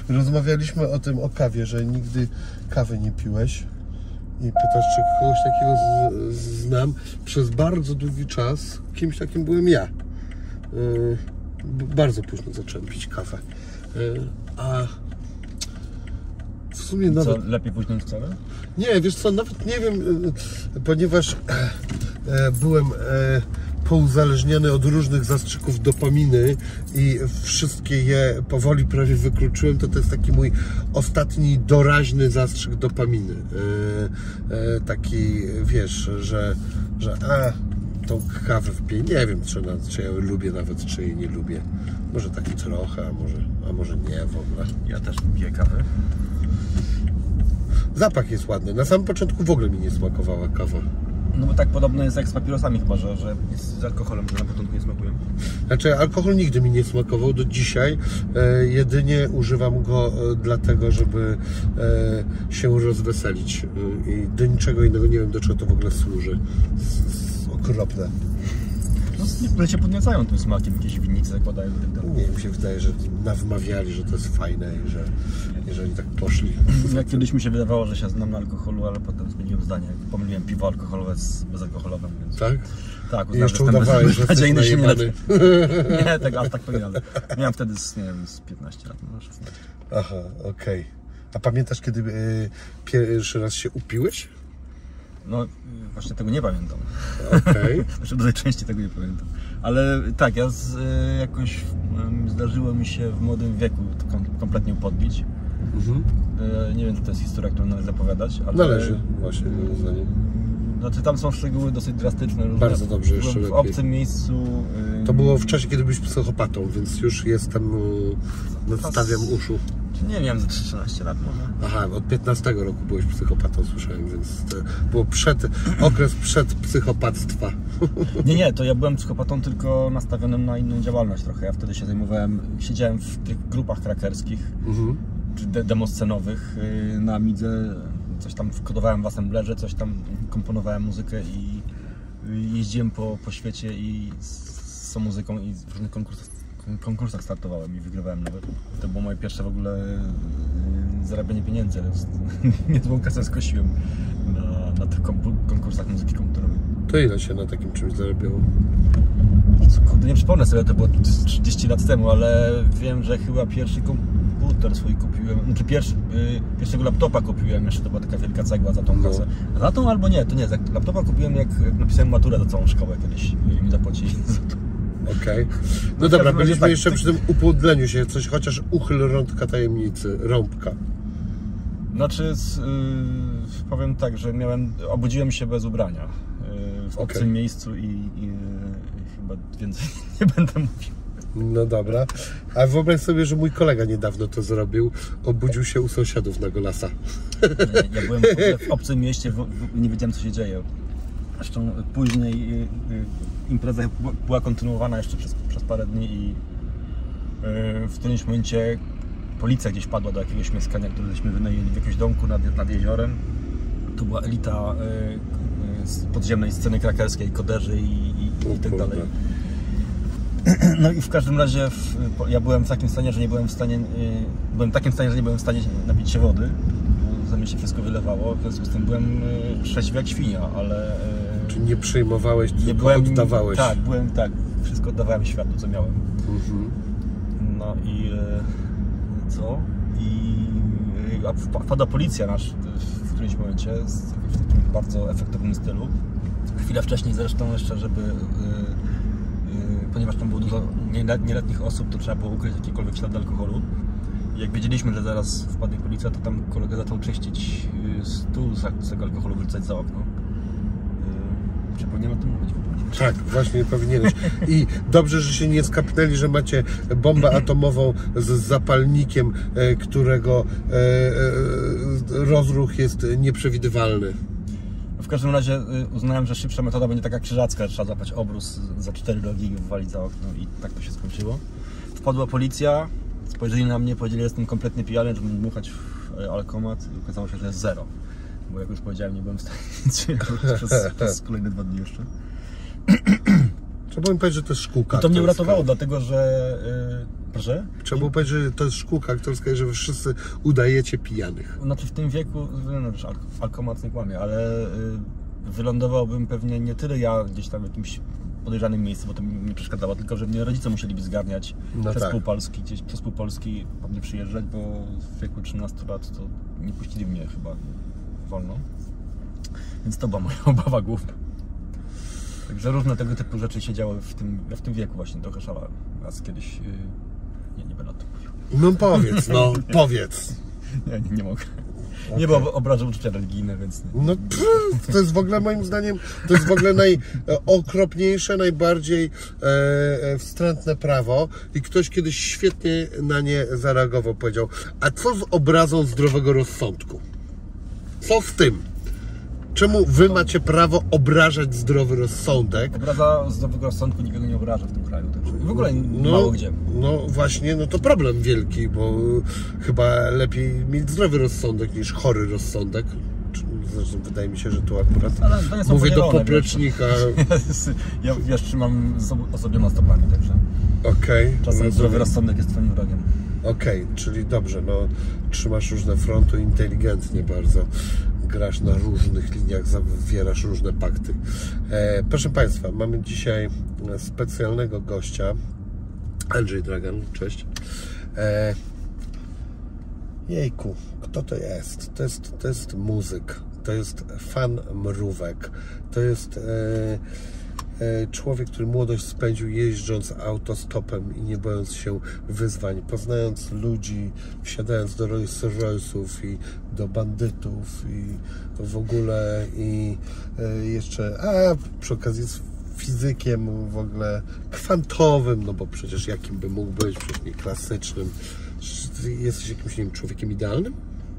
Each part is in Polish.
rozmawialiśmy o kawie, że nigdy kawy nie piłeś. I pytasz, czy kogoś takiego znam. Przez bardzo długi czas kimś takim byłem ja. Bardzo późno zacząłem pić kawę. A w sumie nawet... Co, lepiej późno niż wcale? Nie, wiesz co, nawet nie wiem, ponieważ byłem pouzależniony od różnych zastrzyków dopaminy i wszystkie je powoli prawie wykluczyłem, to jest taki mój ostatni doraźny zastrzyk dopaminy. Taki, wiesz, że tą kawę wpiję. Nie wiem, czy ja lubię nawet, czy jej nie lubię. Może tak trochę, a może nie w ogóle. Ja też piję kawę. Zapach jest ładny. Na samym początku w ogóle mi nie smakowała kawa. No bo tak podobno jest jak z papierosami chyba, że jest z alkoholem, że na początku nie smakują. Znaczy alkohol nigdy mi nie smakował do dzisiaj. Jedynie używam go dlatego, żeby się rozweselić. I do niczego innego nie wiem, do czego to w ogóle służy. Okropne. No niektóre się podniecają tym smakiem, jakieś winnice zakładają i tak dalej. Nie, mi się wydaje, że nawmawiali, że to jest fajne i że oni tak poszli. Jak kiedyś mi się wydawało, że się znam na alkoholu, ale potem zmieniłem zdanie. Pomyliłem piwo alkoholowe z bezalkoholowym, więc... Tak? Tak, i jeszcze udawałeś, że jesteś najebany. Nie, tego aż tak to nie, ale miałem wtedy nie wiem, z 15 lat, może 16. Aha, okej. A pamiętasz, kiedy pierwszy raz się upiłeś? No, właśnie tego nie pamiętam. Okej. Znaczy, do tej części tego nie pamiętam. Ale tak, jakoś zdarzyło mi się w młodym wieku kompletnie podbić. Nie wiem, czy to jest historia, którą należy zapowiadać, ale... Należy, właśnie, moim zdaniem. Znaczy, tam są szczegóły dosyć drastyczne. Bardzo dobrze, jeszcze lepiej. W obcym miejscu... To było w czasie, kiedy byłeś psychopatą, więc już jestem... nadstawiam uszu. Nie wiem, za 13 lat może. Aha, od 15 roku byłeś psychopatą, słyszałem, więc to było okres przed psychopatstwa. Nie, to ja byłem psychopatą tylko nastawionym na inną działalność trochę. Ja wtedy się siedziałem w tych grupach krakerskich, czy demoscenowych na Amidze. Coś tam kodowałem w assemblerze, coś tam komponowałem muzykę i jeździłem po świecie i z tą muzyką i w różnych konkursach startowałem i wygrywałem nawet. To było moje pierwsze w ogóle zarabianie pieniędzy. Niezłą kasę skosiłem na tych konkursach muzyki komputerowej. To ile się na takim czymś zarabiało? Kurde, nie przypomnę sobie, to było 30 lat temu, ale wiem, że chyba pierwszy komputer swój kupiłem, znaczy pierwszego laptopa kupiłem, jeszcze to była taka wielka cegła za tą kasę. Za tą albo nie, to nie, laptopa kupiłem jak napisałem maturę za całą szkołę kiedyś i mi zapłacili za to. Okej. No dobra, byliśmy jeszcze przy tym upodleniu się, coś chociaż uchyl rąbka tajemnicy, rąbka. Znaczy, powiem tak, że obudziłem się bez ubrania w obcym miejscu i chyba więcej nie będę mówił. No dobra, a wyobraź sobie, że mój kolega niedawno to zrobił, obudził się u sąsiadów na Golasa. Ja byłem w obcym mieście, nie wiedziałem, co się dzieje. Zresztą później impreza była kontynuowana jeszcze przez parę dni i w którymś momencie policja gdzieś padła do jakiegoś mieszkania, które żeśmy wynajęli w jakimś domku nad jeziorem. To była elita podziemnej sceny krakerskiej, koderzy i tak dalej. No i w każdym razie ja byłem w takim stanie, że nie byłem w stanie napić się wody, bo za mnie się wszystko wylewało, w związku z tym byłem trzeźwy jak świnia, ale... Czy nie przyjmowałeś, tylko oddawałeś? Tak, wszystko oddawałem światu, co miałem. No i co? Wpada policja w którymś momencie w takim bardzo efektownym stylu. Chwilę wcześniej zresztą jeszcze, ponieważ tam było dużo nieletnich osób, to trzeba było ukryć jakiekolwiek ślady alkoholu. I jak wiedzieliśmy, że zaraz wpadnie policja, to tam kolega zaczął czyścić stół z tego alkoholu, wyrzucać za okno. Czy powinienem o tym mówić? Tak, właśnie powinieneś. I dobrze, że się nie skapnęli, że macie bombę atomową z zapalnikiem, którego rozruch jest nieprzewidywalny. W każdym razie uznałem, że szybsza metoda będzie taka krzyżacka, trzeba złapać obrus za 4 rogi i wywalić za okno i tak to się skończyło. Wpadła policja, spojrzeli na mnie, powiedzieli, że jestem kompletnie pijany, żeby dmuchać w alkomat i okazało się, że jest 0. Bo jak już powiedziałem, nie byłem w stanie nic przez kolejne 2 dni jeszcze. Trzeba było powiedzieć, że to jest szkółka. I to mnie uratowało, dlatego że... proszę? Trzeba było powiedzieć, że to jest szkółka aktorska i że wy wszyscy udajecie pijanych. Znaczy w tym wieku, no wiesz, alkomat nie kłamie, ale wylądowałbym pewnie nie tyle ja gdzieś tam w jakimś podejrzanym miejscu, bo to mi nie przeszkadzało, tylko że mnie rodzice musieliby zgarniać przez pół Polski, gdzieś przez pół Polski pewnie przyjeżdżać, bo w wieku 13 lat to nie puścili mnie chyba wolno. Więc to była moja obawa główna. Także różne tego typu rzeczy się działy w tym wieku właśnie, trochę szalałem. Raz kiedyś... nie będę o tym mówił. No powiedz, no powiedz. Nie mogę. Okay. Nie, bo obrażę uczucia religijne, więc... No to jest w ogóle moim zdaniem, to jest w ogóle najokropniejsze, najbardziej wstrętne prawo i ktoś kiedyś świetnie na nie zareagował, powiedział, a co z obrazą zdrowego rozsądku? Co z tym? Czemu wy macie prawo obrażać zdrowy rozsądek? Obraza zdrowego rozsądku nikogo nie obraża w tym kraju. Także w ogóle mało gdzie. No właśnie, no to problem wielki, bo chyba lepiej mieć zdrowy rozsądek niż chory rozsądek. Zresztą wydaje mi się, że tu akurat mówię do poplecznika. Ja wiesz, trzymam osobie stopami, także czasem zdrowy rozsądek jest twoim wrogiem. Okej, czyli dobrze, no trzymasz różne fronty inteligentnie bardzo. Grasz na różnych liniach, zawierasz różne pakty. Proszę Państwa, mamy dzisiaj specjalnego gościa, Andrzej Dragan, cześć. Jejku, kto to jest? To jest muzyk, to jest fan mrówek, to jest człowiek, który młodość spędził jeżdżąc autostopem i nie bojąc się wyzwań, poznając ludzi, wsiadając do Rolls-Royce'ów i do bandytów i w ogóle i jeszcze, przy okazji jest fizykiem w ogóle kwantowym, no bo przecież jakim by mógł być, przecież nie klasycznym. Jesteś jakimś, nie wiem, człowiekiem idealnym?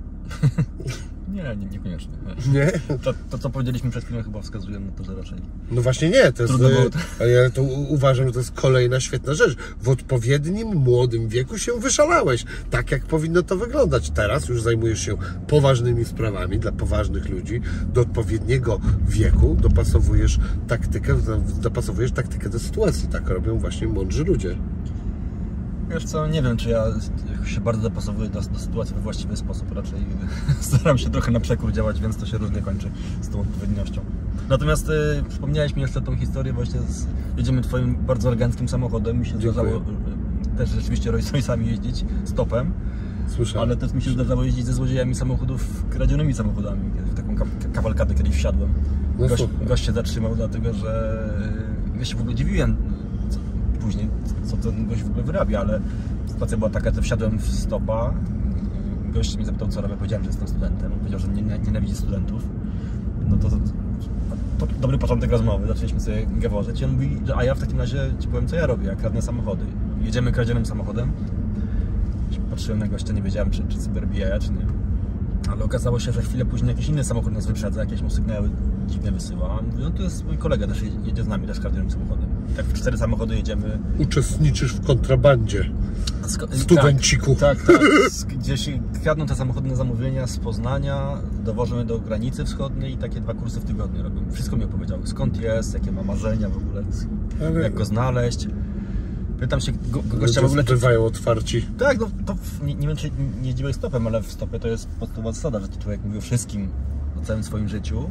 Niekoniecznie. Nie? To, co powiedzieliśmy przed chwilą, chyba wskazuje na to, że raczej... No właśnie nie, to jest, ja to uważam, że to jest kolejna świetna rzecz. W odpowiednim, młodym wieku się wyszalałeś. Tak jak powinno to wyglądać. Teraz już zajmujesz się poważnymi sprawami dla poważnych ludzi. Do odpowiedniego wieku dopasowujesz taktykę do sytuacji. Tak robią właśnie mądrzy ludzie. Wiesz co, nie wiem, czy ja się bardzo dopasowuję do sytuacji we właściwy sposób. Raczej staram się trochę na przekór działać, więc to się różnie kończy z tą odpowiedniością. Natomiast przypomniałeś mi jeszcze tą historię, właśnie jedziemy twoim bardzo eleganckim samochodem. Mi się zdarzało też rzeczywiście Rolls-Royce'ami jeździć stopem. Słyszałem. Ale też mi się zdarzało jeździć ze złodziejami samochodów, kradzionymi samochodami. W taką kawalkadę kiedyś wsiadłem. Gość się zatrzymał, dlatego że ja się w ogóle dziwiłem później, co ten gość w ogóle wyrabia, ale sytuacja była taka, że wsiadłem w stopa, gość mnie zapytał, co robię, powiedziałem, że jestem studentem, powiedział, że nienawidzi studentów. No to dobry początek rozmowy, zaczęliśmy sobie gaworzyć i on mówi, że a ja w takim razie ci powiem, co ja robię, ja kradnę samochody. Jedziemy kradzionym samochodem, patrzyłem na gościa, nie wiedziałem, czy cyberbija, czy nie. Ale okazało się, że chwilę później jakiś inny samochód nas wyprzedza, jakieś mu sygnały dziwne wysyła. Mówię, no to jest mój kolega, też jedzie z nami, też kradzionym samochodem. I tak w 4 samochody jedziemy. Uczestniczysz w kontrabandzie. Studenciku. Tak. Gdzieś kradną te samochody na zamówienia z Poznania, dowożą je do granicy wschodniej i takie 2 kursy w tygodniu robią. Wszystko mi opowiedział, skąd jest, jakie ma marzenia w ogóle, jak go znaleźć. Pytam się gościa w ogóle, czy bywają otwarci. Tak, no to nie wiem, czy nie jeździłeś stopem, ale w stopie to jest podstawowa zasada, że człowiek mówi o wszystkim, o całym swoim życiu.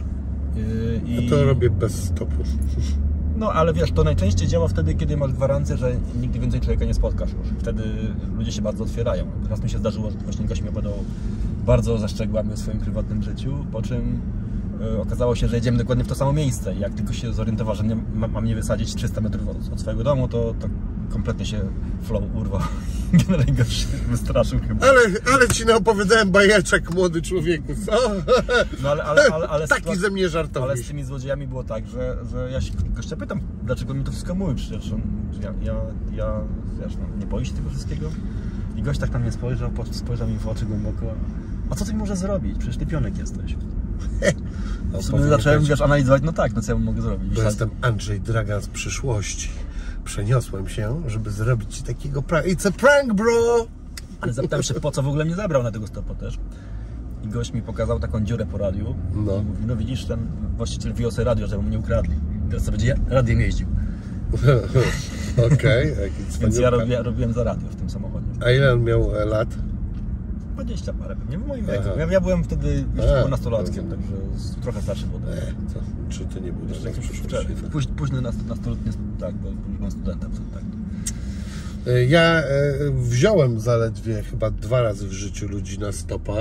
Ja to robię bez stopu. No, ale wiesz, to najczęściej działa wtedy, kiedy masz gwarancję, że nigdy więcej człowieka nie spotkasz już. Wtedy ludzie się bardzo otwierają. Raz mi się zdarzyło, że właśnie gość mi opowiadał bardzo ze szczegółami o swoim prywatnym życiu, po czym okazało się, że jedziemy dokładnie w to samo miejsce. I jak tylko się zorientował, że mam mnie wysadzić 300 metrów od swojego domu, to kompletnie się flow urwał. Generalnie gość się wystraszył chyba. Ale ci naopowiadałem bajeczek, młody człowieku, co? No ale taki ze mnie żartownik. Ale z tymi złodziejami było tak, że ja się gościa pytam, dlaczego mi to wszystko mówi, przecież ja wiesz, no, nie boisz się tego wszystkiego? I gość tak na mnie spojrzał mi w oczy głęboko. A co ty może zrobić? Przecież ty pionek jesteś. Zacząłem, wiesz, analizować, no tak, no co ja mogę zrobić? Bo jestem Andrzej Dragan z przyszłości. Przeniosłem się, żeby zrobić ci takiego prank. It's a prank, bro! Ale zapytałem się, po co w ogóle mnie zabrał na tego stopa też. I gość mi pokazał taką dziurę po radiu. No. I mówi, no widzisz, ten właściciel wyjął sobie radio, żeby mu nie ukradli. Teraz sobie będzie radiem jeździł. Okej, Więc ja robiłem za radio w tym samochodzie. A ile on miał lat? 20 parę pewnie, w moim wieku. Ja byłem wtedy jeszcze nastolatkiem, także trochę starszy był. Czy to nie był tak późny nastoletni, tak, byłem studentem. Tak. Ja wziąłem zaledwie chyba 2 razy w życiu ludzi na stopa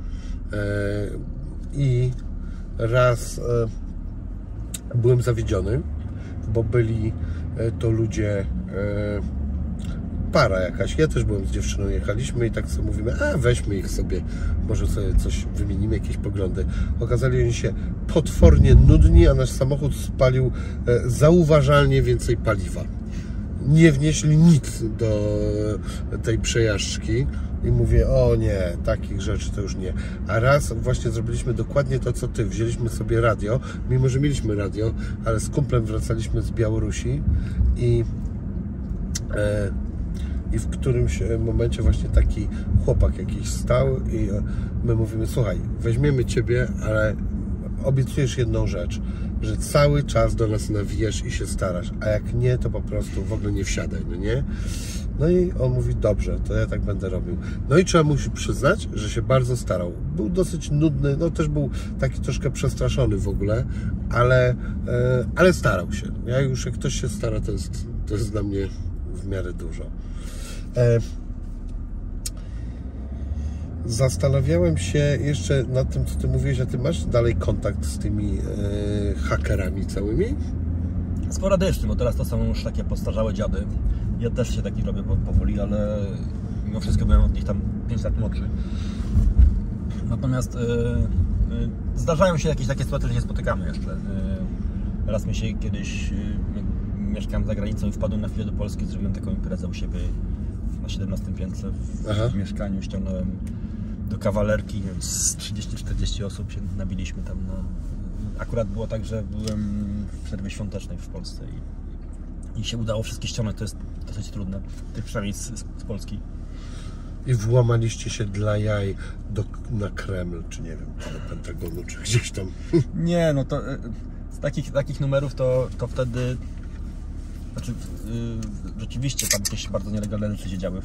i raz byłem zawiedziony, bo byli to ludzie, para jakaś, ja też byłem z dziewczyną, jechaliśmy i tak sobie mówimy, weźmy ich sobie, może sobie coś wymienimy, jakieś poglądy. Okazali oni się potwornie nudni, a nasz samochód spalił zauważalnie więcej paliwa. Nie wnieśli nic do tej przejażdżki i mówię, o nie, takich rzeczy to już nie. A raz właśnie zrobiliśmy dokładnie to, co ty. Wzięliśmy sobie radio, mimo że mieliśmy radio, ale z kumplem wracaliśmy z Białorusi i w którymś momencie właśnie taki chłopak jakiś stał i my mówimy, słuchaj, weźmiemy ciebie, ale obiecujesz jedną rzecz, że cały czas do nas nawijasz i się starasz, a jak nie, to po prostu w ogóle nie wsiadaj, no nie? No i on mówi, dobrze, to ja tak będę robił. No i trzeba mu się przyznać, że się bardzo starał. Był dosyć nudny, no też był taki troszkę przestraszony w ogóle, ale starał się. Ja już, jak ktoś się stara, to jest dla mnie w miarę dużo. Zastanawiałem się jeszcze nad tym, co ty mówiłeś, a ty masz dalej kontakt z tymi hakerami całymi? Sporadycznie, bo teraz to są już takie postarzałe dziady. Ja też się taki robię powoli, ale mimo wszystko byłem od nich tam 5 lat młodszy. Natomiast zdarzają się jakieś takie sytuacje, że się spotykamy jeszcze. Raz mi się kiedyś, mieszkałem za granicą i wpadłem na chwilę do Polski, zrobiłem taką imprezę u siebie na 17 piętrze w mieszkaniu, ściągnąłem do kawalerki, nie wiem, z 30-40 osób się nabiliśmy tam. No. Akurat było tak, że byłem w przerwie świątecznej w Polsce i się udało wszystkie ściągnąć, to jest dosyć trudne, przynajmniej z Polski. I włamaliście się dla jaj na Kreml, czy nie wiem, do Pentagonu, czy gdzieś tam. Nie, no to z takich numerów to wtedy, znaczy rzeczywiście tam jakieś bardzo nielegalne rzeczy się działy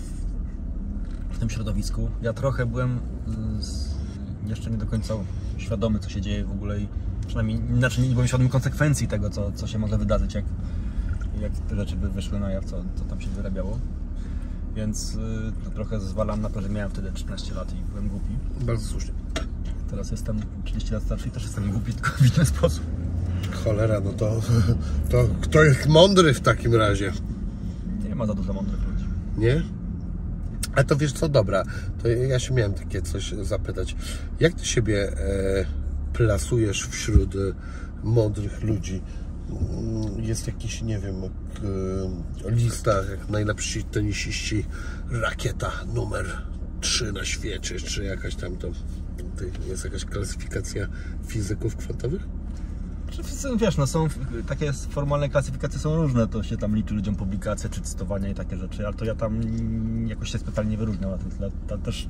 w tym środowisku. Ja trochę byłem jeszcze nie do końca świadomy, co się dzieje w ogóle i przynajmniej inaczej nie byłem świadomy konsekwencji tego, co się może wydarzyć, jak te rzeczy by wyszły na jaw, co tam się wyrabiało. Więc trochę zwalam na to, że miałem wtedy 13 lat i byłem głupi. Bardzo słusznie. Teraz jestem 30 lat starszy i też jestem głupi, tylko w inny sposób. Cholera, no to kto jest mądry w takim razie? Nie ma za dużo mądrych ludzi. Nie? A to wiesz co, dobra, to ja się miałem takie coś zapytać. Jak ty siebie plasujesz wśród mądrych ludzi? Jest jakiś, nie wiem, lista, jak najlepsi tenisiści, rakieta numer 3 na świecie, czy jakaś tam to jest jakaś klasyfikacja fizyków kwantowych? Wiesz, no są takie formalne klasyfikacje, są różne, to się tam liczy ludziom publikacje czy cytowania i takie rzeczy, ale to ja tam jakoś się specjalnie nie wyróżniał na ten tle. Tam też...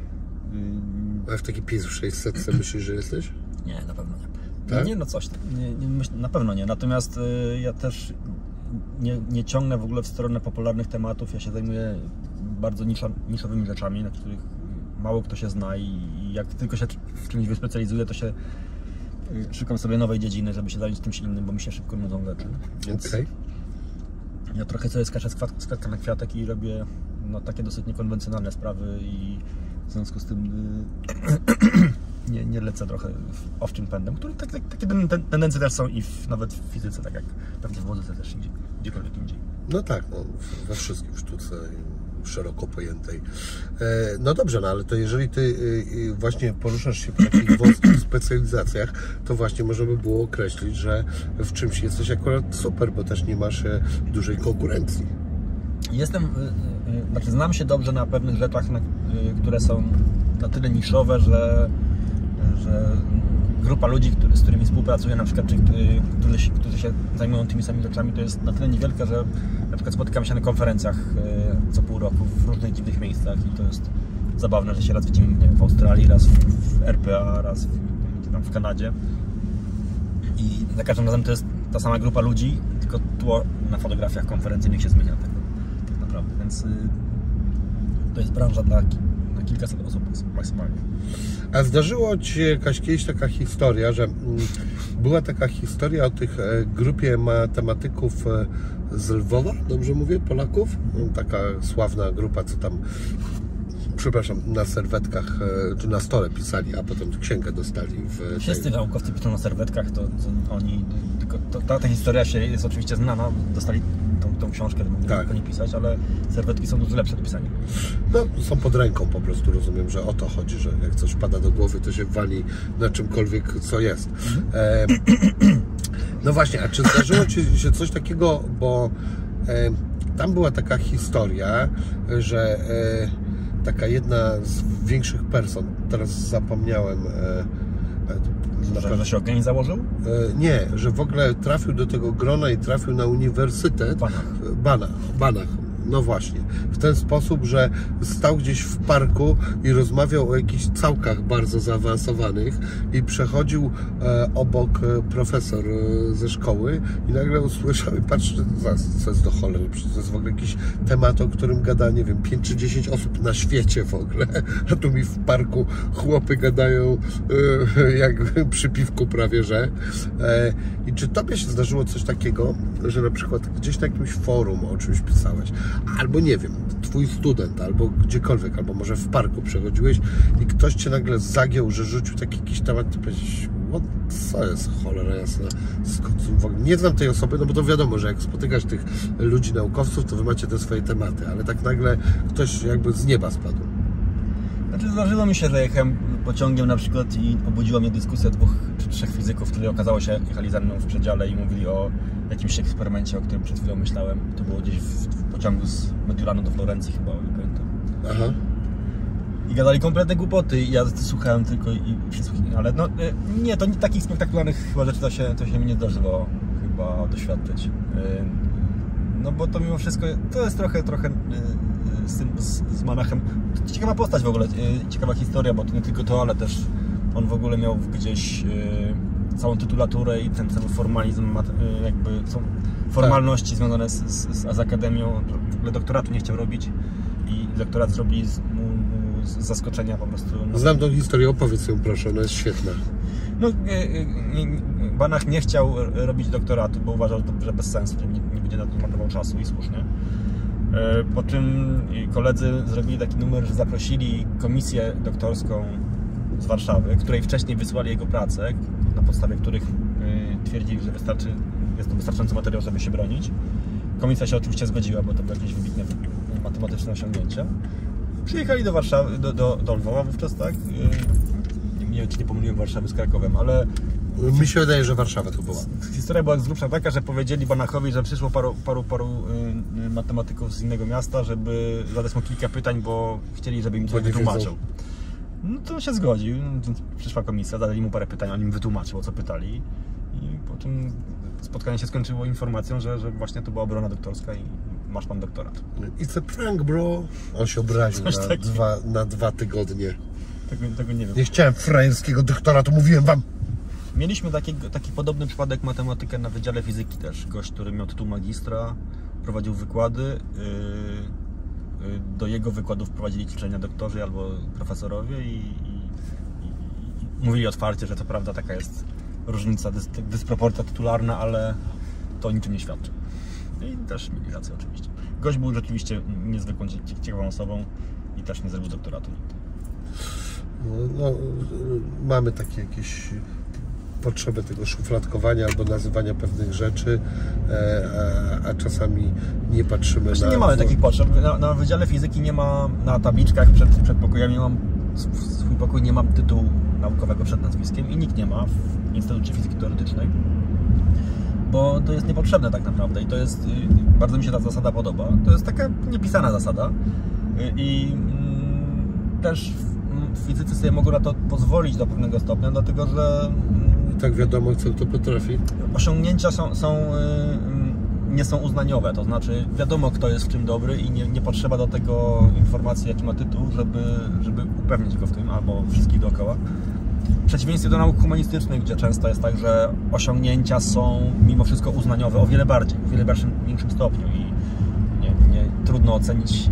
A w takiej 600 myślisz, że jesteś? Nie, na pewno nie. Tak? Nie, no coś, na pewno nie. Natomiast ja też nie ciągnę w ogóle w stronę popularnych tematów. Ja się zajmuję bardzo niszowymi rzeczami, na których mało kto się zna i jak tylko się w czymś wyspecjalizuję, to się szukam sobie nowej dziedziny, żeby się zająć czymś innym, bo mi się szybko nudzą rzeczy. Więc ja trochę sobie skaczę z kwiatka na kwiatek i robię takie dosyć niekonwencjonalne sprawy i w związku z tym nie lecę trochę owczym pędem, które takie tendencje też są i nawet w fizyce, tak jak pewnie w muzyce też gdziekolwiek indziej. No tak, no, we wszystkim, w sztuce szeroko pojętej. No dobrze, no ale to jeżeli ty właśnie poruszasz się po takich wąskich specjalizacjach, to właśnie można by było określić, że w czymś jesteś akurat super, bo też nie masz dużej konkurencji. Znam się dobrze na pewnych rzeczach, które są na tyle niszowe, że grupa ludzi, z którymi współpracuję, na przykład, którzy się zajmują tymi samymi rzeczami, to jest na tyle niewielka, że na przykład spotykamy się na konferencjach co pół roku w różnych dziwnych miejscach i to jest zabawne, że się raz widzimy, nie wiem, w Australii, raz w RPA, raz w Kanadzie i za każdym razem to jest ta sama grupa ludzi, tylko tło na fotografiach konferencyjnych się zmienia tak naprawdę, więc to jest branża na kilkaset osób maksymalnie. A zdarzyło Ci się kiedyś taka historia, że była taka historia o tych grupie matematyków z Lwowa, dobrze mówię, Polaków? Taka sławna grupa, co tam, przepraszam, na serwetkach czy na stole pisali, a potem księgę dostali. Wszyscy naukowcy piszą na serwetkach, to oni, tylko ta historia jest oczywiście znana, dostali tą książkę, mogli tylko nie pisać, ale serwetki są dużo lepsze do pisania. No, są pod ręką po prostu, rozumiem, że o to chodzi, że jak coś pada do głowy, to się wali na czymkolwiek, co jest. No właśnie, a czy zdarzyło Ci się coś takiego, bo tam była taka historia, że taka jedna z większych person, teraz zapomniałem, Że się ogień założył? Nie, że w ogóle trafił do tego grona i trafił na uniwersytet w Banach. No właśnie, w ten sposób, że stał gdzieś w parku i rozmawiał o jakichś całkach bardzo zaawansowanych i przechodził obok profesor ze szkoły i nagle usłyszał i patrz, co jest do cholery, to jest w ogóle jakiś temat, o którym gada, nie wiem, 5 czy 10 osób na świecie w ogóle, a tu mi w parku chłopy gadają jak przy piwku prawie, że. I czy Tobie się zdarzyło coś takiego, że na przykład gdzieś na jakimś forum o czymś pisałeś, albo nie wiem, Twój student, albo gdziekolwiek, albo może w parku przechodziłeś i ktoś Cię nagle zagiął, że rzucił taki jakiś temat, Ty powiedziałeś, co jest, cholera jasna, w ogóle nie znam tej osoby, no bo to wiadomo, że jak spotykasz tych ludzi, naukowców, to Wy macie te swoje tematy, ale tak nagle ktoś jakby z nieba spadł. Znaczy zdarzyło mi się, że jechałem pociągiem na przykład i obudziła mnie dyskusja 2 czy 3 fizyków, którzy okazało się jechali za mną w przedziale i mówili o jakimś eksperymencie, o którym przed chwilą myślałem. To było gdzieś w pociągu z Mediolanu do Florencji chyba, nie pamiętam. Aha. I gadali kompletne głupoty i ja słuchałem tylko i przysłuchiwałem, ale no nie, to nie takich spektakularnych chyba rzeczy to się mi nie zdarzyło chyba doświadczyć. No bo to mimo wszystko, to jest trochę z Banachem. To ciekawa postać w ogóle, ciekawa historia, bo to nie tylko to, ale też on w ogóle miał gdzieś całą tytulaturę i ten cały formalizm, jakby są formalności związane z akademią. W ogóle doktoratu nie chciał robić i doktorat zrobili z zaskoczenia po prostu. No. Znam tą historię, opowiedz ją proszę, ona jest świetna. No, Banach nie chciał robić doktoratu, bo uważał, że bez sensu, że nie będzie na to marnował czasu i słusznie. Po czym koledzy zrobili taki numer, że zaprosili komisję doktorską z Warszawy, której wcześniej wysłali jego pracę, na podstawie których twierdzili, że jest to wystarczający materiał, żeby się bronić. Komisja się oczywiście zgodziła, bo to były jakieś wybitne matematyczne osiągnięcia. Przyjechali do Warszawy, do Lwowa wówczas, tak? Nie wiem, czy nie pomyliłem Warszawy z Krakowem, ale... Mi się wydaje, że Warszawa to była. Historia była z grubsza taka, że powiedzieli Banachowi, że przyszło paru matematyków z innego miasta, żeby zadać mu kilka pytań, bo chcieli, żeby im coś wytłumaczył. No to się zgodził, przyszła komisja, zadali mu parę pytań, on im wytłumaczył, o co pytali i po czym spotkanie się skończyło informacją, że właśnie to była obrona doktorska i masz pan doktorat. It's a prank, bro. On się obraził na 2 tygodnie. Tego nie wiem. Nie chciałem frajerskiego doktoratu, mówiłem wam. Mieliśmy taki podobny przypadek matematykę na Wydziale Fizyki też. Gość, który miał tytuł magistra, prowadził wykłady. Do jego wykładów prowadzili ćwiczenia doktorzy albo profesorowie i mówili otwarcie, że to prawda taka jest różnica, dysproporcja tytularna, ale to o niczym nie świadczy. I też mieli rację oczywiście. Gość był rzeczywiście niezwykłą, ciekawą osobą i też nie zrobił doktoratu nigdy. No, mamy takie jakieś potrzeby tego szufladkowania albo nazywania pewnych rzeczy, a czasami nie patrzymy Właśnie na... nie mamy takich potrzeb. Na Wydziale Fizyki nie ma, na tabliczkach przed pokojami swój pokój nie mam tytułu naukowego przed nazwiskiem i nikt nie ma w Instytucie Fizyki Teoretycznej, bo to jest niepotrzebne tak naprawdę i to jest, bardzo mi się ta zasada podoba. To jest taka niepisana zasada i też fizycy sobie mogą na to pozwolić do pewnego stopnia, dlatego że... Tak wiadomo, co to potrafi. Osiągnięcia nie są uznaniowe, to znaczy wiadomo, kto jest w czym dobry i nie potrzeba do tego informacji, jaki ma tytuł, żeby upewnić go w tym, albo wszystkich dookoła. w przeciwieństwie do nauk humanistycznych, gdzie często jest tak, że osiągnięcia są mimo wszystko uznaniowe o wiele bardziej, w wiele większym stopniu i trudno ocenić,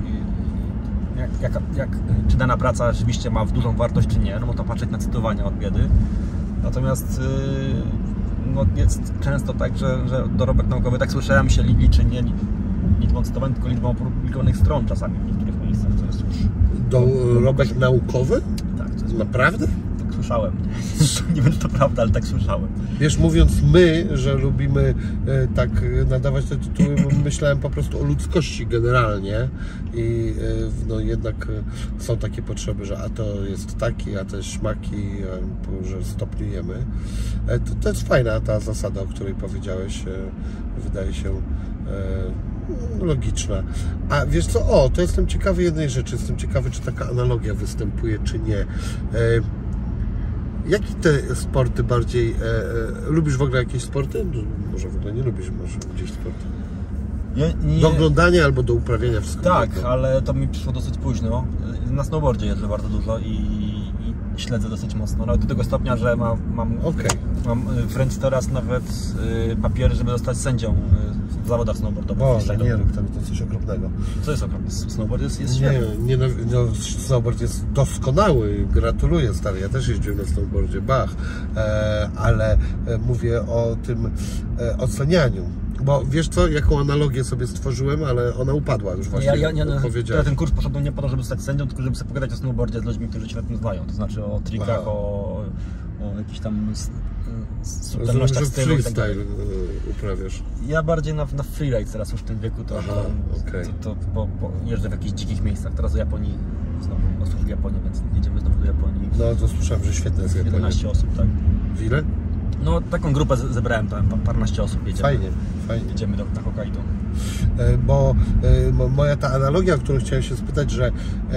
czy dana praca rzeczywiście ma dużą wartość, czy nie, no bo to patrzeć na cytowania od biedy. Natomiast no, jest często tak, że dorobek naukowy, tak słyszałem, się liczy nie liczbą cytowań, tylko liczbą opublikowanych stron czasami w niektórych miejscach, co jest już... Dorobek naukowy? Tak. To jest... Naprawdę? Tak słyszałem. Nie wiem, czy to prawda, ale tak słyszałem. Wiesz, mówiąc my, że lubimy tak nadawać te tytuły, myślałem po prostu o ludzkości generalnie i no jednak są takie potrzeby, że a to jest taki, a to jest śmaki, że stopniujemy. To jest fajna ta zasada, o której powiedziałeś, wydaje się logiczna. A wiesz co, to jestem ciekawy jednej rzeczy, jestem ciekawy, czy taka analogia występuje, czy nie. Jakie te sporty bardziej... lubisz w ogóle jakieś sporty? Może w ogóle nie lubisz, może gdzieś sporty? Do oglądania albo do uprawiania wszystko. Tak, ale to mi przyszło dosyć późno. Na snowboardzie jeżdżę bardzo dużo i śledzę dosyć mocno. Nawet do tego stopnia, że mam wręcz teraz nawet papiery, żeby zostać sędzią w zawodach snowboardowych. Boże, nie rób tego, to coś okropnego. Co jest okropne? Snowboard jest świetny. Snowboard jest doskonały, gratuluję stary, ja też jeździłem na snowboardzie, ale mówię o tym ocenianiu. Bo wiesz co, jaką analogię sobie stworzyłem, ale ona upadła już właśnie. Ja ten kurs poszedłem nie po to, żeby stać sędzią, tylko żeby sobie pogadać o snowboardzie z ludźmi, którzy się na tym znają. To znaczy o trikach, o jakichś tam subtelnościach stylu i tak dalej. Uprawiasz? Ja bardziej na freeride teraz już w tym wieku, bo jeżdżę w jakichś dzikich miejscach. Teraz do Japonii, znowu osób w Japonii, więc jedziemy znowu do Japonii. No to słyszałem, że świetne jest Japonia. 11 osób, tak. W ile? No taką grupę zebrałem, tam paręnaście osób jedziemy. Fajnie. Jedziemy na Hokkaido. Bo moja ta analogia, o którą chciałem się spytać, że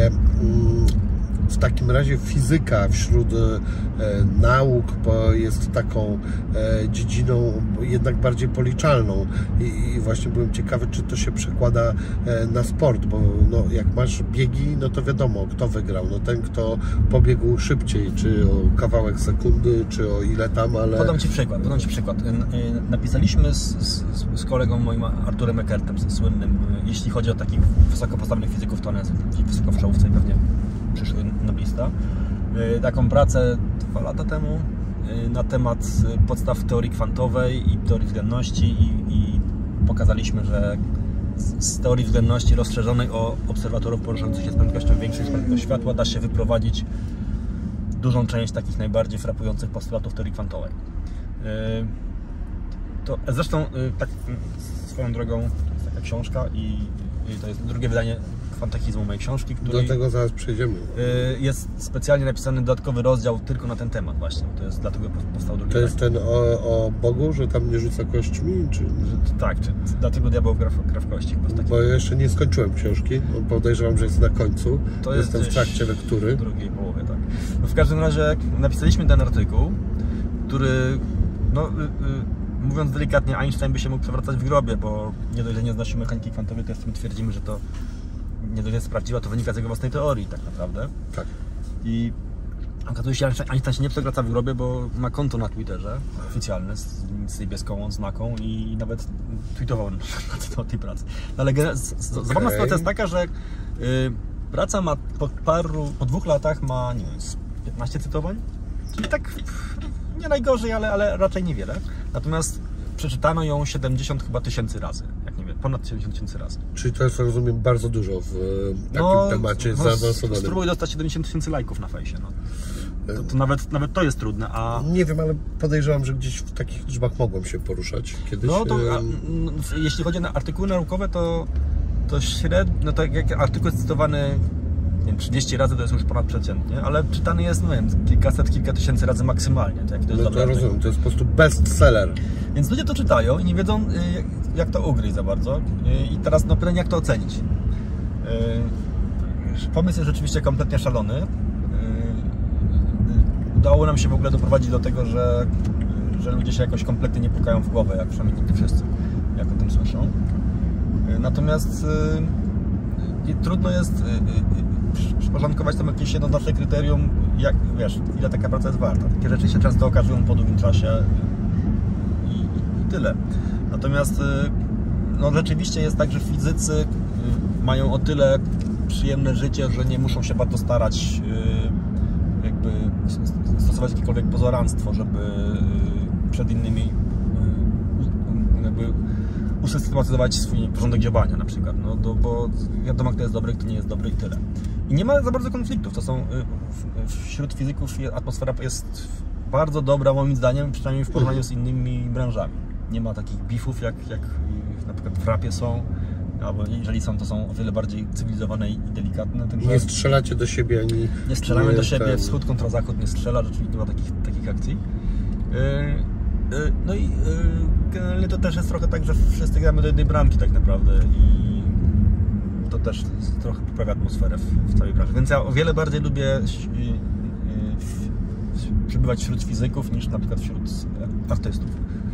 w takim razie fizyka wśród nauk jest taką dziedziną jednak bardziej policzalną i właśnie byłem ciekawy, czy to się przekłada na sport, bo no, jak masz biegi, no to wiadomo, kto wygrał, no ten, kto pobiegł szybciej, czy o kawałek sekundy, czy o ile tam, ale... Podam Ci przykład. Napisaliśmy z kolegą moim Arturem Eckertem, słynnym, jeśli chodzi o takich wysoko postawionych fizyków, to one są wysoko w czołówce i pewnie przyszły noblista, taką pracę 2 lata temu na temat podstaw teorii kwantowej i teorii względności i pokazaliśmy, że z teorii względności rozszerzonej o obserwatorów poruszających się z prędkością większą niż prędkość światła da się wyprowadzić dużą część takich najbardziej frapujących postulatów teorii kwantowej. Zresztą tak swoją drogą to jest taka książka i to jest drugie wydanie Kwantechizmu mojej książki, do tego zaraz przejdziemy. Jest specjalnie napisany dodatkowy rozdział tylko na ten temat właśnie. To jest dlatego powstał drugi. To jest ten o Bogu, że tam nie rzuca kośćmi? Czy... Tak, dlatego diabeł gra w kości. Bo ja jeszcze nie skończyłem książki. Podejrzewam, że jest na końcu. To jestem w trakcie lektury. W drugiej połowie, tak. No w każdym razie napisaliśmy ten artykuł, który mówiąc delikatnie, Einstein by się mógł przewracać w grobie, bo nie dość, że nie znosi mechaniki kwantowej, to jeszcze my twierdzimy, że to nie dość jest prawdziwa, to wynika z jego własnej teorii tak naprawdę. Tak. I okazuje się, że Einstein się nie przewraca w grobie, bo ma konto na Twitterze oficjalne z niebieską odznaką i nawet tweetował na tej pracy. Ale zabawna sytuacja jest taka, że praca ma po 2 latach ma, nie wiem, 15 cytowań, czyli tak nie najgorzej, ale raczej niewiele. Natomiast przeczytano ją 70 chyba tysięcy razy, jak nie wiem, ponad 70 tysięcy razy. Czyli to jest, rozumiem, bardzo dużo w takim temacie zaawansowanym. Spróbuj dostać 70 tysięcy lajków na fejsie, no. To nawet to jest trudne, a... Nie wiem, ale podejrzewam, że gdzieś w takich liczbach mogłem się poruszać kiedyś. No to jeśli chodzi o artykuły naukowe, to średnio, no to jak artykuł jest cytowany, nie wiem, 30 razy, to jest już ponad przeciętnie, ale czytany jest, no wiem, kilkaset, kilka tysięcy razy maksymalnie. Tak? To jest to rozumiem, to jest po prostu bestseller. Więc ludzie to czytają i nie wiedzą, jak to ugryźć za bardzo. I teraz no pytanie, jak to ocenić. Pomysł jest rzeczywiście kompletnie szalony. Udało nam się w ogóle doprowadzić do tego, że ludzie się jakoś kompletnie nie pukają w głowę, jak przynajmniej nie wszyscy, jak o tym słyszą. Natomiast trudno jest przyporządkować tam jakieś jednoznaczne kryterium, jak, wiesz, ile taka praca jest warta. Takie rzeczy się często okazują po długim czasie i tyle. Natomiast no, rzeczywiście jest tak, że fizycy mają o tyle przyjemne życie, że nie muszą się bardzo starać jakby stosować jakiekolwiek pozoranstwo, żeby przed innymi jakby usystematyzować swój porządek działania na przykład, no, bo wiadomo, kto jest dobry, kto nie jest dobry i tyle. I nie ma za bardzo konfliktów, to są wśród fizyków atmosfera jest bardzo dobra moim zdaniem, przynajmniej w porównaniu z innymi branżami. Nie ma takich bifów jak na przykład w rapie są, albo jeżeli są, to są o wiele bardziej cywilizowane i delikatne. Także nie strzelacie do siebie ani... Nie strzelamy do siebie, wschód kontra zachód nie strzela, rzeczywiście nie ma takich akcji. No i generalnie to też jest trochę tak, że wszyscy gramy do jednej bramki tak naprawdę i to też trochę poprawia atmosferę w całej branży. Więc ja o wiele bardziej lubię przebywać wśród fizyków niż na przykład wśród artystów.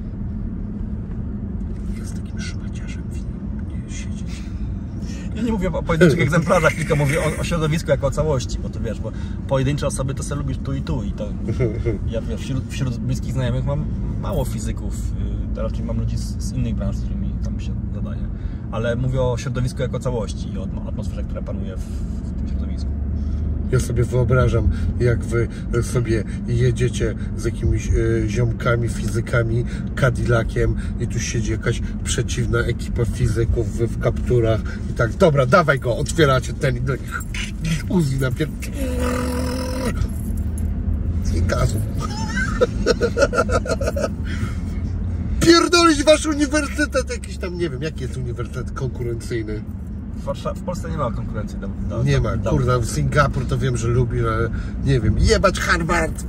Z takim szmaciarzem nie siedzieć. Ja nie mówię o pojedynczych egzemplarzach, tylko mówię o środowisku jako o całości, bo to wiesz, bo pojedyncze osoby to sobie lubisz tu i to ja wśród bliskich znajomych mam mało fizyków, raczej mam ludzi z innych branż, z którymi tam się zadaje, ale mówię o środowisku jako całości i o atmosferze, która panuje w tym środowisku. Ja sobie wyobrażam, jak wy sobie jedziecie z jakimiś ziomkami, fizykami, Cadillaciem i tu siedzi jakaś przeciwna ekipa fizyków w kapturach i tak, dobra, dawaj go, otwieracie ten i do nich Uzi napier... i gazu. Pierdolić wasz uniwersytet jakiś tam, nie wiem, jaki jest uniwersytet konkurencyjny. W Polsce nie ma konkurencji. Nie ma, kurwa, w Singapur to wiem, że lubi, ale nie wiem, jebać Harvard!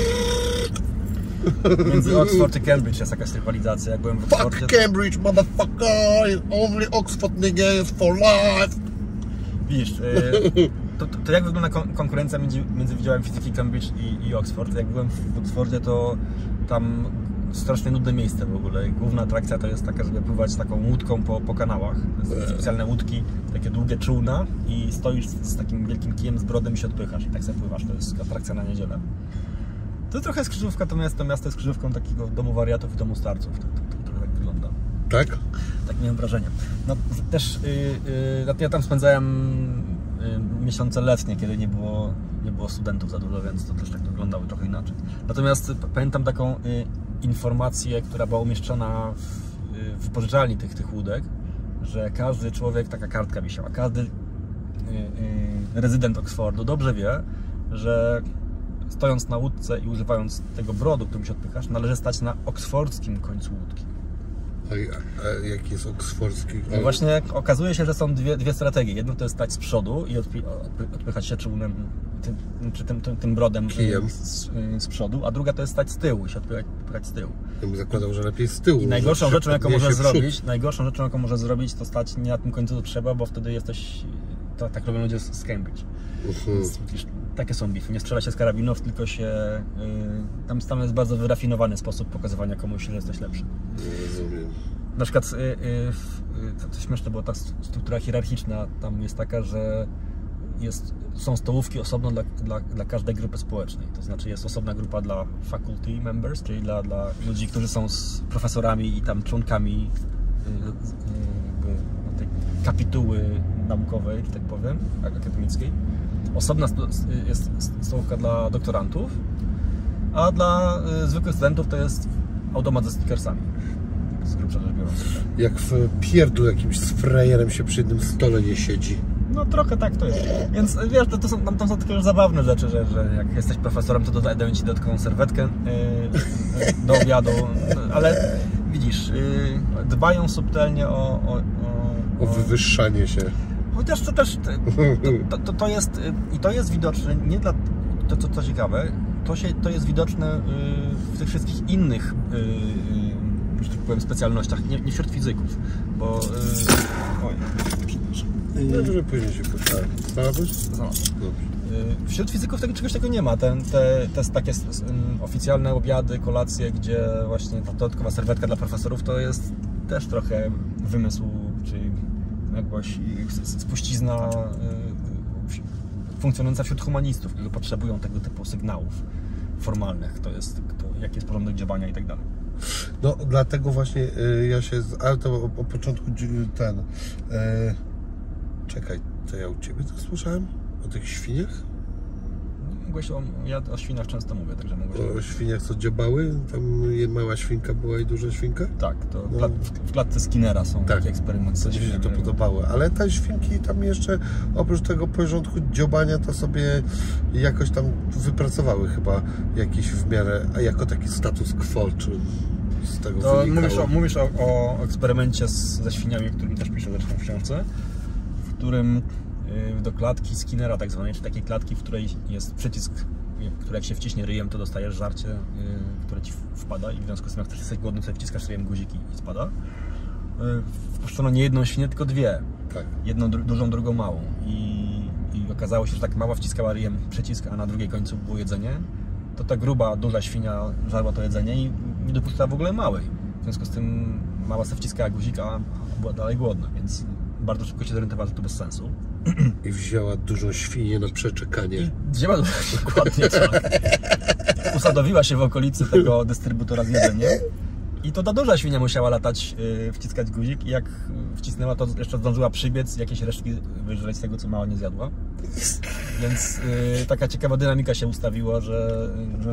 Między Oxford i Cambridge jest jakaś rywalizacja, jak byłem w Oxfordzie. Fuck Cambridge, motherfucker! Only Oxford nigga for life! Widzisz, to jak wygląda konkurencja między Wydziałem Fizyki Cambridge i Oxford? Jak byłem w Oxfordzie, to tam strasznie nudne miejsce w ogóle. Główna atrakcja to jest taka, żeby pływać taką łódką po kanałach. To są specjalne łódki, takie długie czółna i stoisz z takim wielkim kijem z brodem i się odpychasz i tak sobie pływasz. To jest atrakcja na niedzielę. To trochę jest krzyżówka, to miasto jest krzyżówką takiego domu wariatów i domu starców. To tak wygląda. Tak? Tak miałem wrażenie. No, też ja tam spędzałem miesiące letnie, kiedy nie było studentów za dużo, więc to też tak wyglądało trochę inaczej. Natomiast pamiętam taką informację, która była umieszczona w wypożyczalni tych łódek, że każdy człowiek, taka kartka wisiała, każdy rezydent Oxfordu dobrze wie, że stojąc na łódce i używając tego brodu, którym się odpychasz, należy stać na oksfordzkim końcu łódki. A jaki jest oksfordzki? No właśnie okazuje się, że są dwie strategie. Jedno to jest stać z przodu i odpychać się czółnem, tym brodem z przodu, a druga to jest stać z tyłu i się odpychać z tyłu. Ja bym zakładał, że lepiej z tyłu. I najgorszą rzeczą, jaką może zrobić, to stać nie na tym końcu, co trzeba, bo wtedy jesteś... Tak robią ludzie z Cambridge. Więc, widzisz, takie są bify. Nie strzela się z karabinów, tylko się... Tam jest bardzo wyrafinowany sposób pokazywania komuś, że jesteś lepszy. Nie rozumiem. Na przykład to śmieszne, bo ta struktura hierarchiczna tam jest taka, że są stołówki osobno dla każdej grupy społecznej. To znaczy jest osobna grupa dla faculty members, czyli dla ludzi, którzy są z profesorami i tam członkami tej kapituły naukowej, tak powiem, akademickiej. Osobna jest stołówka dla doktorantów, a dla zwykłych studentów to jest automat ze stickersami. Z grubsza rzecz biorąc. Jak w pierdlu jakimś z frajerem się przy jednym stole nie siedzi. No trochę tak to jest. Więc wiesz, tam są takie już zabawne rzeczy, że jak jesteś profesorem, to dają ci dodatkową serwetkę do obiadu, ale widzisz, dbają subtelnie o wywyższanie się. Chociaż to też to jest i to jest widoczne nie dla to co ciekawe, to jest widoczne w tych wszystkich innych że tak powiem specjalnościach, nie wśród fizyków, bo Dobrze, później się poszła. Znalazłeś? Wśród fizyków czegoś takiego nie ma. Te takie oficjalne obiady, kolacje, gdzie właśnie ta dodatkowa serwetka dla profesorów to jest też trochę wymysł, czyli jakąś spuścizna funkcjonująca wśród humanistów, którzy potrzebują tego typu sygnałów formalnych, jaki jest porządek działania i tak dalej. No dlatego właśnie ja się, ale to o początku czekaj, to ja u Ciebie to słyszałem? O tych świniach? Ja o świniach często mówię, także mogłeś... O świniach co dziobały? Tam mała świnka była i duża świnka? Tak, to w klatce Skinnera są takie eksperymenty. Tak, mi się to podobało, ale te świnki tam jeszcze oprócz tego porządku dziobania to sobie jakoś tam wypracowały chyba jakiś w miarę, a jako taki status quo, czy z tego to wynikało. Mówisz o eksperymencie ze świniami, o którym też piszę zresztą w książce, w którym do klatki Skinnera tak zwanej, czy takiej klatki, w której jest przycisk, który jak się wciśnie ryjem, to dostajesz żarcie, które ci wpada i w związku z tym jak też jesteś głodny, sobie wciskasz ryjem guziki i spada. Wpuszczono nie jedną świnię, tylko dwie. Tak. Jedną dużą, drugą małą. I okazało się, że tak mała wciskała ryjem przycisk, a na drugiej końcu było jedzenie, to ta gruba, duża świnia żarła to jedzenie i nie dopuszczała w ogóle małej. W związku z tym mała sobie wciskała guzik, a była dalej głodna, więc bardzo szybko się zorientowała, że to bez sensu. I wzięła dużą świnię na przeczekanie. I wzięła dokładnie tak. Usadowiła się w okolicy tego dystrybutora z jedzeniem. I to ta duża świnia musiała latać, wciskać guzik i jak wcisnęła, to jeszcze zdążyła przybiec, jakieś resztki wyżreć z tego, co mała nie zjadła. Więc taka ciekawa dynamika się ustawiła, że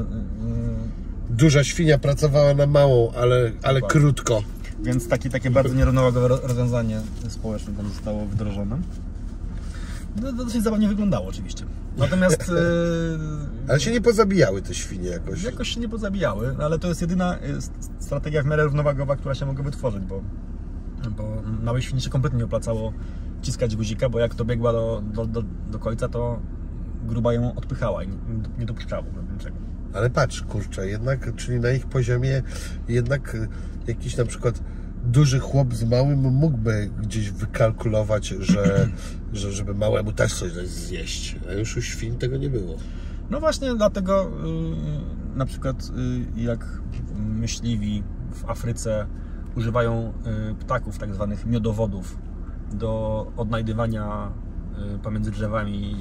Duża świnia pracowała na małą, ale krótko. Więc takie bardzo nierównowagowe rozwiązanie społeczne tam zostało wdrożone. No, to dosyć zabawnie wyglądało oczywiście. Natomiast... Ale się nie pozabijały te świnie jakoś. Jakoś się nie pozabijały, ale to jest jedyna strategia w miarę równowagowa, która się mogła wytworzyć, bo małej świni się kompletnie nie opłacało wciskać guzika, bo jak to biegła do końca, to gruba ją odpychała i nie dopuszczała w ogóle niczego. Ale patrz, kurczę, jednak, czyli na ich poziomie jednak jakiś na przykład duży chłop z małym mógłby gdzieś wykalkulować, żeby małemu też coś zjeść, a już u świń tego nie było. No właśnie dlatego na przykład jak myśliwi w Afryce używają ptaków, tak zwanych miodowodów, do odnajdywania pomiędzy drzewami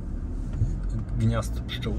gniazd pszczół,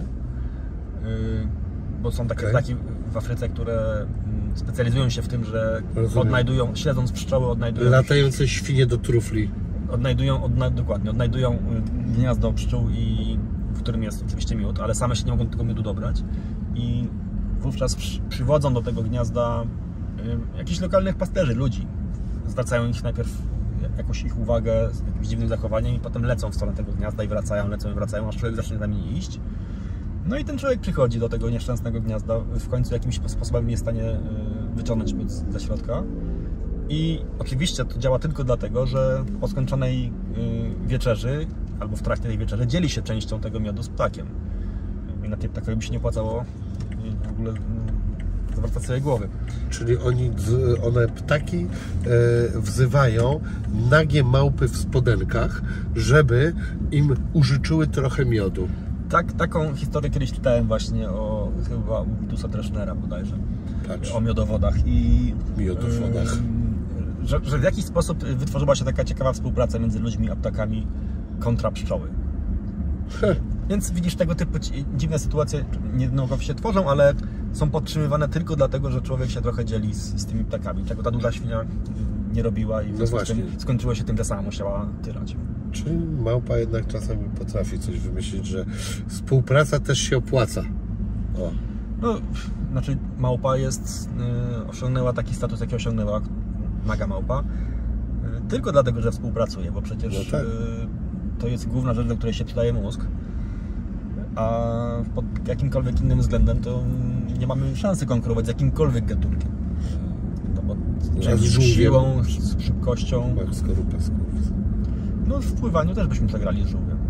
bo są takie ptaki w Afryce, które specjalizują się w tym, że odnajdują, śledząc pszczoły, odnajdują... Latające świnie do trufli. Odnajdują gniazdo pszczół, w którym jest oczywiście miód, ale same się nie mogą tego miodu dobrać i wówczas przywodzą do tego gniazda jakichś lokalnych pasterzy, ludzi. Zwracają ich najpierw jakąś ich uwagę z jakimś dziwnym zachowaniem i potem lecą w stronę tego gniazda i wracają, aż człowiek zacznie za nimi iść. No i ten człowiek przychodzi do tego nieszczęsnego gniazda, w końcu jakimś sposobem nie jest w stanie wyciągnąć miód ze środka. I oczywiście to działa tylko dlatego, że po skończonej wieczerzy, albo w trakcie tej wieczerzy, dzieli się częścią tego miodu z ptakiem. I na tej ptakowi by się nie opłacało w ogóle zawracać sobie głowy. Czyli one ptaki wzywają nagie małpy w spodenkach, żeby im użyczyły trochę miodu. Taką historię kiedyś czytałem właśnie chyba u Witusa Dreschnera bodajże. Patrz. O miodowodach i miodowodach. Że w jakiś sposób wytworzyła się taka ciekawa współpraca między ludźmi a ptakami kontra pszczoły. Więc widzisz, tego typu dziwne sytuacje nie tylko się tworzą, ale są podtrzymywane tylko dlatego, że człowiek się trochę dzieli z tymi ptakami, czego ta duża świnia nie robiła i w związku z tym skończyło się tym, że sama musiała tyrać. Czyli małpa jednak czasami potrafi coś wymyślić, że współpraca też się opłaca. O. No, znaczy małpa osiągnęła taki status, jaki osiągnęła, naga małpa, tylko dlatego, że współpracuje, bo przecież no tak. To jest główna rzecz, do której się przydaje mózg, a pod jakimkolwiek innym względem to nie mamy szansy konkurować z jakimkolwiek gatunkiem. No bo z siłą, z szybkością. No w pływaniu też byśmy przegrali z żółwiem.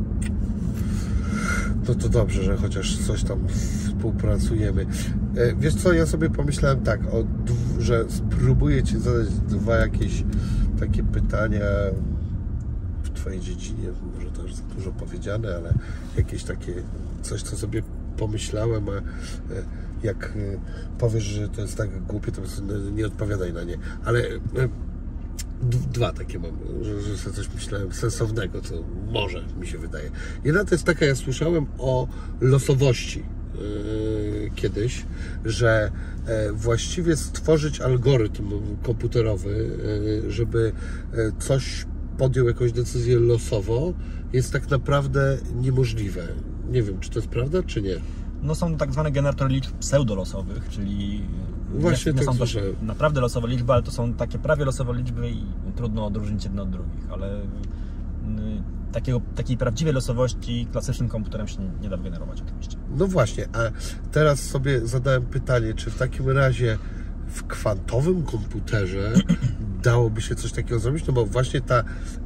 To dobrze, że chociaż coś tam współpracujemy. Wiesz co, ja sobie pomyślałem tak, że spróbuję Ci zadać dwa jakieś takie pytania w Twojej dziedzinie, może to już za dużo powiedziane, ale jakieś takie coś, co sobie pomyślałem, a jak powiesz, że to jest tak głupie, to nie odpowiadaj na nie. Ale Dwa takie mam, że sobie coś myślałem sensownego, to może mi się wydaje. Jedna to jest taka, ja słyszałem o losowości kiedyś, że właściwie stworzyć algorytm komputerowy, żeby coś podjął jakąś decyzję losowo, jest tak naprawdę niemożliwe. Nie wiem, czy to jest prawda, czy nie. No są tak zwane generatory liczb pseudolosowych, czyli właśnie nie tak są to naprawdę losowe liczby, ale to są takie prawie losowe liczby i trudno odróżnić jedne od drugich, ale takiej prawdziwej losowości klasycznym komputerem się nie da wygenerować oczywiście. No właśnie, a teraz sobie zadałem pytanie, czy w takim razie w kwantowym komputerze dałoby się coś takiego zrobić? No bo właśnie ta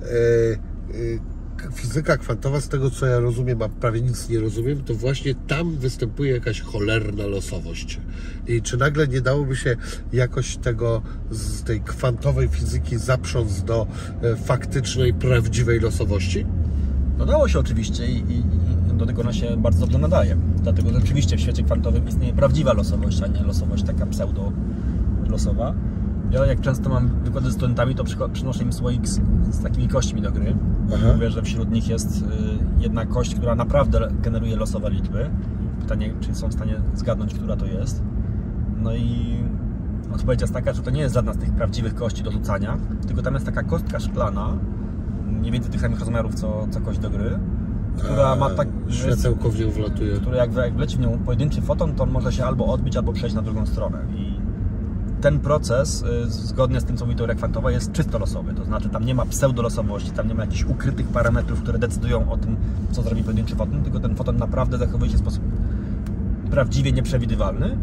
fizyka kwantowa, z tego co ja rozumiem, a prawie nic nie rozumiem, to właśnie tam występuje jakaś cholerna losowość. I czy nagle nie dałoby się jakoś tego z tej kwantowej fizyki zaprząc do faktycznej, prawdziwej losowości? No dało się oczywiście i do tego ona się bardzo dobrze nadaje. Dlatego że rzeczywiście w świecie kwantowym istnieje prawdziwa losowość, a nie losowość taka pseudo-losowa. Ja jak często mam wykłady z studentami, to przynoszę im słoik z takimi kośćmi do gry. Mówię, że wśród nich jest jedna kość, która naprawdę generuje losowe liczby. Pytanie, czy są w stanie zgadnąć, która to jest. No i odpowiedź jest taka, że to nie jest żadna z tych prawdziwych kości do rzucania, tylko tam jest taka kostka szklana, mniej więcej tych samych rozmiarów co kość do gry, która ma tak... Światełko w nią wlatuje. Które jak wleci w nią pojedynczy foton, to on może się albo odbić, albo przejść na drugą stronę. I ten proces, zgodnie z tym, co mówi teoria kwantowa, jest czysto losowy. To znaczy tam nie ma pseudolosowości, tam nie ma jakichś ukrytych parametrów, które decydują o tym, co zrobi pojedynczy foton, tylko ten foton naprawdę zachowuje się w sposób prawdziwie nieprzewidywalny.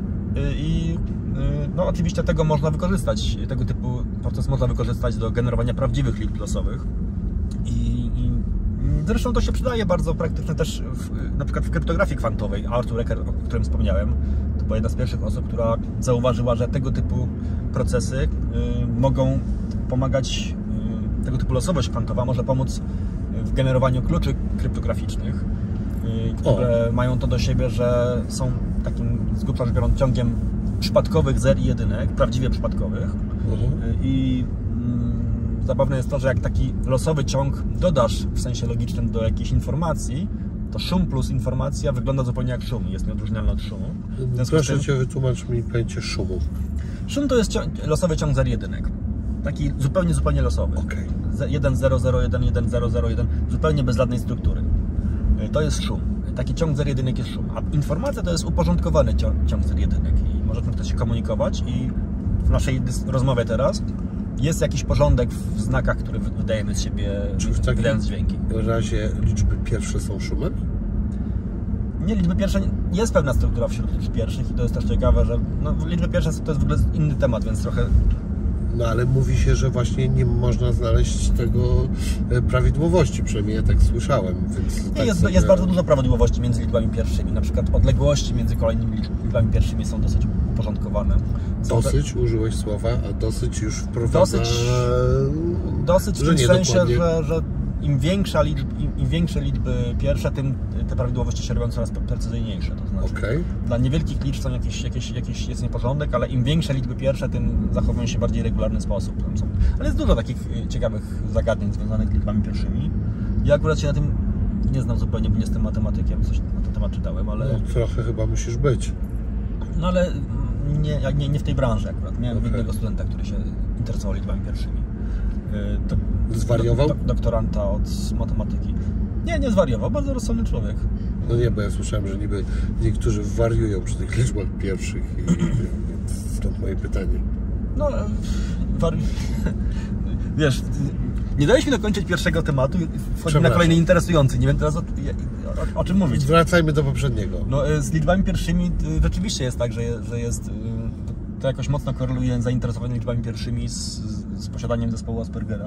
I no oczywiście tego można wykorzystać, tego typu proces można wykorzystać do generowania prawdziwych liczb losowych. I zresztą to się przydaje bardzo praktycznie też na przykład w kryptografii kwantowej. Arthur Ecker, o którym wspomniałem, to była jedna z pierwszych osób, która zauważyła, że tego typu procesy mogą pomagać, tego typu losowość kwantowa może pomóc w generowaniu kluczy kryptograficznych, które mają to do siebie, że są takim, z grubsza rzecz biorąc, ciągiem przypadkowych zer i jedynek, prawdziwie przypadkowych. I zabawne jest to, że jak taki losowy ciąg dodasz w sensie logicznym do jakiejś informacji, to szum plus informacja wygląda zupełnie jak szum, jest nieodróżnialny od szumu. Proszę Cię, wytłumacz mi pojęcie szumu. Szum to jest losowy ciąg zer jedynek. Taki zupełnie losowy. 1, 0, 0, 1, 1, 0, 0, 1, zupełnie bez żadnej struktury. To jest szum. Taki ciąg zer jedynek jest szum. A informacja to jest uporządkowany ciąg zer jedynek. I możemy wtedy się komunikować i w naszej rozmowie teraz jest jakiś porządek w znakach, które wydajemy z siebie, wydając dźwięki. W razie liczby pierwsze są szumem? Nie, liczby pierwsze, jest pewna struktura wśród liczb pierwszych i to jest też ciekawe, że liczby pierwsze to jest w ogóle inny temat, więc trochę... No ale mówi się, że właśnie nie można znaleźć tego prawidłowości, przynajmniej ja tak słyszałem. Więc tak jest bardzo dużo prawidłowości między liczbami pierwszymi, na przykład odległości między kolejnymi liczbami pierwszymi są dosyć uporządkowane. Dosyć, użyłeś słowa, a dosyć już wprowadza... Dosyć w tym sensie, że im większe liczby pierwsze, tym te prawidłowości się robią coraz precyzyjniejsze. To znaczy, dla niewielkich liczb są jest nieporządek, ale im większe liczby pierwsze, tym zachowują się w bardziej regularny sposób. Ale jest dużo takich ciekawych zagadnień związanych z liczbami pierwszymi. Ja akurat się na tym nie znam zupełnie, bo nie jestem matematykiem, coś na ten temat czytałem, ale... No, trochę chyba musisz być. No ale nie w tej branży akurat. Miałem jednego studenta, który się interesował liczbami pierwszymi. Zwariował? Doktoranta od matematyki. Nie zwariował, bardzo rozsądny człowiek. No nie, bo ja słyszałem, że niby niektórzy wariują przy tych liczbach pierwszych i stąd moje pytanie. No, wiesz, nie dałeś mi dokończyć pierwszego tematu i wchodzimy na kolejny interesujący. Nie wiem teraz o czym mówić. Wracajmy do poprzedniego. No, z liczbami pierwszymi rzeczywiście jest tak, że jest... To jakoś mocno koreluje zainteresowanie liczbami pierwszymi z posiadaniem zespołu Aspergera.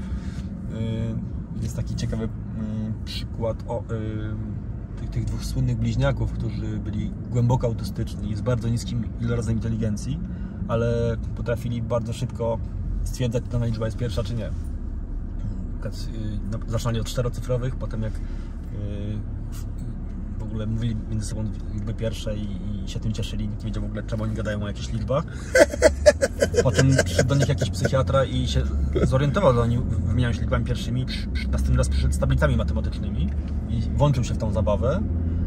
Jest taki ciekawy przykład tych dwóch słynnych bliźniaków, którzy byli głęboko autystyczni i z bardzo niskim ilorazem inteligencji, ale potrafili bardzo szybko stwierdzać, czy dana liczba jest pierwsza, czy nie. Zaczynali od czterocyfrowych, potem jak w ogóle ogóle mówili między sobą liczby pierwsze i się tym cieszyli. Nikt nie wiedział w ogóle, czemu oni gadają o jakichś liczbach. Potem przyszedł do nich jakiś psychiatra i się zorientował, że oni wymieniają się liczbami pierwszymi. Następny raz przyszedł z tablicami matematycznymi i włączył się w tą zabawę.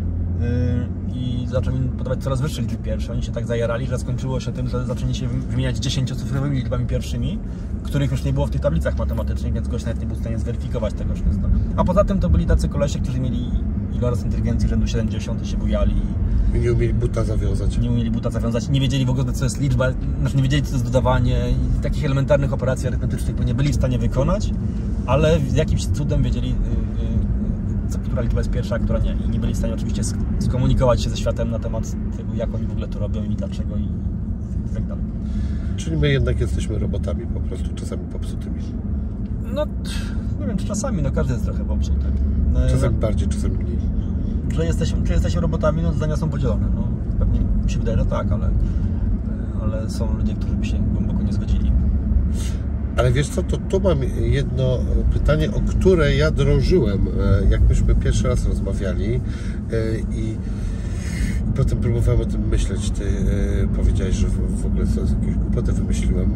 I zaczął im podawać coraz wyższe liczby pierwsze. Oni się tak zajarali, że skończyło się tym, że zaczęli się wymieniać 10-cyfrowymi liczbami pierwszymi, których już nie było w tych tablicach matematycznych, więc gość nawet nie był w stanie zweryfikować tego wszystko. A poza tym to byli tacy kolesie, którzy mieli iloraz inteligencji rzędu 70 i się bujali. I nie umieli buta zawiązać. Nie umieli buta zawiązać, nie wiedzieli w ogóle, co jest liczba, znaczy nie wiedzieli, co to jest dodawanie i takich elementarnych operacji arytmetycznych, bo nie byli w stanie wykonać, ale jakimś cudem wiedzieli, która liczba jest pierwsza, a która nie. I nie byli w stanie oczywiście skomunikować się ze światem na temat tego, jak oni w ogóle to robią i dlaczego i tak dalej. Czyli my jednak jesteśmy robotami po prostu, czasami popsutymi. No, nie wiem, czy czasami, no każdy jest trochę popsuty. No, czasami bardziej, czasami mniej. Czy jesteśmy robotami, no zdania są podzielone. No, pewnie mi się wydaje, że tak, ale są ludzie, którzy by się głęboko nie zgodzili. Ale wiesz co, to tu mam jedno pytanie, o które ja drążyłem, jak myśmy pierwszy raz rozmawiali i potem próbowałem o tym myśleć. Ty powiedziałeś, że w ogóle jakąś głupotę wymyśliłem,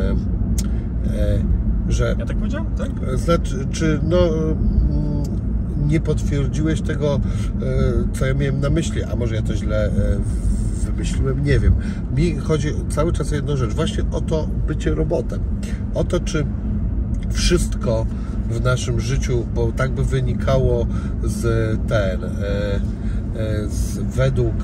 że... Ja tak powiedziałem? Tak? Znaczy, czy no... nie potwierdziłeś tego, co ja miałem na myśli, a może ja to źle wymyśliłem, nie wiem. Mi chodzi cały czas o jedną rzecz, właśnie o to bycie robotem. O to, czy wszystko w naszym życiu, bo tak by wynikało według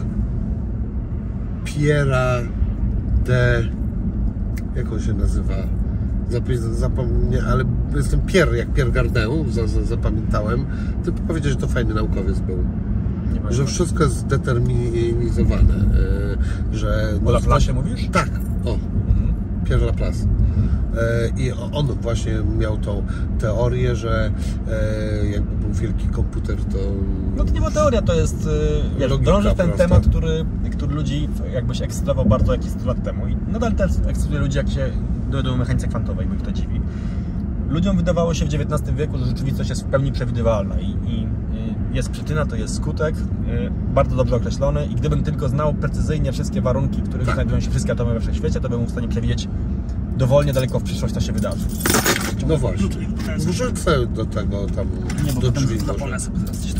Pierre'a de... jak on się nazywa? Zapomnę, ale jestem Pierre, jak Pierre Gardin, zapamiętałem. Ty powiedziałeś, że to fajny naukowiec był. Że wszystko jest zdeterminizowane. Że o Laplace mówisz? Tak, Pierre Laplace. I on właśnie miał tą teorię, że jakby był wielki komputer, to... No to nie ma teoria, to jest... drąży ten temat, który ludzi jakbyś ekscytował bardzo jakiś 100 lat temu. I nadal też ekscytuje ludzi, jak się dojdą do mechanice kwantowej, bo ich to dziwi. Ludziom wydawało się w XIX wieku, że rzeczywistość jest w pełni przewidywalna i jest przyczyna, to jest skutek, bardzo dobrze określony i gdybym tylko znał precyzyjnie wszystkie warunki, w których znajdują się wszystkie atomy we wszechświecie, to bym mógł w stanie przewidzieć dowolnie daleko w przyszłość, co się wydarzy. No właśnie, wrzucę do tego tam, do drzwi może.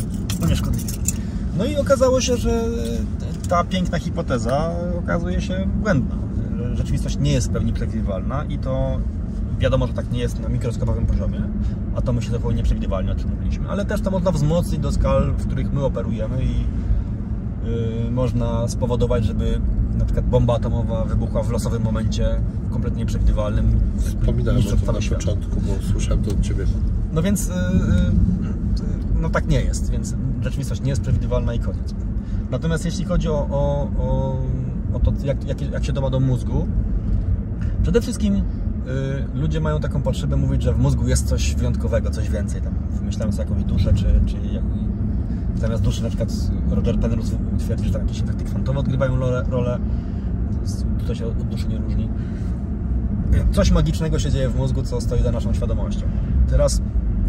No i okazało się, że ta piękna hipoteza okazuje się błędna. Rzeczywistość nie jest w pełni przewidywalna i to wiadomo, że tak nie jest na mikroskopowym poziomie, atomy się zachowują nieprzewidywalnie, o czym mówiliśmy, ale też to można wzmocnić do skal, w których my operujemy i można spowodować, żeby na przykład bomba atomowa wybuchła w losowym momencie, kompletnie nieprzewidywalnym. Wspominałem o tym na początku, bo słyszałem to od Ciebie. No więc no tak nie jest, więc rzeczywistość nie jest przewidywalna i koniec. Natomiast jeśli chodzi o to, jak się doma do mózgu, przede wszystkim ludzie mają taką potrzebę mówić, że w mózgu jest coś wyjątkowego, coś więcej. Tam wymyślałem sobie jakąś duszę, czy zamiast duszy na przykład Roger Penrose twierdzi, że tam jakieś efekty kwantowe odgrywają rolę. To się od duszy nie różni. Coś magicznego się dzieje w mózgu, co stoi za naszą świadomością. Teraz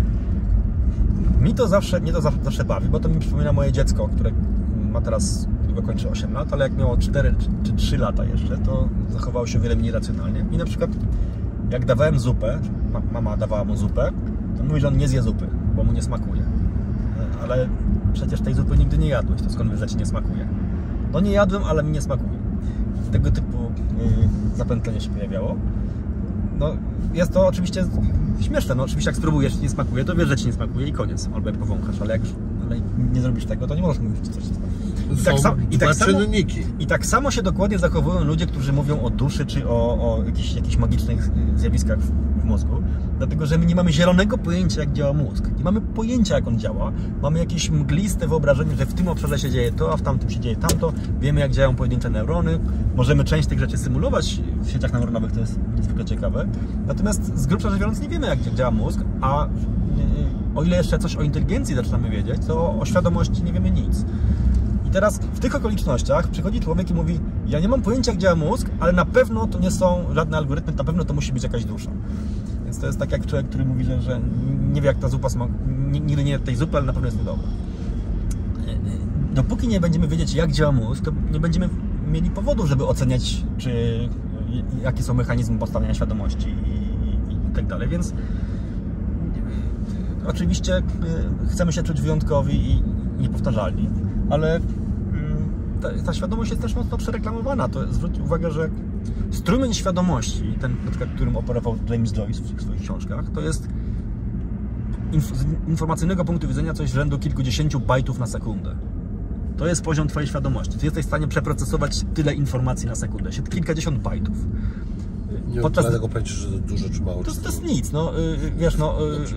mnie to zawsze bawi, bo to mi przypomina moje dziecko, które ma teraz, niedługo kończy 8 lat, ale jak miało 4 czy 3 lata jeszcze, to zachowało się o wiele mniej racjonalnie. I na przykład jak dawałem zupę, mama dawała mu zupę, to mówi, że on nie zje zupy, bo mu nie smakuje. Ale przecież tej zupy nigdy nie jadłeś, to skąd wiesz, że ci nie smakuje? No nie jadłem, ale mi nie smakuje. Tego typu zapętlenie się pojawiało. No, jest to oczywiście śmieszne, no oczywiście jak spróbujesz, nie smakuje, to wiesz, że ci nie smakuje i koniec, albo jak powąchasz, ale jak nie zrobisz tego, to nie możesz mówić, czy coś się smakuje. I tak samo się dokładnie zachowują ludzie, którzy mówią o duszy, czy o jakichś magicznych zjawiskach w mózgu, dlatego, że my nie mamy zielonego pojęcia, jak działa mózg, nie mamy pojęcia, jak on działa, mamy jakieś mgliste wyobrażenie, że w tym obszarze się dzieje to, a w tamtym się dzieje tamto, wiemy, jak działają pojedyncze neurony, możemy część tych rzeczy symulować w sieciach neuronowych, to jest niezwykle ciekawe, natomiast z grubsza rzecz biorąc nie wiemy, jak działa mózg, a o ile jeszcze coś o inteligencji zaczynamy wiedzieć, to o świadomości nie wiemy nic. I teraz w tych okolicznościach przychodzi człowiek i mówi, ja nie mam pojęcia, jak działa mózg, ale na pewno to nie są żadne algorytmy, na pewno to musi być jakaś dusza. Więc to jest tak jak człowiek, który mówi, że nie wie, jak ta zupa smakuje, nigdy nie jadł tej zupy, ale na pewno jest niedobra. dopóki nie będziemy wiedzieć, jak działa mózg, to nie będziemy mieli powodu, żeby oceniać, jakie są mechanizmy powstawania świadomości i tak dalej, więc oczywiście chcemy się czuć wyjątkowi i niepowtarzalni, ale ta świadomość jest też mocno przereklamowana. Zwróć uwagę, że strumień świadomości, ten na przykład, którym operował James Joyce w swoich książkach, to jest z informacyjnego punktu widzenia coś rzędu kilkudziesięciu bajtów na sekundę. To jest poziom twojej świadomości. Ty jesteś w stanie przeprocesować tyle informacji na sekundę, kilkadziesiąt bajtów. Nie mam dlatego pojęcia, że dużo czy mało. To jest nic, no, wiesz, no,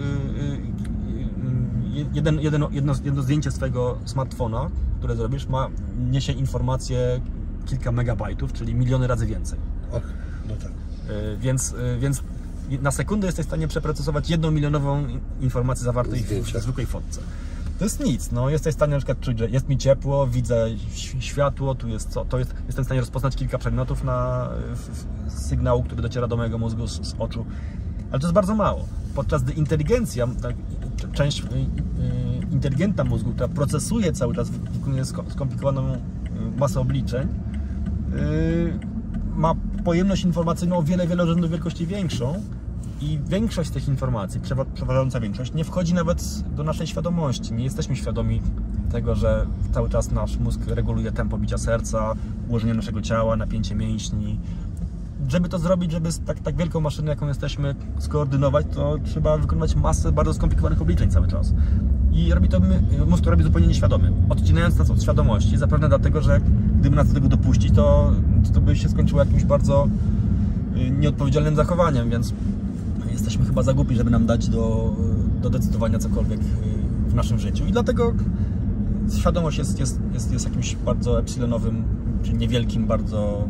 jedno zdjęcie swojego smartfona, które zrobisz, niesie informację kilka megabajtów, czyli miliony razy więcej. Och, no tak. Więc na sekundę jesteś w stanie przeprocesować 1 milionową informację zawartą w zwykłej fotce. To jest nic, no, jesteś w stanie na przykład czuć, że jest mi ciepło, widzę światło, tu jest co, jestem w stanie rozpoznać kilka przedmiotów sygnału, który dociera do mojego mózgu z oczu, ale to jest bardzo mało. Podczas gdy inteligencja, część inteligentna mózgu, która procesuje cały czas, wykonuje skomplikowaną masę obliczeń, ma pojemność informacyjną o wiele rzędów wielkości większą i większość z tych informacji, przeważająca większość, nie wchodzi nawet do naszej świadomości. Nie jesteśmy świadomi tego, że cały czas nasz mózg reguluje tempo bicia serca, ułożenie naszego ciała, napięcie mięśni. Żeby to zrobić, żeby tak wielką maszynę, jaką jesteśmy, skoordynować, to trzeba wykonywać masę bardzo skomplikowanych obliczeń cały czas. I mózg to robi zupełnie nieświadomie, odcinając nas od świadomości, zapewne dlatego, że gdyby nas do tego dopuścić, to by się skończyło jakimś bardzo nieodpowiedzialnym zachowaniem, więc jesteśmy chyba za głupi, żeby nam dać do decydowania cokolwiek w naszym życiu. I dlatego świadomość jest jakimś bardzo epsilonowym, czyli niewielkim bardzo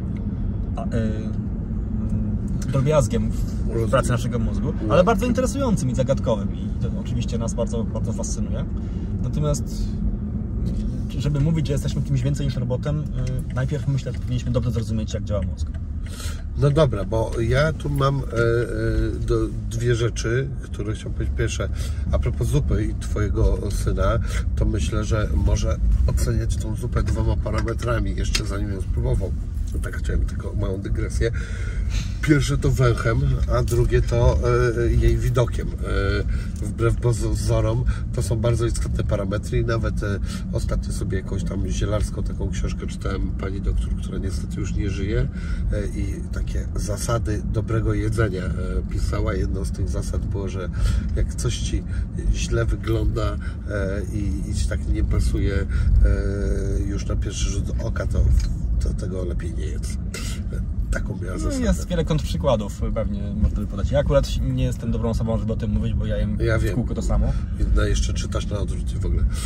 drobiazgiem w pracy naszego mózgu, ale bardzo interesującym i zagadkowym i to oczywiście nas bardzo, bardzo fascynuje. Natomiast żeby mówić, że jesteśmy kimś więcej niż robotem, najpierw myślę, że powinniśmy dobrze zrozumieć, jak działa mózg. No dobra, bo ja tu mam dwie rzeczy, które chciałbym powiedzieć. Pierwsze, a propos zupy i twojego syna, to myślę, że może oceniać tą zupę 2 parametrami, jeszcze zanim ją spróbował. No tak, chciałem tylko małą dygresję. Pierwsze to węchem, a drugie to jej widokiem. Wbrew pozorom to są bardzo istotne parametry i nawet ostatnio sobie jakąś tam zielarską taką książkę czytałem pani doktor, która niestety już nie żyje i takie zasady dobrego jedzenia pisała. Jedną z tych zasad było, że jak coś ci źle wygląda i ci tak nie pasuje już na pierwszy rzut oka, to tego lepiej nie jedz. Taką miała zasadę. Jest wiele kontrprzykładów, pewnie można by podać. Ja akurat nie jestem dobrą osobą, żeby o tym mówić, bo ja jem w kółko to samo. No jeszcze czytasz na odwrót w ogóle.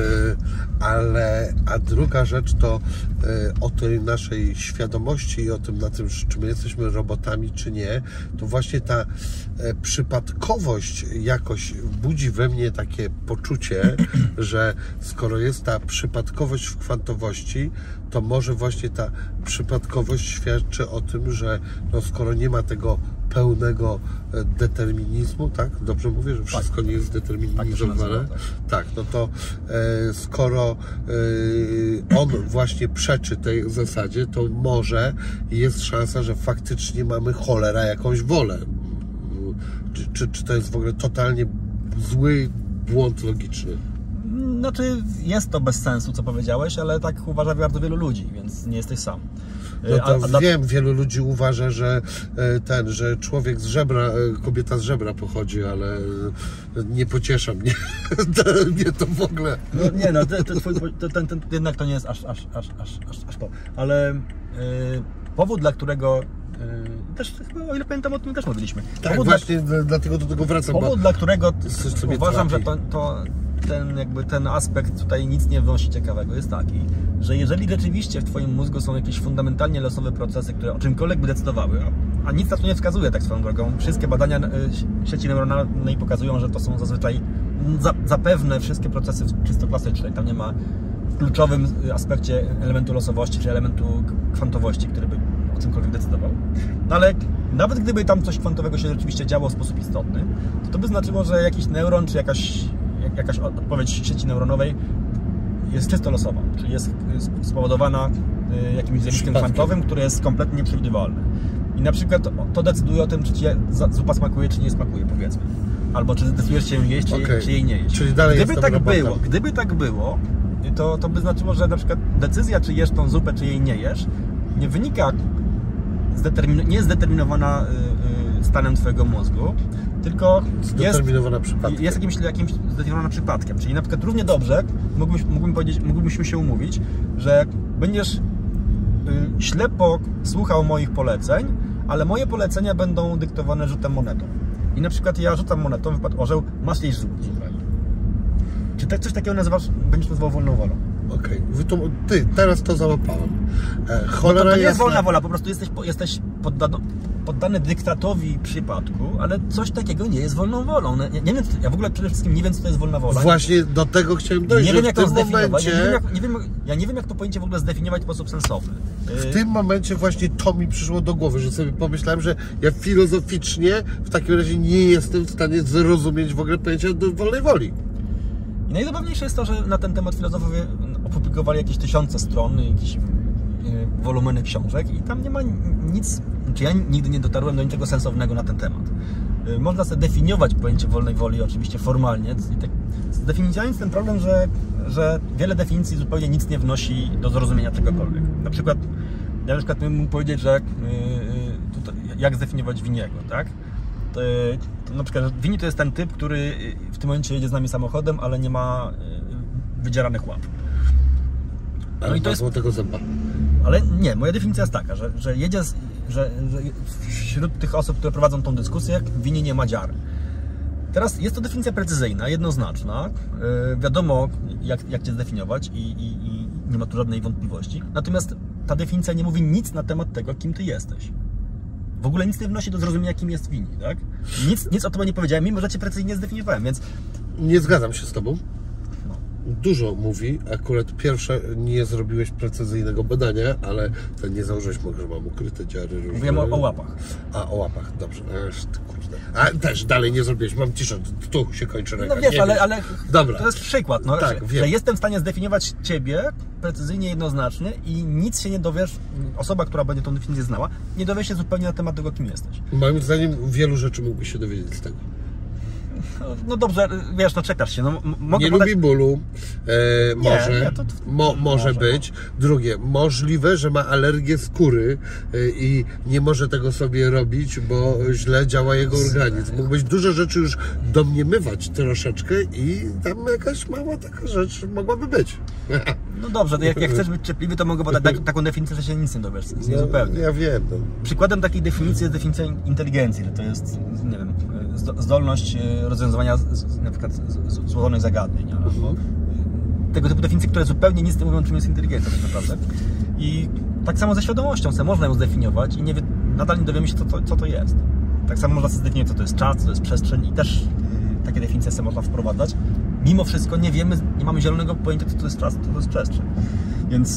A druga rzecz to o tej naszej świadomości i o tym, na tym, czy my jesteśmy robotami, czy nie, to właśnie ta przypadkowość jakoś budzi we mnie takie poczucie, że skoro jest ta przypadkowość w kwantowości, to może właśnie ta przypadkowość świadczy o tym, że no skoro nie ma tego pełnego determinizmu, tak? Dobrze mówię, że wszystko nie jest zdeterminizowane? Tak, no to skoro on właśnie przeczy tej zasadzie, to może jest szansa, że faktycznie mamy cholera jakąś wolę. Czy to jest w ogóle totalnie zły błąd logiczny? Znaczy, jest to bez sensu, co powiedziałeś, ale tak uważa bardzo wielu ludzi, więc nie jesteś sam. No to wiem, wielu ludzi uważa, że że człowiek z żebra, kobieta z żebra pochodzi, ale nie pociesza mnie. Nie to w ogóle. No, nie no, jednak to nie jest aż to. Ale powód, dla którego też chyba, o ile pamiętam, o tym też mówiliśmy. Tak, właśnie dlatego do tego wracam. Powód, dla którego uważam, że ten aspekt tutaj nic nie wnosi ciekawego, jest taki, że jeżeli rzeczywiście w twoim mózgu są jakieś fundamentalnie losowe procesy, które o czymkolwiek by decydowały, a nic na to nie wskazuje tak swoją drogą, wszystkie badania sieci neuronalnej pokazują, że to są zazwyczaj zapewne wszystkie procesy czysto klasyczne, tam nie ma w kluczowym aspekcie elementu losowości czy elementu kwantowości, który by o czymkolwiek decydował. No ale nawet gdyby tam coś kwantowego się rzeczywiście działo w sposób istotny, to by znaczyło, że jakiś neuron czy jakaś odpowiedź sieci neuronowej jest czysto losowa, czyli jest spowodowana jakimś zjawiskiem kwantowym, które jest kompletnie nieprzewidywalne. I na przykład to decyduje o tym, czy ci zupa smakuje, czy nie smakuje, powiedzmy. Albo czy zdecydujesz się ją jeść, czy jej nie jeść. Czyli dalej Gdyby tak było, to by znaczyło, że na przykład decyzja, czy jesz tą zupę, czy jej nie jesz, nie wynika, nie jest zdeterminowana stanem twojego mózgu, tylko jest jakimś zdeterminowana przypadkiem. Czyli na przykład równie dobrze mógłbyśmy się umówić, że będziesz ślepo słuchał moich poleceń, ale moje polecenia będą dyktowane rzutem monetą. I na przykład ja rzucam monetą, wypadł orzeł, masz jeść zupę. Czy coś takiego będziesz nazywał wolną wolą? Okej, ty, teraz to załapałem. Cholera to nie jest wolna wola, po prostu jesteś poddany dyktatowi przypadku, ale coś takiego nie jest wolną wolą. Nie wiem, ja w ogóle przede wszystkim nie wiem, co to jest wolna wola. Właśnie do tego chciałem dojść. Nie wiem, jak to zdefiniować. Ja nie wiem, jak to pojęcie w ogóle zdefiniować w sposób sensowny. W tym momencie właśnie to mi przyszło do głowy, że sobie pomyślałem, że ja filozoficznie w takim razie nie jestem w stanie zrozumieć w ogóle pojęcia wolnej woli. I najzabawniejsze jest to, że na ten temat filozofowie opublikowali jakieś tysiące stron, jakieś wolumeny książek i tam nie ma nic, czy ja nigdy nie dotarłem do niczego sensownego na ten temat. Można sobie definiować pojęcie wolnej woli oczywiście formalnie. Z definicjami jest ten problem, że wiele definicji zupełnie nic nie wnosi do zrozumienia czegokolwiek. Na przykład mógł powiedzieć, że jak zdefiniować Winiego, tak? To na przykład Wini to jest ten typ, który w tym momencie jedzie z nami samochodem, ale nie ma wydzieranych łap. No i to jest tego zęba. Ale nie, moja definicja jest taka, że jedzie, że wśród tych osób, które prowadzą tą dyskusję, Wini nie ma dziary. Teraz jest to definicja precyzyjna, jednoznaczna. Wiadomo, jak cię zdefiniować i nie ma tu żadnej wątpliwości. Natomiast ta definicja nie mówi nic na temat tego, kim ty jesteś. W ogóle nic nie wnosi do zrozumienia, kim jest Wini, tak? Nic o tym nie powiedziałem, mimo że cię precyzyjnie zdefiniowałem, więc... Nie zgadzam się z tobą. Dużo mówi, akurat pierwsze nie zrobiłeś precyzyjnego badania, ale to nie założyłeś, że mam ukryte dziary różne. Mówiłem o łapach. A, o łapach, dobrze. Kurde. A też dalej nie zrobiłeś, mam t-shirt, tu się kończy ręka. No wiesz, ale dobra. To jest przykład, no, tak, że jestem w stanie zdefiniować ciebie precyzyjnie, jednoznacznie i nic się nie dowiesz, osoba, która będzie tą definicję znała, nie dowie się zupełnie na temat tego, kim jesteś. Moim zdaniem wielu rzeczy mógłbyś się dowiedzieć z tego. No dobrze, wiesz, no czekasz się. No, nie lubi bólu, może być. Drugie, możliwe, że ma alergię skóry i nie może tego sobie robić, bo źle działa jego organizm. Mógłbyś dużo rzeczy już domniemywać troszeczkę i tam jakaś mała taka rzecz mogłaby być. No dobrze, to jak chcesz być cierpliwy, to mogę podać taką definicję, że się nic nie dowiesz, zupełnie. Ja wiem. No. Przykładem takiej definicji jest definicja inteligencji, że to jest, nie wiem, zdolność rozwiązywania na przykład złożonych zagadnień, albo tego typu definicje, które zupełnie nic nie mówią, czym jest inteligencja tak naprawdę. I tak samo ze świadomością można ją zdefiniować i nadal nie dowiemy się, co to jest. Tak samo można sobie zdefiniować, co to jest czas, co to jest przestrzeń i też takie definicje sobie można wprowadzać. Mimo wszystko nie mamy zielonego pojęcia, co to jest czas, co to jest przestrzeń. Więc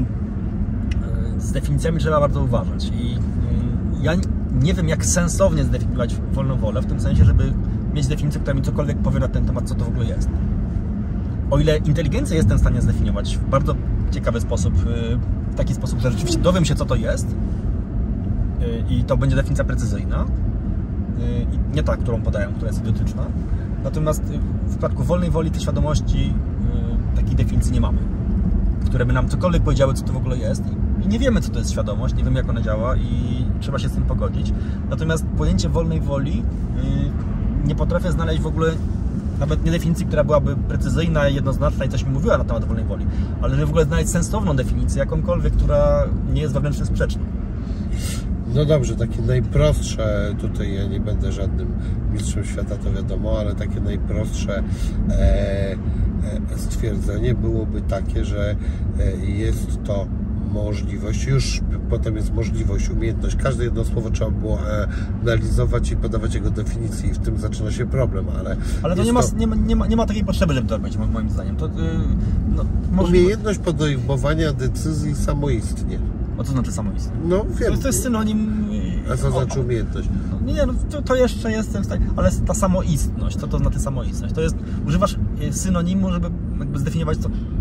z definicjami trzeba bardzo uważać. I ja nie wiem, jak sensownie zdefiniować wolną wolę, w tym sensie, żeby mieć definicję, która mi cokolwiek powie na ten temat, co to w ogóle jest. O ile inteligencję jestem w stanie zdefiniować w bardzo ciekawy sposób, w taki sposób, że rzeczywiście dowiem się, co to jest i to będzie definicja precyzyjna i nie ta, którą podają, która jest idiotyczna. Natomiast w przypadku wolnej woli tej świadomości takiej definicji nie mamy, które by nam cokolwiek powiedziały, co to w ogóle jest i nie wiemy, co to jest świadomość, nie wiemy, jak ona działa i trzeba się z tym pogodzić. Natomiast pojęcie wolnej woli nie potrafię znaleźć w ogóle nawet nie definicji, która byłaby precyzyjna, jednoznaczna i coś mi mówiła na temat wolnej woli, ale żeby w ogóle znaleźć sensowną definicję, jakąkolwiek, która nie jest wewnętrznie sprzeczna. No dobrze, takie najprostsze, tutaj ja nie będę żadnym mistrzem świata, to wiadomo, ale takie najprostsze stwierdzenie byłoby takie, że jest to możliwość, już potem jest możliwość, umiejętność. Każde jedno słowo trzeba było analizować i podawać jego definicję i w tym zaczyna się problem, ale to nie ma takiej potrzeby, żeby to robić, moim zdaniem. Umiejętność podejmowania decyzji samoistnie. O co znaczy samoistnie? No wiem. To jest synonim... A co znaczy umiejętność? To jeszcze jestem w stanie, ale ta samoistność, co to znaczy samoistność? To jest, używasz synonimu, żeby jakby zdefiniować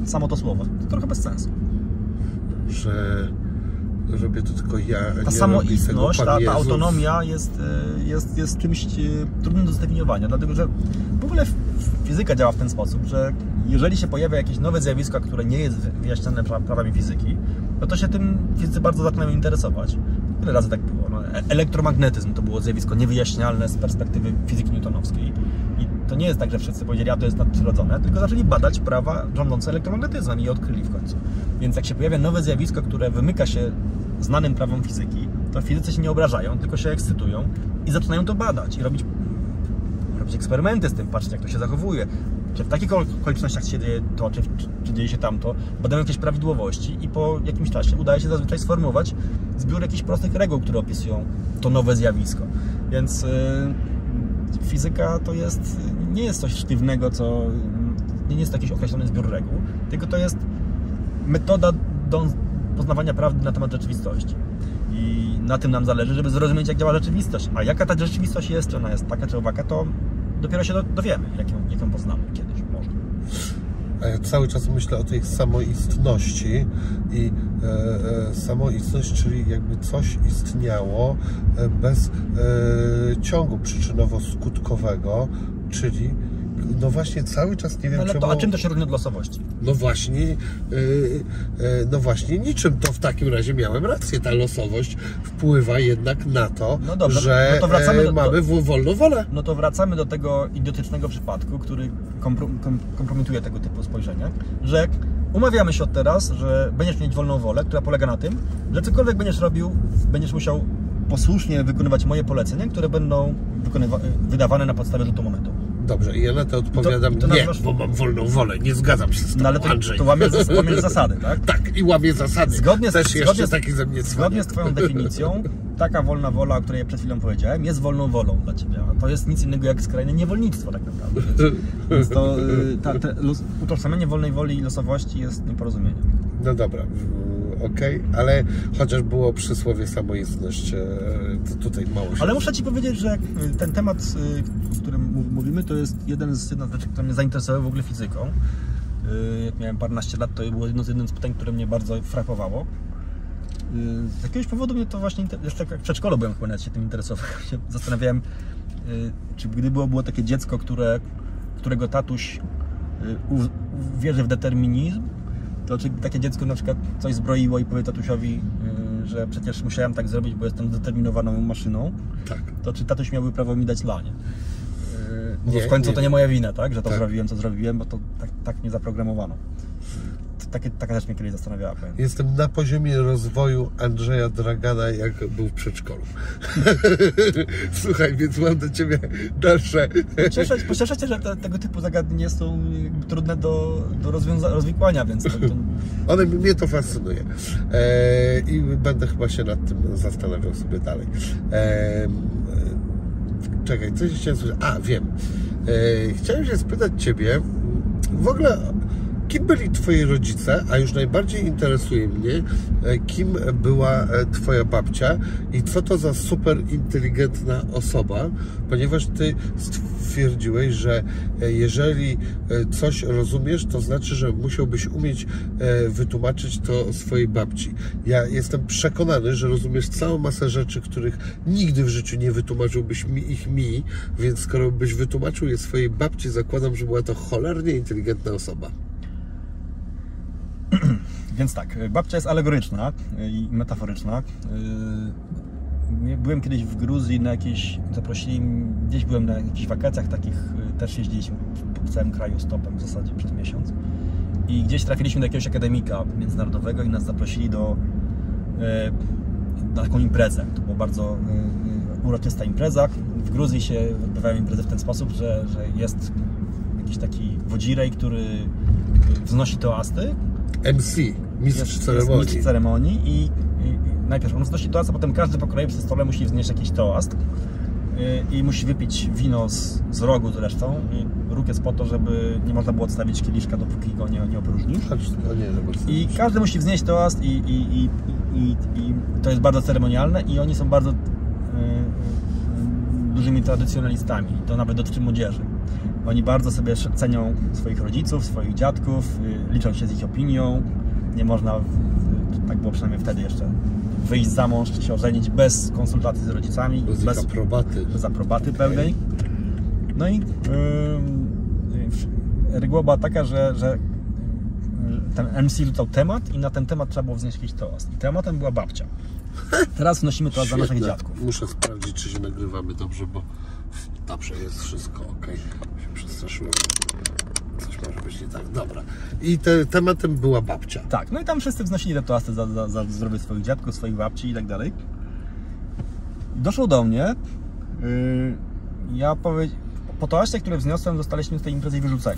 samo to słowo. To trochę bez sensu. Że robię to tylko ja, ta samoistność, ta autonomia jest czymś trudnym do zdefiniowania, dlatego że w ogóle fizyka działa w ten sposób, że jeżeli się pojawia jakieś nowe zjawisko, które nie jest wyjaśnione prawami fizyki, no to się tym fizycy bardzo zaczynają interesować. Ile razy tak było? No, elektromagnetyzm to było zjawisko niewyjaśnialne z perspektywy fizyki newtonowskiej. I to nie jest tak, że wszyscy powiedzieli, a to jest nadprzyrodzone, tylko zaczęli badać prawa rządzące elektromagnetyzmem i je odkryli w końcu. Więc jak się pojawia nowe zjawisko, które wymyka się znanym prawom fizyki, to fizycy się nie obrażają, tylko się ekscytują i zaczynają to badać i robić eksperymenty z tym, patrzeć jak to się zachowuje, czy w takich okolicznościach się dzieje to, czy dzieje się tamto, badają jakieś prawidłowości i po jakimś czasie udaje się zazwyczaj sformułować zbiór jakichś prostych reguł, które opisują to nowe zjawisko. Więc fizyka to nie jest coś sztywnego, nie jest jakiś określony zbiór reguł, tylko to jest metoda do poznawania prawdy na temat rzeczywistości. I na tym nam zależy, żeby zrozumieć, jak działa rzeczywistość. A jaka ta rzeczywistość jest, czy ona jest taka, czy owaka, to dopiero się dowiemy, jak ją poznamy kiedyś, może. A ja cały czas myślę o tej samoistności i samoistność, czyli jakby coś istniało bez ciągu przyczynowo-skutkowego, czyli no właśnie cały czas nie wiem, ale czemu... a czym to się różni od losowości? No właśnie niczym. To w takim razie miałem rację. Ta losowość wpływa jednak na to, no dobrze, że no to mamy wolną wolę. No to wracamy do tego idiotycznego przypadku, który kompromituje tego typu spojrzenie, że umawiamy się od teraz, że będziesz mieć wolną wolę, która polega na tym, że cokolwiek będziesz robił, będziesz musiał posłusznie wykonywać moje polecenia, które będą wydawane na podstawie rzutu monetą. Dobrze, i ja na to odpowiadam, bo mam wolną wolę, nie zgadzam się z tobą, ale to łamiesz zasady, tak? Tak, i łamię zasady. Zgodnie z twoją definicją, taka wolna wola, o której przed chwilą powiedziałem, jest wolną wolą dla ciebie. A to jest nic innego jak skrajne niewolnictwo tak naprawdę. Więc to utożsamianie wolnej woli i losowości jest nieporozumieniem. No dobra, okej, ale chociaż było przysłowie samoistność, to tutaj mało się... Ale muszę ci powiedzieć, że ten temat, o którym mówimy, to jest jedna z rzeczy, która mnie zainteresowały w ogóle fizyką. Jak miałem paręnaście lat, to było jedno z pytań, które mnie bardzo frapowało. Z jakiegoś powodu mnie to właśnie, jeszcze jak w przedszkolu byłem, chyba nawet się tym interesował, się zastanawiałem, czy gdyby było takie dziecko, którego tatuś wierzy w determinizm, to czy takie dziecko na przykład coś zbroiło i powie tatusiowi, że przecież musiałem tak zrobić, bo jestem zdeterminowaną maszyną, tak. To czy tatuś miałby prawo mi dać lanie? Bo w końcu to nie moja wina, tak? Że to zrobiłem, co zrobiłem, bo to tak mnie zaprogramowano. Taka rzecz mnie kiedyś zastanawiała. Jestem na poziomie rozwoju Andrzeja Dragana, jak był w przedszkolu. Słuchaj, więc mam do Ciebie dalsze... Pocieszę Cię, że tego typu zagadnienia są trudne do rozwikłania, więc... Mnie to fascynuje. I będę chyba się nad tym zastanawiał sobie dalej. Czekaj, coś chciałem słyszeć. Wiem. Chciałem się spytać Ciebie, w ogóle... Kim byli Twoi rodzice, a już najbardziej interesuje mnie, kim była Twoja babcia i co to za super inteligentna osoba, ponieważ Ty stwierdziłeś, że jeżeli coś rozumiesz, to znaczy, że musiałbyś umieć wytłumaczyć to swojej babci. Ja jestem przekonany, że rozumiesz całą masę rzeczy, których nigdy w życiu nie wytłumaczyłbyś mi, więc skoro byś wytłumaczył je swojej babci, zakładam, że była to cholernie inteligentna osoba. Więc tak, babcia jest alegoryczna i metaforyczna. Byłem kiedyś w Gruzji zaprosili, gdzieś byłem na jakichś wakacjach takich, też jeździliśmy po całym kraju stopem w zasadzie przez miesiąc. I gdzieś trafiliśmy do jakiegoś akademika międzynarodowego i nas zaprosili na taką imprezę. To była bardzo uroczysta impreza. W Gruzji się odbywają imprezy w ten sposób, że jest jakiś taki wodzirej, który wznosi toasty. MC, mistrz ceremonii i najpierw on wznosi toast, a potem każdy po kolei przy stole musi wznieść jakiś toast i musi wypić wino z rogu zresztą i róg jest po to, żeby nie można było odstawić kieliszka, dopóki go nie opróżnisz. I każdy musi wznieść toast i to jest bardzo ceremonialne i oni są bardzo dużymi tradycjonalistami, to nawet dotyczy młodzieży. Oni bardzo sobie cenią swoich rodziców, swoich dziadków, liczą się z ich opinią. Nie można, tak było przynajmniej wtedy jeszcze, wyjść za mąż czy się ożenić bez konsultacji z rodzicami. Bez aprobaty pełnej. No i reguła była taka, że ten MC rzucał temat i na ten temat trzeba było wznieść jakiś toast. I tematem była babcia. Teraz wnosimy toast za naszych dziadków. Muszę sprawdzić, czy się nagrywamy dobrze, bo dobrze jest wszystko ok. Się przestraszyłem. Coś może być nie tak. Dobra. I tematem była babcia. Tak, no i tam wszyscy wznosili te toasty za zdrowie swoich dziadków, swoich babci i tak dalej. Doszło do mnie. Po toaście, które wzniosłem, zostaliśmy z tej imprezy wyrzuceni.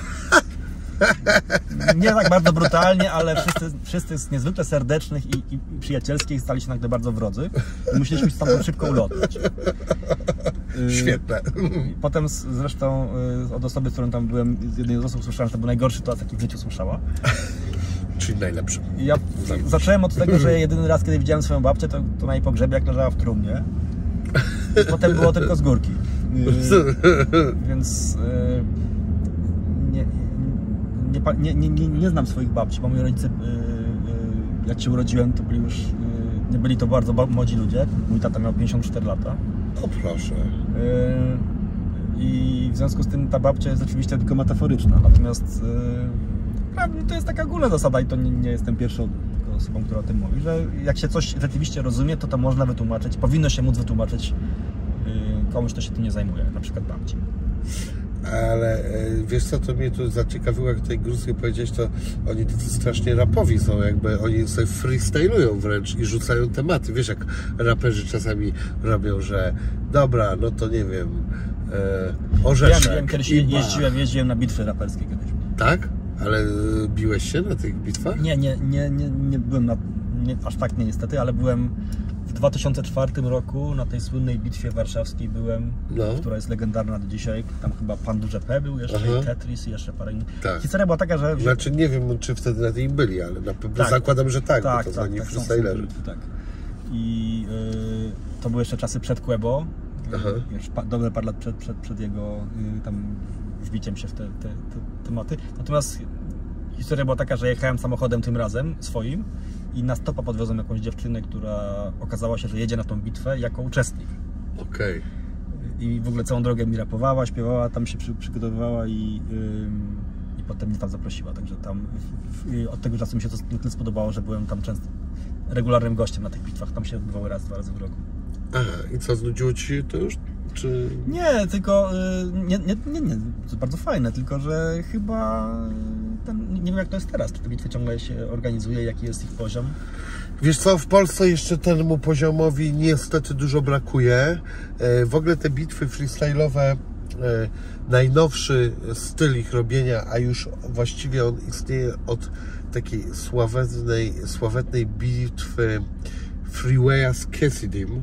Nie tak bardzo brutalnie, ale wszyscy z niezwykle serdecznych i przyjacielskich stali się nagle bardzo wrodzy. I musieliśmy się tam szybko ulotnić. Świetne. Potem zresztą od osoby, z którą tam byłem, z jednej z osób słyszałem, że to był najgorszy toast, jaki w życiu słyszała. Czyli najlepszy. Ja zacząłem od tego, że jedyny raz, kiedy widziałem swoją babcię, to na jej pogrzebie, jak leżała w trumnie. I potem było tylko z górki. Więc nie znam swoich babci, bo moi rodzice, jak się urodziłem, to byli już, nie byli to bardzo młodzi ludzie. Mój tata miał 54 lata. O proszę. I w związku z tym ta babcia jest oczywiście tylko metaforyczna. Natomiast to jest taka ogólna zasada i to nie jestem pierwszą osobą, która o tym mówi, że jak się coś rzeczywiście rozumie, to można wytłumaczyć, powinno się móc wytłumaczyć komuś, kto się tym nie zajmuje, na przykład babci. Ale wiesz co, to mnie tu zaciekawiło, jak tutaj Gruzji powiedziałeś, to oni tacy strasznie rapowi są, jakby oni sobie freestylują wręcz i rzucają tematy. Wiesz, jak raperzy czasami robią, że dobra, no to nie wiem, orzeszek. Ja kiedyś jeździłem na bitwy raperskie kiedyś. Tak? Ale biłeś się na tych bitwach? Nie byłem aż tak niestety, ale byłem w 2004 roku na tej słynnej bitwie warszawskiej która jest legendarna do dzisiaj. Tam chyba Pan Duże P był jeszcze, i Tetris i jeszcze parę innych. Tak. Historia była taka, że... Znaczy nie wiem, czy wtedy na tej byli, ale zakładam, że tak, bo to znani freestylerzy. Tak. I to były jeszcze czasy przed Quebo. Dobre parę lat przed jego tam wbiciem się w te tematy. Natomiast historia była taka, że jechałem samochodem tym razem swoim i na stopa podwiozłem jakąś dziewczynę, która okazała się, że jedzie na tą bitwę jako uczestnik. Okej. I w ogóle całą drogę mi rapowała, śpiewała, tam się przygotowywała i potem mnie tam zaprosiła. Także tam od tego czasu mi się to tyle spodobało, że byłem tam często regularnym gościem na tych bitwach. Tam się odbywały dwa razy w roku. Aha, i co, znudziło Ci się to już? Czy... Nie, tylko nie, to jest bardzo fajne, tylko że chyba nie wiem, jak to jest teraz, czy te bitwy ciągle się organizuje, jaki jest ich poziom. Wiesz co, w Polsce jeszcze temu poziomowi niestety dużo brakuje. W ogóle te bitwy freestyle'owe, najnowszy styl ich robienia, a już właściwie on istnieje od takiej sławetnej bitwy Freewaya z Cassidym,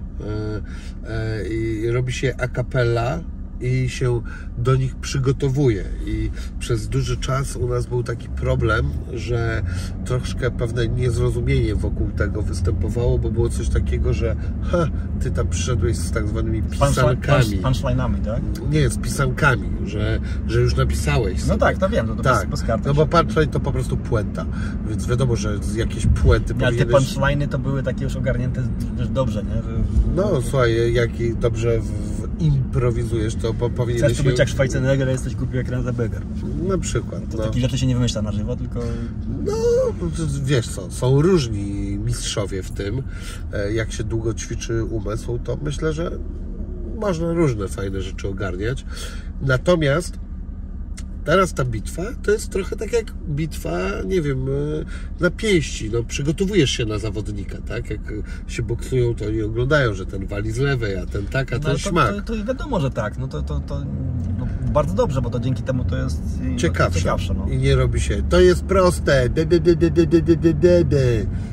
i robi się a cappella i się do nich przygotowuje i przez duży czas u nas był taki problem, że troszkę pewne niezrozumienie wokół tego występowało, bo było coś takiego, że ty tam przyszedłeś z tak zwanymi pisankami. Punchline'ami, tak? Nie, z pisankami, że już napisałeś sobie. No tak, to wiem, to tak, bez karty. no bo punchline to po prostu puenta, więc wiadomo, że z jakieś puenty powinieneś... Ale te punchline'y to były takie już ogarnięte dobrze, nie? No słuchaj, jak dobrze improwizujesz, to powinieneś... Chcesz tu być jak Schwarzenegger, jesteś głupi jak Ranzenberger. Na przykład. To takich rzeczy się nie wymyśla na żywo, tylko... No, wiesz co, są różni mistrzowie w tym. Jak się długo ćwiczy umysł, to myślę, że można różne fajne rzeczy ogarniać. Natomiast teraz ta bitwa to jest trochę tak jak bitwa, nie wiem, na pięści. No, przygotowujesz się na zawodnika, tak? Jak się boksują, to oni oglądają, że ten wali z lewej, a ten tak, a ten szmak. To wiadomo, że tak. No to bardzo dobrze, bo to dzięki temu to jest ciekawsze. No. I nie robi się. To jest proste.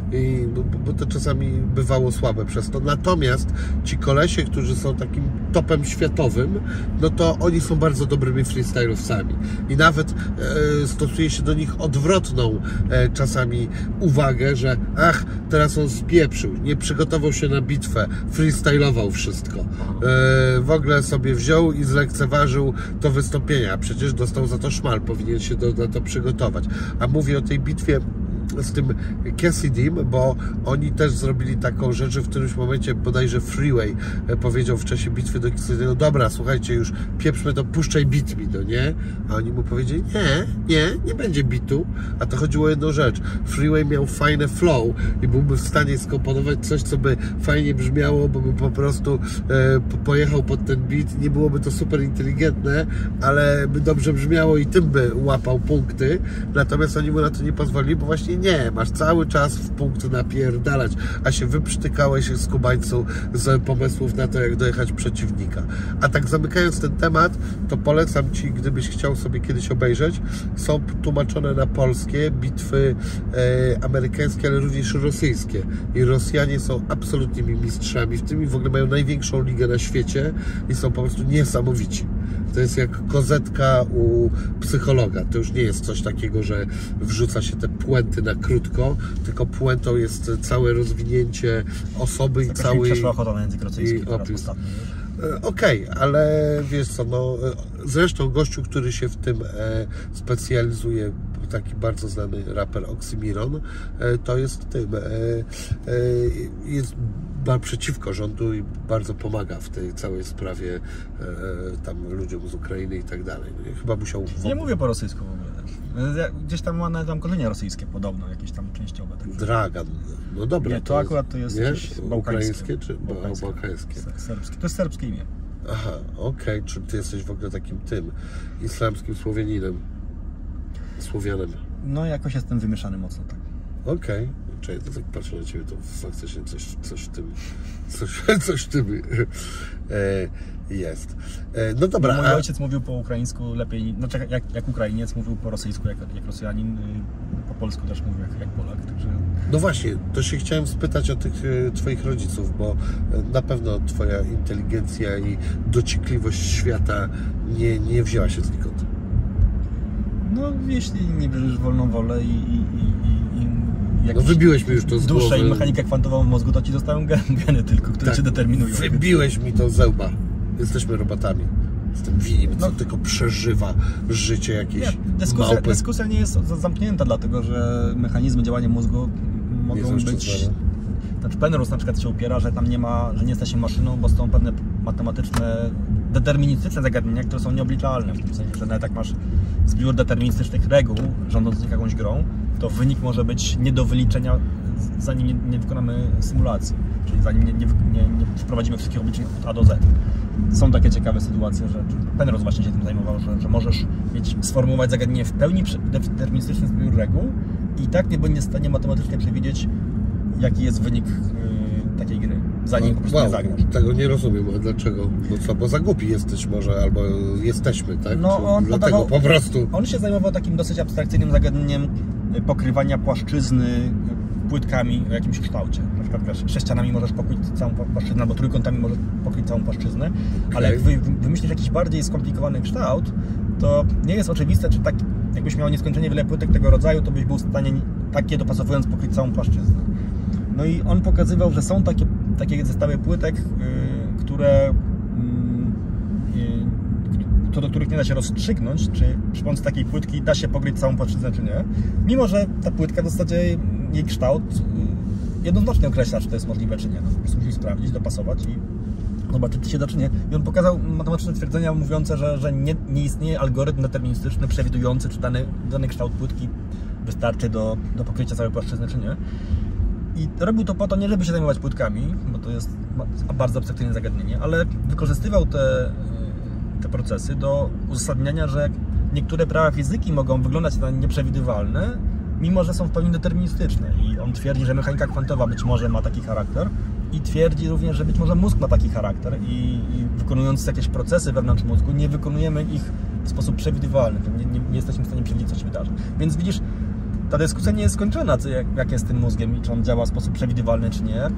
bo to czasami bywało słabe przez to. Natomiast ci kolesie, którzy są takim topem światowym, no to oni są bardzo dobrymi freestylowcami i nawet stosuje się do nich odwrotną czasami uwagę, że teraz on spieprzył, nie przygotował się na bitwę, freestylował wszystko. W ogóle sobie wziął i zlekceważył to wystąpienie, a przecież dostał za to szmal, powinien się na to przygotować. A mówię o tej bitwie z tym Cassidy, bo oni też zrobili taką rzecz, że w którymś momencie bodajże Freeway powiedział w czasie bitwy do Cassidy'ego: dobra, słuchajcie, już pieprzmy to, puszczaj beat mi, no nie? A oni mu powiedzieli: nie będzie bitu. A to chodziło o jedną rzecz. Freeway miał fajne flow i byłby w stanie skomponować coś, co by fajnie brzmiało, bo by po prostu pojechał pod ten beat. Nie byłoby to super inteligentne, ale by dobrze brzmiało i tym by łapał punkty. Natomiast oni mu na to nie pozwolili, bo właśnie nie, masz cały czas w punkt napierdalać, a się wyprztykałeś z Kubańcu z pomysłów na to, jak dojechać przeciwnika. A tak zamykając ten temat, to polecam Ci, gdybyś chciał sobie kiedyś obejrzeć, są tłumaczone na polskie bitwy amerykańskie, ale również rosyjskie. I Rosjanie są absolutnymi mistrzami w tym i w ogóle mają największą ligę na świecie i są po prostu niesamowici. To jest jak kozetka u psychologa. To już nie jest coś takiego, że wrzuca się te puenty na krótko, tylko puentą jest całe rozwinięcie osoby i całej... Przeszła ochota na język rosyjski teraz ostatnio. Okej, ale wiesz co, no zresztą gościu, który się w tym specjalizuje, taki bardzo znany raper Oxymiron, to jest tym, jest przeciwko rządu i bardzo pomaga w tej całej sprawie tam ludziom z Ukrainy i tak dalej. Chyba musiał... Nie mówię po rosyjsku w ogóle też. Gdzieś tam ma tam korzenie rosyjskie podobno, jakieś tam częściowe. Także... Dragan. No dobra. Nie, to akurat to jest ukraińskie czy bałkańskie? Serbskie. To jest serbskie imię. Aha, okej. Czy ty jesteś w ogóle takim islamskim Słowianinem? Słowianem? No jakoś jestem wymieszany mocno, tak. Okej. Czyli to tak patrzę na Ciebie, to faktycznie coś w tym jest. No dobra. Mój ojciec mówił po ukraińsku lepiej, znaczy jak Ukrainiec, mówił po rosyjsku jak Rosjanin, po polsku też mówił jak Polak, także... No właśnie, to się chciałem spytać o tych Twoich rodziców, bo na pewno Twoja inteligencja i dociekliwość świata nie wzięła się znikąd. No jeśli nie bierzesz wolną wolę no wybiłeś mi już to z głowy. Duszę i mechanikę kwantową w mózgu, to Ci zostają geny tylko, które Cię determinują. Wybiłeś mi to ze łba. Jesteśmy robotami. Jestem winien, co tylko przeżywa życie jakieś małpy. Dyskusja nie jest zamknięta, dlatego że mechanizmy działania mózgu mogą być... Znaczy Penrose na przykład się upiera, że tam nie ma, że nie jesteśmy maszyną, bo są pewne matematyczne, deterministyczne zagadnienia, które są nieobliczalne. W tym sensie, że nawet jak masz zbiór deterministycznych reguł rządzących jakąś grą, to wynik może być nie do wyliczenia, zanim nie wykonamy symulacji, czyli zanim nie wprowadzimy wszystkich obliczeń od A do Z. Są takie ciekawe sytuacje, że Penrose właśnie się tym zajmował, że możesz sformułować zagadnienie w pełni deterministyczny zbiór reguł i tak nie będzie w stanie matematycznie przewidzieć, jaki jest wynik takiej gry, zanim po prostu nie zagrasz. Tego nie rozumiem, a dlaczego? No co, bo za głupi jesteś może, albo jesteśmy, tak? No dlatego po prostu... On się zajmował takim dosyć abstrakcyjnym zagadnieniem pokrywania płaszczyzny płytkami o jakimś kształcie. Na przykład wiesz, sześcianami możesz pokryć całą płaszczyznę, albo trójkątami możesz pokryć całą płaszczyznę, ale jak wymyślisz jakiś bardziej skomplikowany kształt, to nie jest oczywiste, czy tak jakbyś miał nieskończenie wiele płytek tego rodzaju, to byś był w stanie takie dopasowując pokryć całą płaszczyznę. No i on pokazywał, że są takie zestawy płytek, do których nie da się rozstrzygnąć, czy przy pomocy takiej płytki da się pokryć całą płaszczyznę, czy nie. Mimo że ta płytka w zasadzie jej kształt jednoznacznie określa, czy to jest możliwe, czy nie. No, po prostu musisz sprawdzić, dopasować i zobaczyć, czy się da, czy nie. I on pokazał matematyczne twierdzenia mówiące, że nie istnieje algorytm deterministyczny przewidujący, czy dany kształt płytki wystarczy do pokrycia całej płaszczyzny, czy nie. I robił to po to, nie żeby się zajmować płytkami, bo to jest bardzo abstrakcyjne zagadnienie, ale wykorzystywał te procesy do uzasadniania, że niektóre prawa fizyki mogą wyglądać na nieprzewidywalne, mimo że są w pełni deterministyczne. I on twierdzi, że mechanika kwantowa być może ma taki charakter i twierdzi również, że być może mózg ma taki charakter i wykonując jakieś procesy wewnątrz mózgu, nie wykonujemy ich w sposób przewidywalny, nie jesteśmy w stanie przewidzieć, co się wydarzy. Więc widzisz, ta dyskusja nie jest skończona, jak jest z tym mózgiem i czy on działa w sposób przewidywalny, czy nie.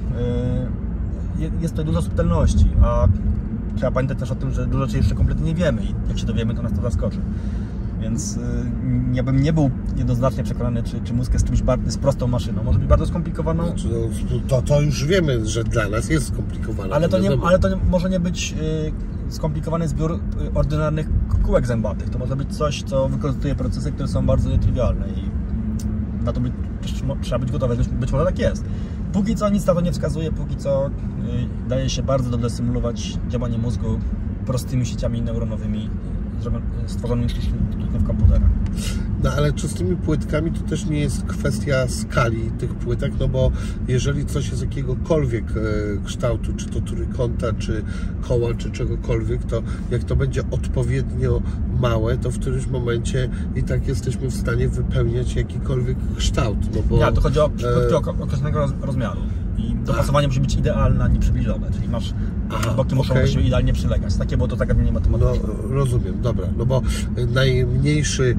Jest tutaj dużo subtelności, a trzeba pamiętać też o tym, że dużo rzeczy jeszcze kompletnie nie wiemy i jak się dowiemy, to nas to zaskoczy. Więc ja bym nie był jednoznacznie przekonany, czy mózg jest czymś z prostą maszyną. Może być bardzo skomplikowaną. Znaczy, to już wiemy, że dla nas jest skomplikowane. Ale to może nie być skomplikowany zbiór ordynarnych kółek zębatych. To może być coś, co wykorzystuje procesy, które są bardzo nietrywialne i na to trzeba być gotowy. Być może tak jest. Póki co nic na to nie wskazuje, póki co daje się bardzo dobrze symulować działanie mózgu prostymi sieciami neuronowymi stworzonymi sztucznie w komputerach. No ale czy z tymi płytkami to też nie jest kwestia skali tych płytek, no bo jeżeli coś jest jakiegokolwiek kształtu, czy to trójkąta, czy koła, czy czegokolwiek, to jak to będzie odpowiednio małe, to w którymś momencie i tak jesteśmy w stanie wypełniać jakikolwiek kształt. No bo, ja, to chodzi o płytki określonego rozmiaru. I dopasowanie musi być idealne, a nie przybliżone, czyli masz boki muszą się idealnie przylegać. Takie było to zagadnienie matematyczne. No rozumiem, dobra, no bo najmniejszy,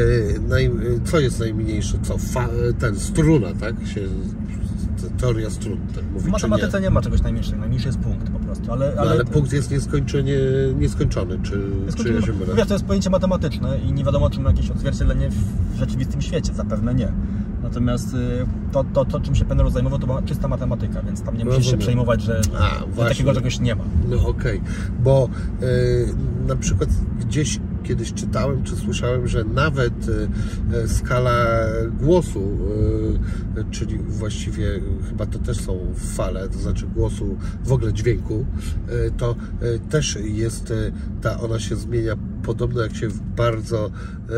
co jest najmniejszy? Ten struna, tak? Teoria strun, tak mówi. W matematyce nie ma czegoś najmniejszego, najmniejszy jest punkt po prostu. Ale punkt jest nieskończony, czy ja się mylę? Wiesz, to jest pojęcie matematyczne i nie wiadomo, czy ma jakieś odzwierciedlenie w rzeczywistym świecie, zapewne nie. Natomiast to czym się Penrose zajmował, to była czysta matematyka, więc tam nie musisz się przejmować, że takiego czegoś nie ma. No okej, bo na przykład gdzieś kiedyś czytałem, czy słyszałem, że nawet skala głosu, czyli właściwie chyba to też są fale, to znaczy głosu, w ogóle dźwięku, to też jest, ona się zmienia podobno, jak się bardzo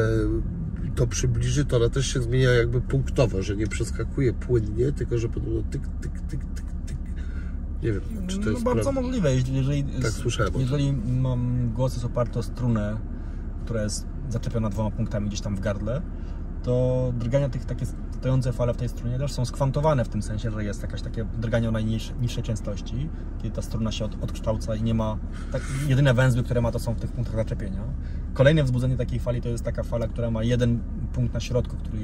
to przybliży, to ona też się zmienia jakby punktowo, że nie przeskakuje płynnie, tylko że podobno tyk, tyk, tyk, tyk, tyk. Nie wiem, czy to jest bardzo możliwe, tak słyszałem. Jeżeli głos jest oparty o strunę, która jest zaczepiona 2 punktami gdzieś tam w gardle, to drgania takie stojące fale w tej strunie też są skwantowane w tym sensie, że jest takie drganie o najniższej częstości, kiedy ta struna się odkształca i nie ma, jedyne węzły, które ma, to są w tych punktach zaczepienia. Kolejne wzbudzenie takiej fali to jest taka fala, która ma jeden punkt na środku, który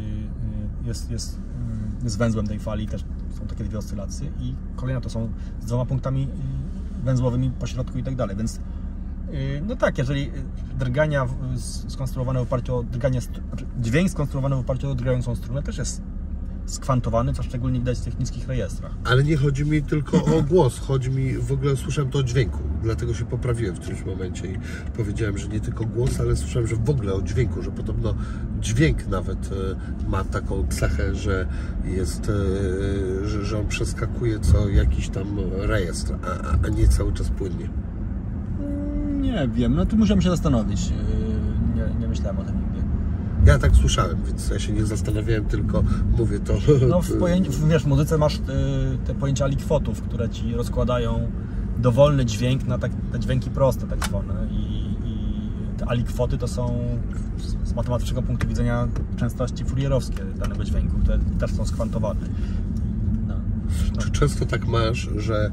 jest węzłem tej fali, też są takie 2 oscylacje i kolejna to są z 2 punktami węzłowymi po środku i tak dalej, więc no tak, jeżeli drgania skonstruowane w oparciu o dźwięk skonstruowany w oparciu o drgającą strunę też jest skwantowany, co szczególnie widać w tych niskich rejestrach. Ale nie chodzi mi tylko o głos, chodzi mi, w ogóle słyszałem to o dźwięku, dlatego się poprawiłem w którymś momencie i powiedziałem, że nie tylko głos, ale słyszałem, że w ogóle o dźwięku, że podobno dźwięk nawet ma taką cechę, że jest, że on przeskakuje co jakiś tam rejestr, a nie cały czas płynnie. Nie wiem, no tu musiałem się zastanowić. Nie myślałem o tym nigdy. Ja tak słyszałem, więc ja się nie zastanawiałem, tylko mówię to. No w muzyce masz te pojęcia alikwotów, które ci rozkładają dowolny dźwięk na te dźwięki proste tak zwane i te alikwoty to są z matematycznego punktu widzenia częstości furierowskie danego dźwięku, które też są skwantowane. Czy często tak masz, że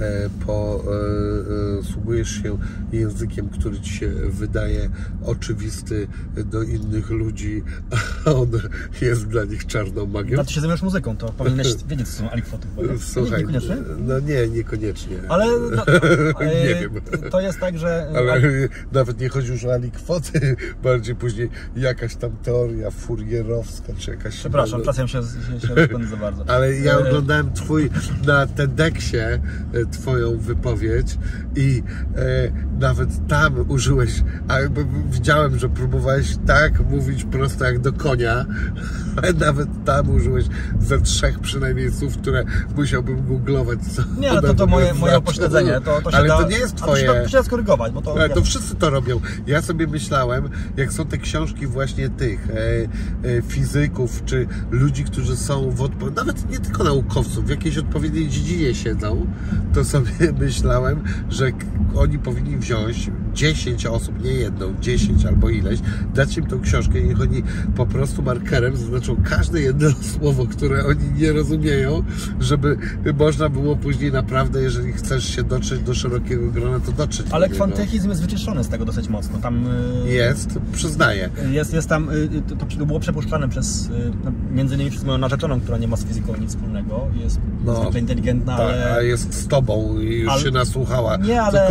posługujesz się językiem, który ci się wydaje oczywisty do innych ludzi, a on jest dla nich czarną magią? No ty się zajmujesz muzyką, to powinieneś wiedzieć, co są alikwoty. Słuchaj, niekoniecznie? No niekoniecznie. Ale nie wiem. To jest tak, że... Ale nawet nie chodzi już o alikwoty, bardziej później jakaś tam teoria furierowska, czy jakaś... Przepraszam, czasem się rozpędzę za bardzo. Ale ja oglądałem na TEDxie twoją wypowiedź i nawet tam użyłeś, widziałem, że próbowałeś tak mówić prosto jak do konia, ale nawet tam użyłeś ze 3 przynajmniej słów, które musiałbym googlować. Nie, ale to moje upośledzenie. Ale to nie jest twoje... To trzeba skorygować, bo to... Ale to wszyscy to robią. Ja sobie myślałem, jak są te książki właśnie tych fizyków, czy ludzi, którzy są nawet nie tylko naukowców, w jakiejś odpowiedniej dziedzinie siedzą, to sobie myślałem, że oni powinni wziąć 10 osób, nie jedną, 10 albo ileś, dać im tą książkę i niech oni po prostu markerem zaznaczą każde jedno słowo, które oni nie rozumieją, żeby można było później naprawdę, jeżeli chcesz się dotrzeć do szerokiego grona, to dotrzeć. Ale kwantechizm jest wyczyszczony z tego dosyć mocno. Tam jest, przyznaję. Jest tam, to było przepuszczane przez, między innymi przez moją narzeczoną, która nie ma z fizyką nic wspólnego. Jest zwykle inteligentna, tak, ale... a jest z tobą i już się nasłuchała. Nie, ale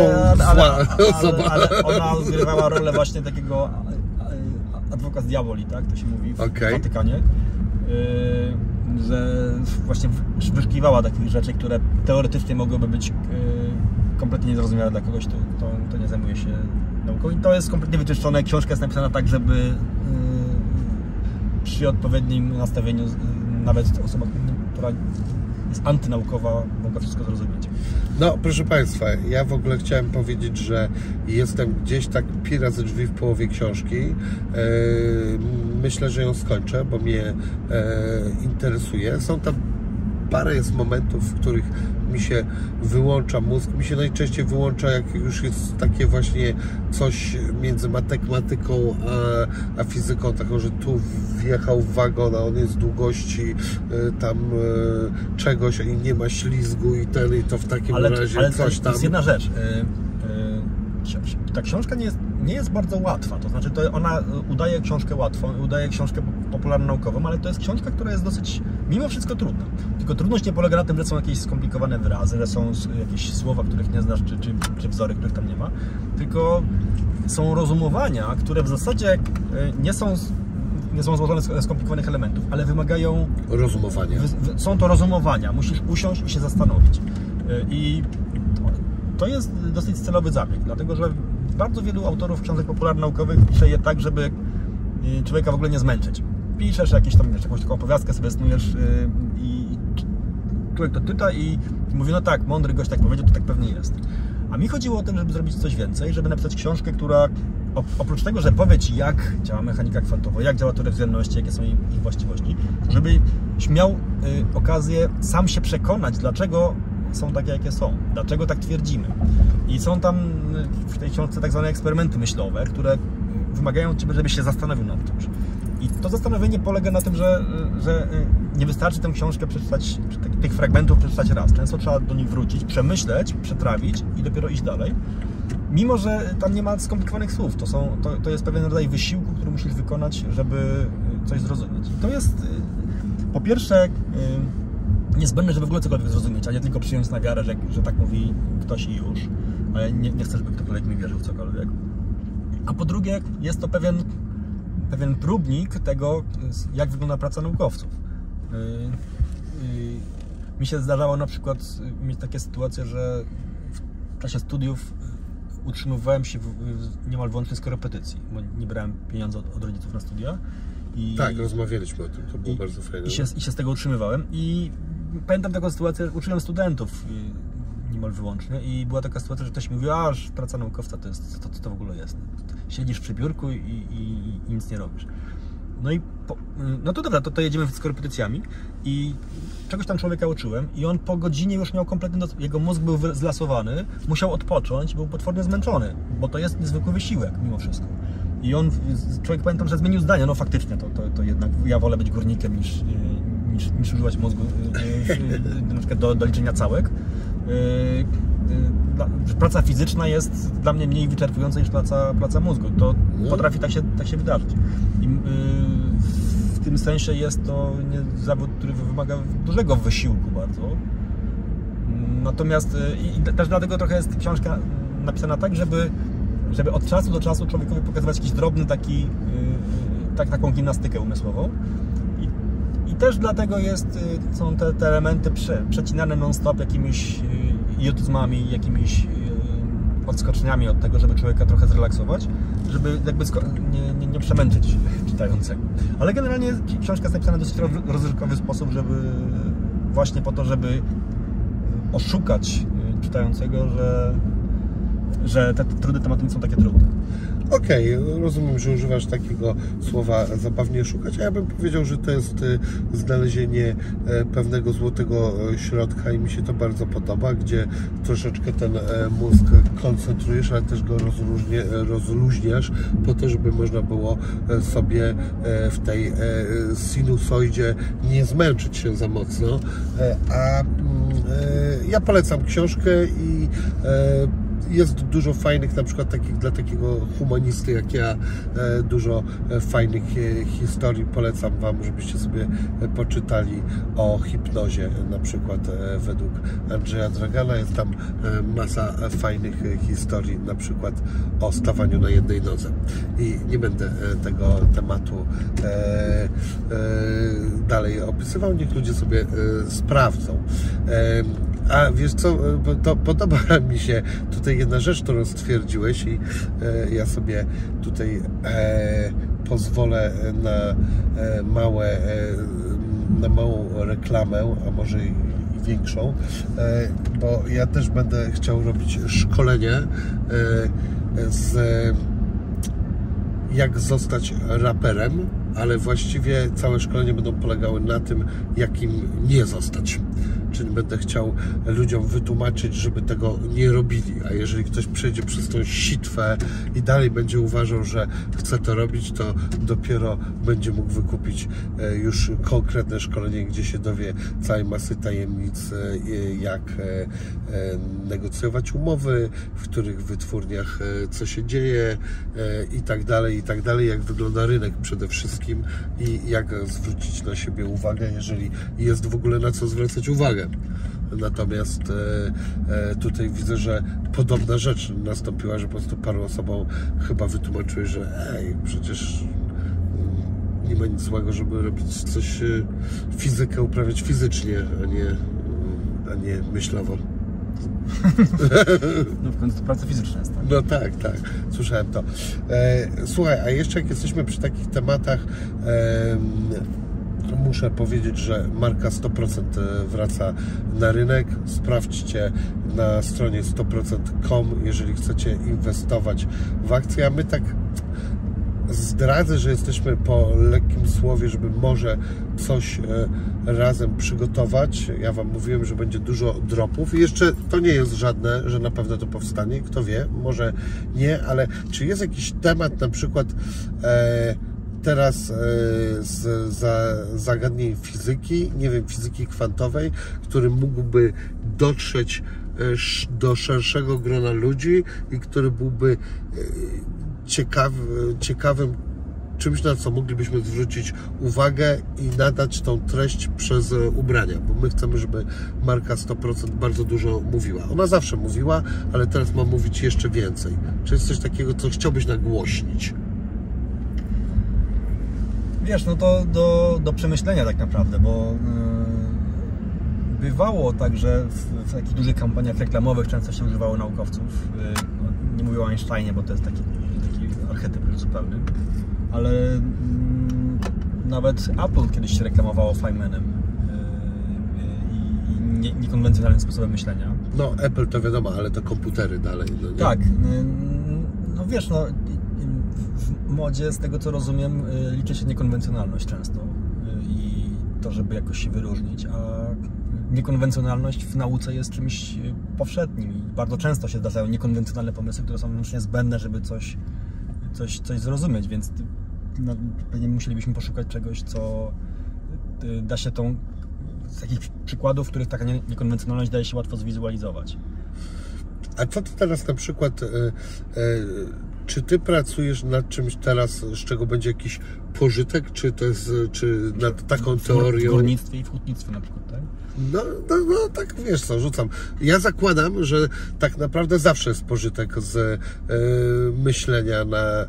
ona odgrywała rolę właśnie takiego advocat diaboli, tak? To się mówi w Watykanie. Że właśnie wyszukiwała takich rzeczy, które teoretycznie mogłyby być kompletnie niezrozumiałe dla kogoś, kto nie zajmuje się nauką. I to jest kompletnie wyczyszczone. Książka jest napisana tak, żeby przy odpowiednim nastawieniu nawet osoba, która jest antynaukowa, mogła wszystko zrozumieć. No, proszę Państwa, ja w ogóle chciałem powiedzieć, że jestem gdzieś tak pi razy drzwi w połowie książki. Myślę, że ją skończę, bo mnie interesuje. Są tam parę jest momentów, w których mi się wyłącza mózg. Mi się najczęściej wyłącza, jak już jest takie właśnie coś między matematyką a fizyką, taką, że tu wjechał wagon, a on jest długości tam czegoś i nie ma ślizgu i to w takim razie coś tam. Jest jedna rzecz. Ta książka nie jest bardzo łatwa, to znaczy ona udaje książkę łatwą, udaje książkę popularno-naukową, ale to jest książka, która jest dosyć, mimo wszystko trudna. Tylko trudność nie polega na tym, że są jakieś skomplikowane wyrazy, że są jakieś słowa, których nie znasz, czy wzory, których tam nie ma, tylko są rozumowania, które w zasadzie nie są złożone z skomplikowanych elementów, ale wymagają... rozumowania. Są to rozumowania, musisz usiąść i się zastanowić. I to jest dosyć celowy zabieg, dlatego że bardzo wielu autorów książek popularno-naukowych pisze je tak, żeby człowieka w ogóle nie zmęczyć. Piszesz jakąś taką opowiastkę, sobie snujesz i człowiek to czyta i mówi, no tak, mądry gość tak powiedział, to tak pewnie jest. A mi chodziło o to, żeby zrobić coś więcej, żeby napisać książkę, która oprócz tego, że powie Ci, jak działa mechanika kwantowa, jak działa teoria względności, jakie są ich właściwości, żebyś miał okazję sam się przekonać, dlaczego są takie, jakie są. Dlaczego tak twierdzimy. I są tam w tej książce tak zwane eksperymenty myślowe, które wymagają od Ciebie, żebyś się zastanowił nad czymś. I to zastanowienie polega na tym, że nie wystarczy tę książkę przeczytać, tych fragmentów przeczytać raz. Często trzeba do nich wrócić, przemyśleć, przetrawić i dopiero iść dalej. Mimo że tam nie ma skomplikowanych słów. To jest pewien rodzaj wysiłku, który musisz wykonać, żeby coś zrozumieć. I to jest po pierwsze niezbędne, żeby w ogóle cokolwiek zrozumieć, a nie tylko przyjąć na wiarę, że tak mówi ktoś i już. Ale nie chcę, żeby ktokolwiek mi wierzył w cokolwiek. A po drugie, jest to pewien próbnik tego, jak wygląda praca naukowców. Mi się zdarzało na przykład mieć takie sytuacje, że w czasie studiów utrzymywałem się niemal wyłącznie z korepetycji, bo nie brałem pieniędzy od rodziców na studia. Tak, rozmawialiśmy o tym, to było bardzo fajne. I się z tego utrzymywałem. I pamiętam taką sytuację, uczyłem studentów niemal wyłącznie i była taka sytuacja, że ktoś mi mówił, a praca naukowca to jest, co to w ogóle jest? Siedzisz przy biurku i nic nie robisz. No to dobra, to jedziemy z korepetycjami i czegoś tam człowieka uczyłem i on po godzinie już miał kompletny, jego mózg był zlasowany, musiał odpocząć, był potwornie zmęczony, bo to jest niezwykły wysiłek mimo wszystko. I człowiek, pamiętam, że zmienił zdanie, no faktycznie, to jednak ja wolę być górnikiem niż używać mózgu na przykład do liczenia całek. Praca fizyczna jest dla mnie mniej wyczerpująca niż praca mózgu. To potrafi tak się wydarzyć. I w tym sensie jest to zawód, który wymaga dużego wysiłku bardzo. Natomiast i też dlatego trochę jest książka napisana tak, żeby od czasu do czasu człowiekowi pokazywać jakiś drobny taką gimnastykę umysłową. I też dlatego są te elementy przecinane non-stop jakimiś idiotyzmami, jakimiś odskoczniami od tego, żeby człowieka trochę zrelaksować, żeby jakby nie przemęczyć czytającego. Ale generalnie książka jest napisana w dosyć rozrywkowy sposób, właśnie po to, żeby oszukać czytającego, że te trudne tematy nie są takie trudne. Okej, rozumiem, że używasz takiego słowa zabawnie szukać, a ja bym powiedział, że to jest znalezienie pewnego złotego środka i mi się to bardzo podoba, gdzie troszeczkę ten mózg koncentrujesz, ale też go rozluźniasz po to, żeby można było sobie w tej sinusoidzie nie zmęczyć się za mocno. A ja polecam książkę i jest dużo fajnych, na przykład dla takiego humanisty jak ja, dużo fajnych historii. Polecam Wam, żebyście sobie poczytali o hipnozie, na przykład według Andrzeja Dragana. Jest tam masa fajnych historii, na przykład o stawaniu na jednej nodze. I nie będę tego tematu dalej opisywał, niech ludzie sobie sprawdzą. A wiesz co, to podoba mi się tutaj jedna rzecz, którą stwierdziłeś i ja sobie tutaj pozwolę na małą reklamę, a może i większą, bo ja też będę chciał robić szkolenie jak zostać raperem, ale właściwie całe szkolenie będą polegały na tym, jakim nie zostać. Czyli będę chciał ludziom wytłumaczyć, żeby tego nie robili, a jeżeli ktoś przejdzie przez tą sitwę i dalej będzie uważał, że chce to robić, to dopiero będzie mógł wykupić już konkretne szkolenie, gdzie się dowie całej masy tajemnic, jak negocjować umowy, w których wytwórniach co się dzieje i tak dalej, jak wygląda rynek przede wszystkim i jak zwrócić na siebie uwagę, jeżeli jest w ogóle na co zwracać uwagę. Natomiast tutaj widzę, że podobna rzecz nastąpiła, że po prostu paru osobom chyba wytłumaczyłeś, że przecież nie ma nic złego, żeby robić coś, fizykę uprawiać fizycznie, a nie myślowo. No w końcu to praca fizyczna jest, tak? No tak, słyszałem to. Słuchaj, a jeszcze jak jesteśmy przy takich tematach, muszę powiedzieć, że marka 100% wraca na rynek. Sprawdźcie na stronie 100%.com, jeżeli chcecie inwestować w akcje. A my tak zdradzę, że jesteśmy po lekkim słowie, żeby może coś razem przygotować. Ja Wam mówiłem, że będzie dużo dropów i jeszcze to nie jest żadne, że na pewno to powstanie. Kto wie, może nie, ale czy jest jakiś temat, na przykład teraz z zagadnień fizyki, nie wiem, fizyki kwantowej, który mógłby dotrzeć do szerszego grona ludzi i który byłby ciekawym czymś, na co moglibyśmy zwrócić uwagę i nadać tą treść przez ubrania, bo my chcemy, żeby marka 100% bardzo dużo mówiła. Ona zawsze mówiła, ale teraz ma mówić jeszcze więcej. Czy jest coś takiego, co chciałbyś nagłośnić? Wiesz, no to do przemyślenia tak naprawdę, bo bywało tak, że w takich dużych kampaniach reklamowych często się używało naukowców. Nie mówię o Einsteinie, bo to jest taki archetyp zupełny, ale nawet Apple kiedyś się reklamowało Feynmanem i niekonwencjonalnym sposobem myślenia. No, Apple to wiadomo, ale to komputery dalej. No nie? Tak, no wiesz, no w modzie, z tego co rozumiem, liczy się niekonwencjonalność często i to, żeby jakoś się wyróżnić, a niekonwencjonalność w nauce jest czymś powszednim i bardzo często się zdarzają niekonwencjonalne pomysły, które są wyłącznie zbędne, żeby coś zrozumieć, więc pewnie musielibyśmy poszukać czegoś, co da się z takich przykładów, w których taka niekonwencjonalność daje się łatwo zwizualizować. A co ty teraz na przykład, czy ty pracujesz nad czymś teraz, z czego będzie jakiś pożytek, czy to jest, czy nad taką teorią? W górnictwie i w hutnictwie na przykład, tak? No tak, wiesz co, rzucam. Ja zakładam, że tak naprawdę zawsze jest pożytek z myślenia na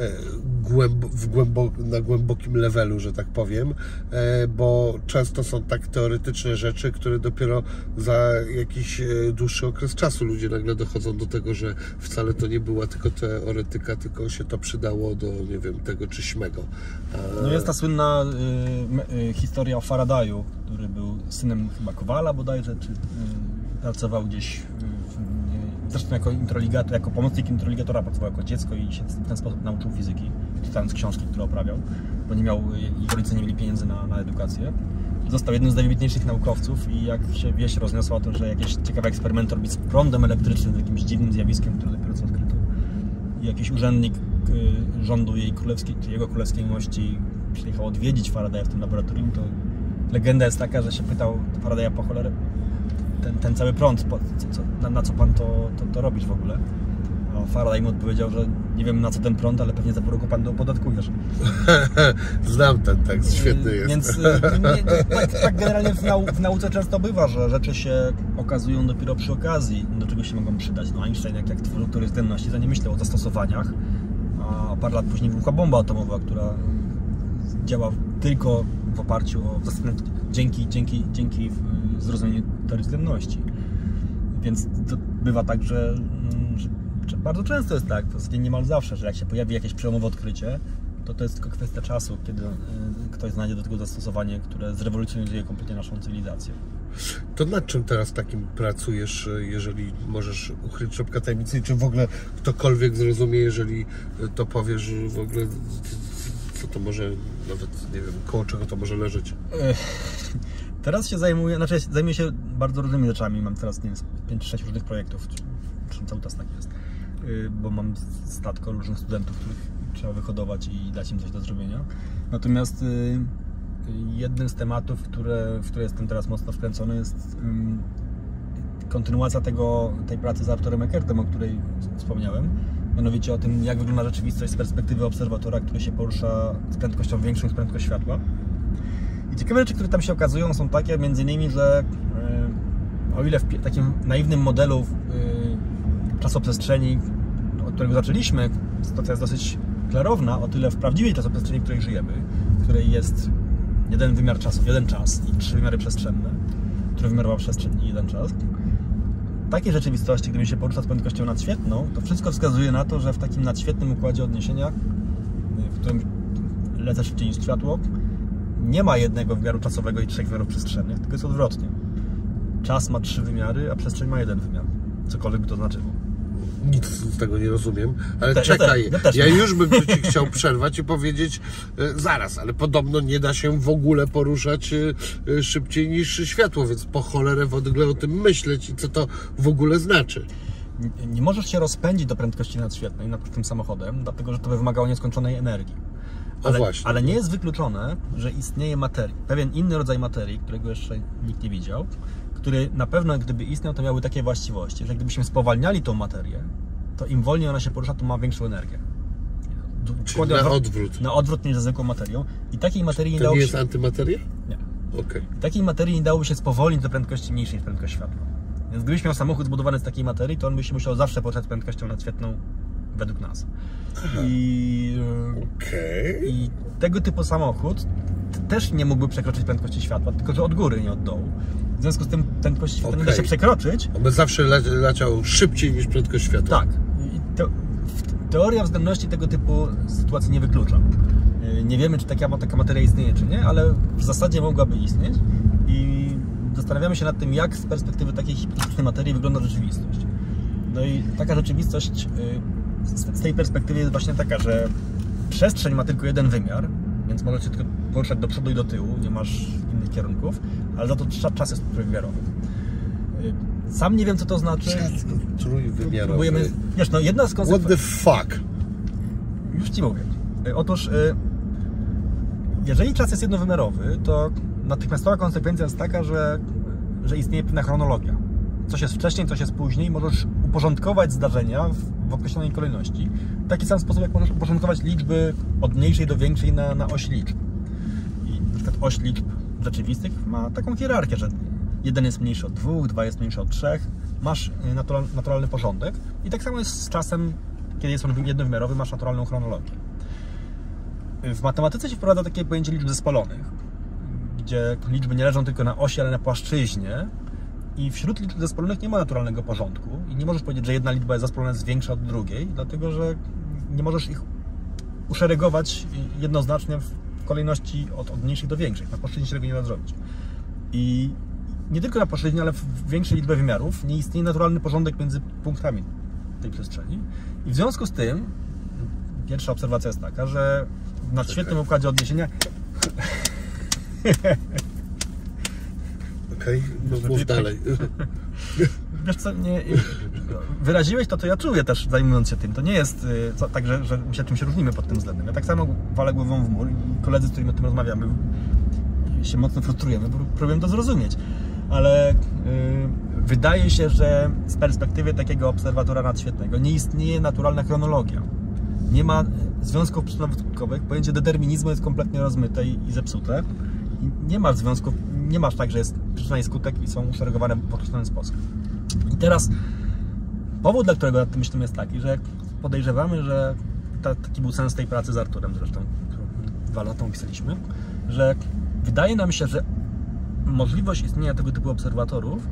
głębokim levelu, że tak powiem, bo często są tak teoretyczne rzeczy, które dopiero za jakiś dłuższy okres czasu ludzie nagle dochodzą do tego, że wcale to nie była tylko teoretyka, tylko się to przydało do, nie wiem, tego czy śmego. No jest ta słynna historia o Faradaju, który był synem chyba Kowala bodajże, czy pracował gdzieś zresztą jako pomocnik introligatora pracował jako dziecko i się w ten sposób nauczył fizyki, czytając książki, które oprawiał, bo nie miał, i rodzice nie mieli pieniędzy na edukację. Został jednym z najwybitniejszych naukowców i jak się wieść rozniosła o tym, że jakieś ciekawe eksperymenty robi z prądem elektrycznym, jakimś dziwnym zjawiskiem, które dopiero co odkryto. I jakiś urzędnik rządu jego królewskiej mości przyjechał odwiedzić Faradaya w tym laboratorium, to legenda jest taka, że się pytał Faradaya, po cholerę ten cały prąd, na co pan to robisz w ogóle? A Faraday mu odpowiedział, że nie wiem na co ten prąd, ale pewnie za pół roku pan to opodatkujesz. Znam ten tekst, świetny jest. Więc tak generalnie w nauce często bywa, że rzeczy się okazują dopiero przy okazji, do czego się mogą przydać. No Einstein jak tworzył teorię względności, to nie myślał o zastosowaniach, a parę lat później wybuchła bomba atomowa, która działa tylko w oparciu o dzięki zrozumieniu teorii względności. Więc to bywa tak, że bardzo często jest tak, w zasadzie niemal zawsze, że jak się pojawi jakieś przełomowe odkrycie, to jest tylko kwestia czasu, kiedy ktoś znajdzie do tego zastosowanie, które zrewolucjonizuje kompletnie naszą cywilizację. To nad czym teraz takim pracujesz, jeżeli możesz uchylić szopkę tajemnicy, czy w ogóle ktokolwiek zrozumie, jeżeli to powiesz, w ogóle co to może, nawet nie wiem, koło czego to może leżeć? Teraz się zajmuję się bardzo różnymi rzeczami. Mam teraz, nie wiem, 5-6 różnych projektów, czy cały czas tak jest, bo mam statko różnych studentów, których trzeba wyhodować i dać im coś do zrobienia. Natomiast jednym z tematów, w które jestem teraz mocno wkręcony, jest kontynuacja tej pracy z Arturem Eckertem, o której wspomniałem. Mianowicie o tym, jak wygląda rzeczywistość z perspektywy obserwatora, który się porusza z prędkością większą niż prędkość światła. I ciekawe rzeczy, które tam się okazują, są takie, między innymi, że o ile w takim naiwnym modelu czasoprzestrzeni, od którego zaczęliśmy, sytuacja jest dosyć klarowna, o tyle w prawdziwej czasoprzestrzeni, w której żyjemy, w której jest jeden wymiar czasu, jeden czas i 3 wymiary przestrzenne, trójwymiarowa przestrzeń i jeden czas. Takiej rzeczywistości, gdyby się porusza z prędkością nadświetną, to wszystko wskazuje na to, że w takim nadświetnym układzie odniesienia, w którym lecę szybciej niż światło, nie ma jednego wymiaru czasowego i 3 wymiarów przestrzennych, tylko jest odwrotnie. Czas ma 3 wymiary, a przestrzeń ma 1 wymiar. Cokolwiek by to znaczyło. Nic z tego nie rozumiem, ale czekaj, ja już bym Ci chciał przerwać i powiedzieć zaraz, ale podobno nie da się w ogóle poruszać szybciej niż światło, więc po cholerę w ogóle o tym myśleć i co to w ogóle znaczy. Nie możesz się rozpędzić do prędkości nadświetnej tym samochodem, dlatego że to by wymagało nieskończonej energii. Ale nie jest wykluczone, że istnieje pewien inny rodzaj materii, którego jeszcze nikt nie widział, który na pewno, gdyby istniał, to miałby takie właściwości, że gdybyśmy spowalniali tą materię, to im wolniej ona się porusza, to ma większą energię. Czyli na odwrót. Na odwrót niż ze zwykłą materią. I takiej materii nie dałoby się... To nie jest antymateria? Nie. Okay. Takiej materii nie dałoby się spowolnić do prędkości mniejszej niż prędkość światła. Więc gdybyś miał samochód zbudowany z takiej materii, to on by się musiał zawsze poruszać z prędkością nadświetną według nas. I tego typu samochód też nie mógłby przekroczyć prędkości światła, tylko że od góry, nie od dołu. W związku z tym prędkość światła nie da się przekroczyć. On by zawsze leciał szybciej niż prędkość światła. Tak. Teoria względności tego typu sytuacji nie wyklucza. Nie wiemy, czy taka materia istnieje, czy nie, ale w zasadzie mogłaby istnieć i zastanawiamy się nad tym, jak z perspektywy takiej hipotetycznej materii wygląda rzeczywistość. No i taka rzeczywistość z tej perspektywy jest właśnie taka, że przestrzeń ma tylko jeden wymiar, więc możesz się tylko poruszać do przodu i do tyłu, nie masz innych kierunków, ale za to czas jest trójwymiarowy. Sam nie wiem, co to znaczy. Trójwymiarowy. Próbujemy... Wiesz, no jedna z konsekwencji... What the fuck? Już Ci mówię. Otóż, jeżeli czas jest jednowymiarowy, to natychmiastowa konsekwencja jest taka, że istnieje pewna chronologia. Coś jest wcześniej, coś jest później. Możesz uporządkować zdarzenia w określonej kolejności. W taki sam sposób, jak możesz uporządkować liczby od mniejszej do większej na oś liczb. I na przykład oś liczb rzeczywistych ma taką hierarchię, że 1 jest mniejszy od 2, 2 jest mniejszy od 3. Masz naturalny porządek. I tak samo jest z czasem, kiedy jest on jednowymiarowy, masz naturalną chronologię. W matematyce się wprowadza takie pojęcie liczb zespolonych, gdzie liczby nie leżą tylko na osi, ale na płaszczyźnie. I wśród liczb zespolonych nie ma naturalnego porządku. I nie możesz powiedzieć, że jedna liczba jest zespolona jest większa od drugiej, dlatego że nie możesz ich uszeregować jednoznacznie w kolejności od mniejszych do większych. Na płaszczyźnie się tego nie da zrobić. I nie tylko na płaszczyźnie, ale w większej liczbie wymiarów nie istnieje naturalny porządek między punktami tej przestrzeni. I w związku z tym pierwsza obserwacja jest taka, że w nadświetnym układzie odniesienia Okej, mów dalej. Wiesz co, wyraziłeś to, co ja czuję też zajmując się tym. To nie jest tak, że my się czymś różnimy pod tym względem. Ja tak samo walę głową w mur i koledzy, z którymi o tym rozmawiamy, się mocno frustrujemy, bo próbuję to zrozumieć. Ale wydaje się, że z perspektywy takiego obserwatora nadświetnego nie istnieje naturalna chronologia. Nie ma związków przyczynowo-skutkowych, pojęcie determinizmu jest kompletnie rozmyte i zepsute. I nie ma związków, nie masz tak, że jest przyczyna i skutek i są uszeregowane w określony sposób. I teraz powód, dla którego nad tym myślimy, jest taki, że podejrzewamy, że taki był sens tej pracy z Arturem zresztą, którą 2 lata temu pisaliśmy, że wydaje nam się, że możliwość istnienia tego typu obserwatorów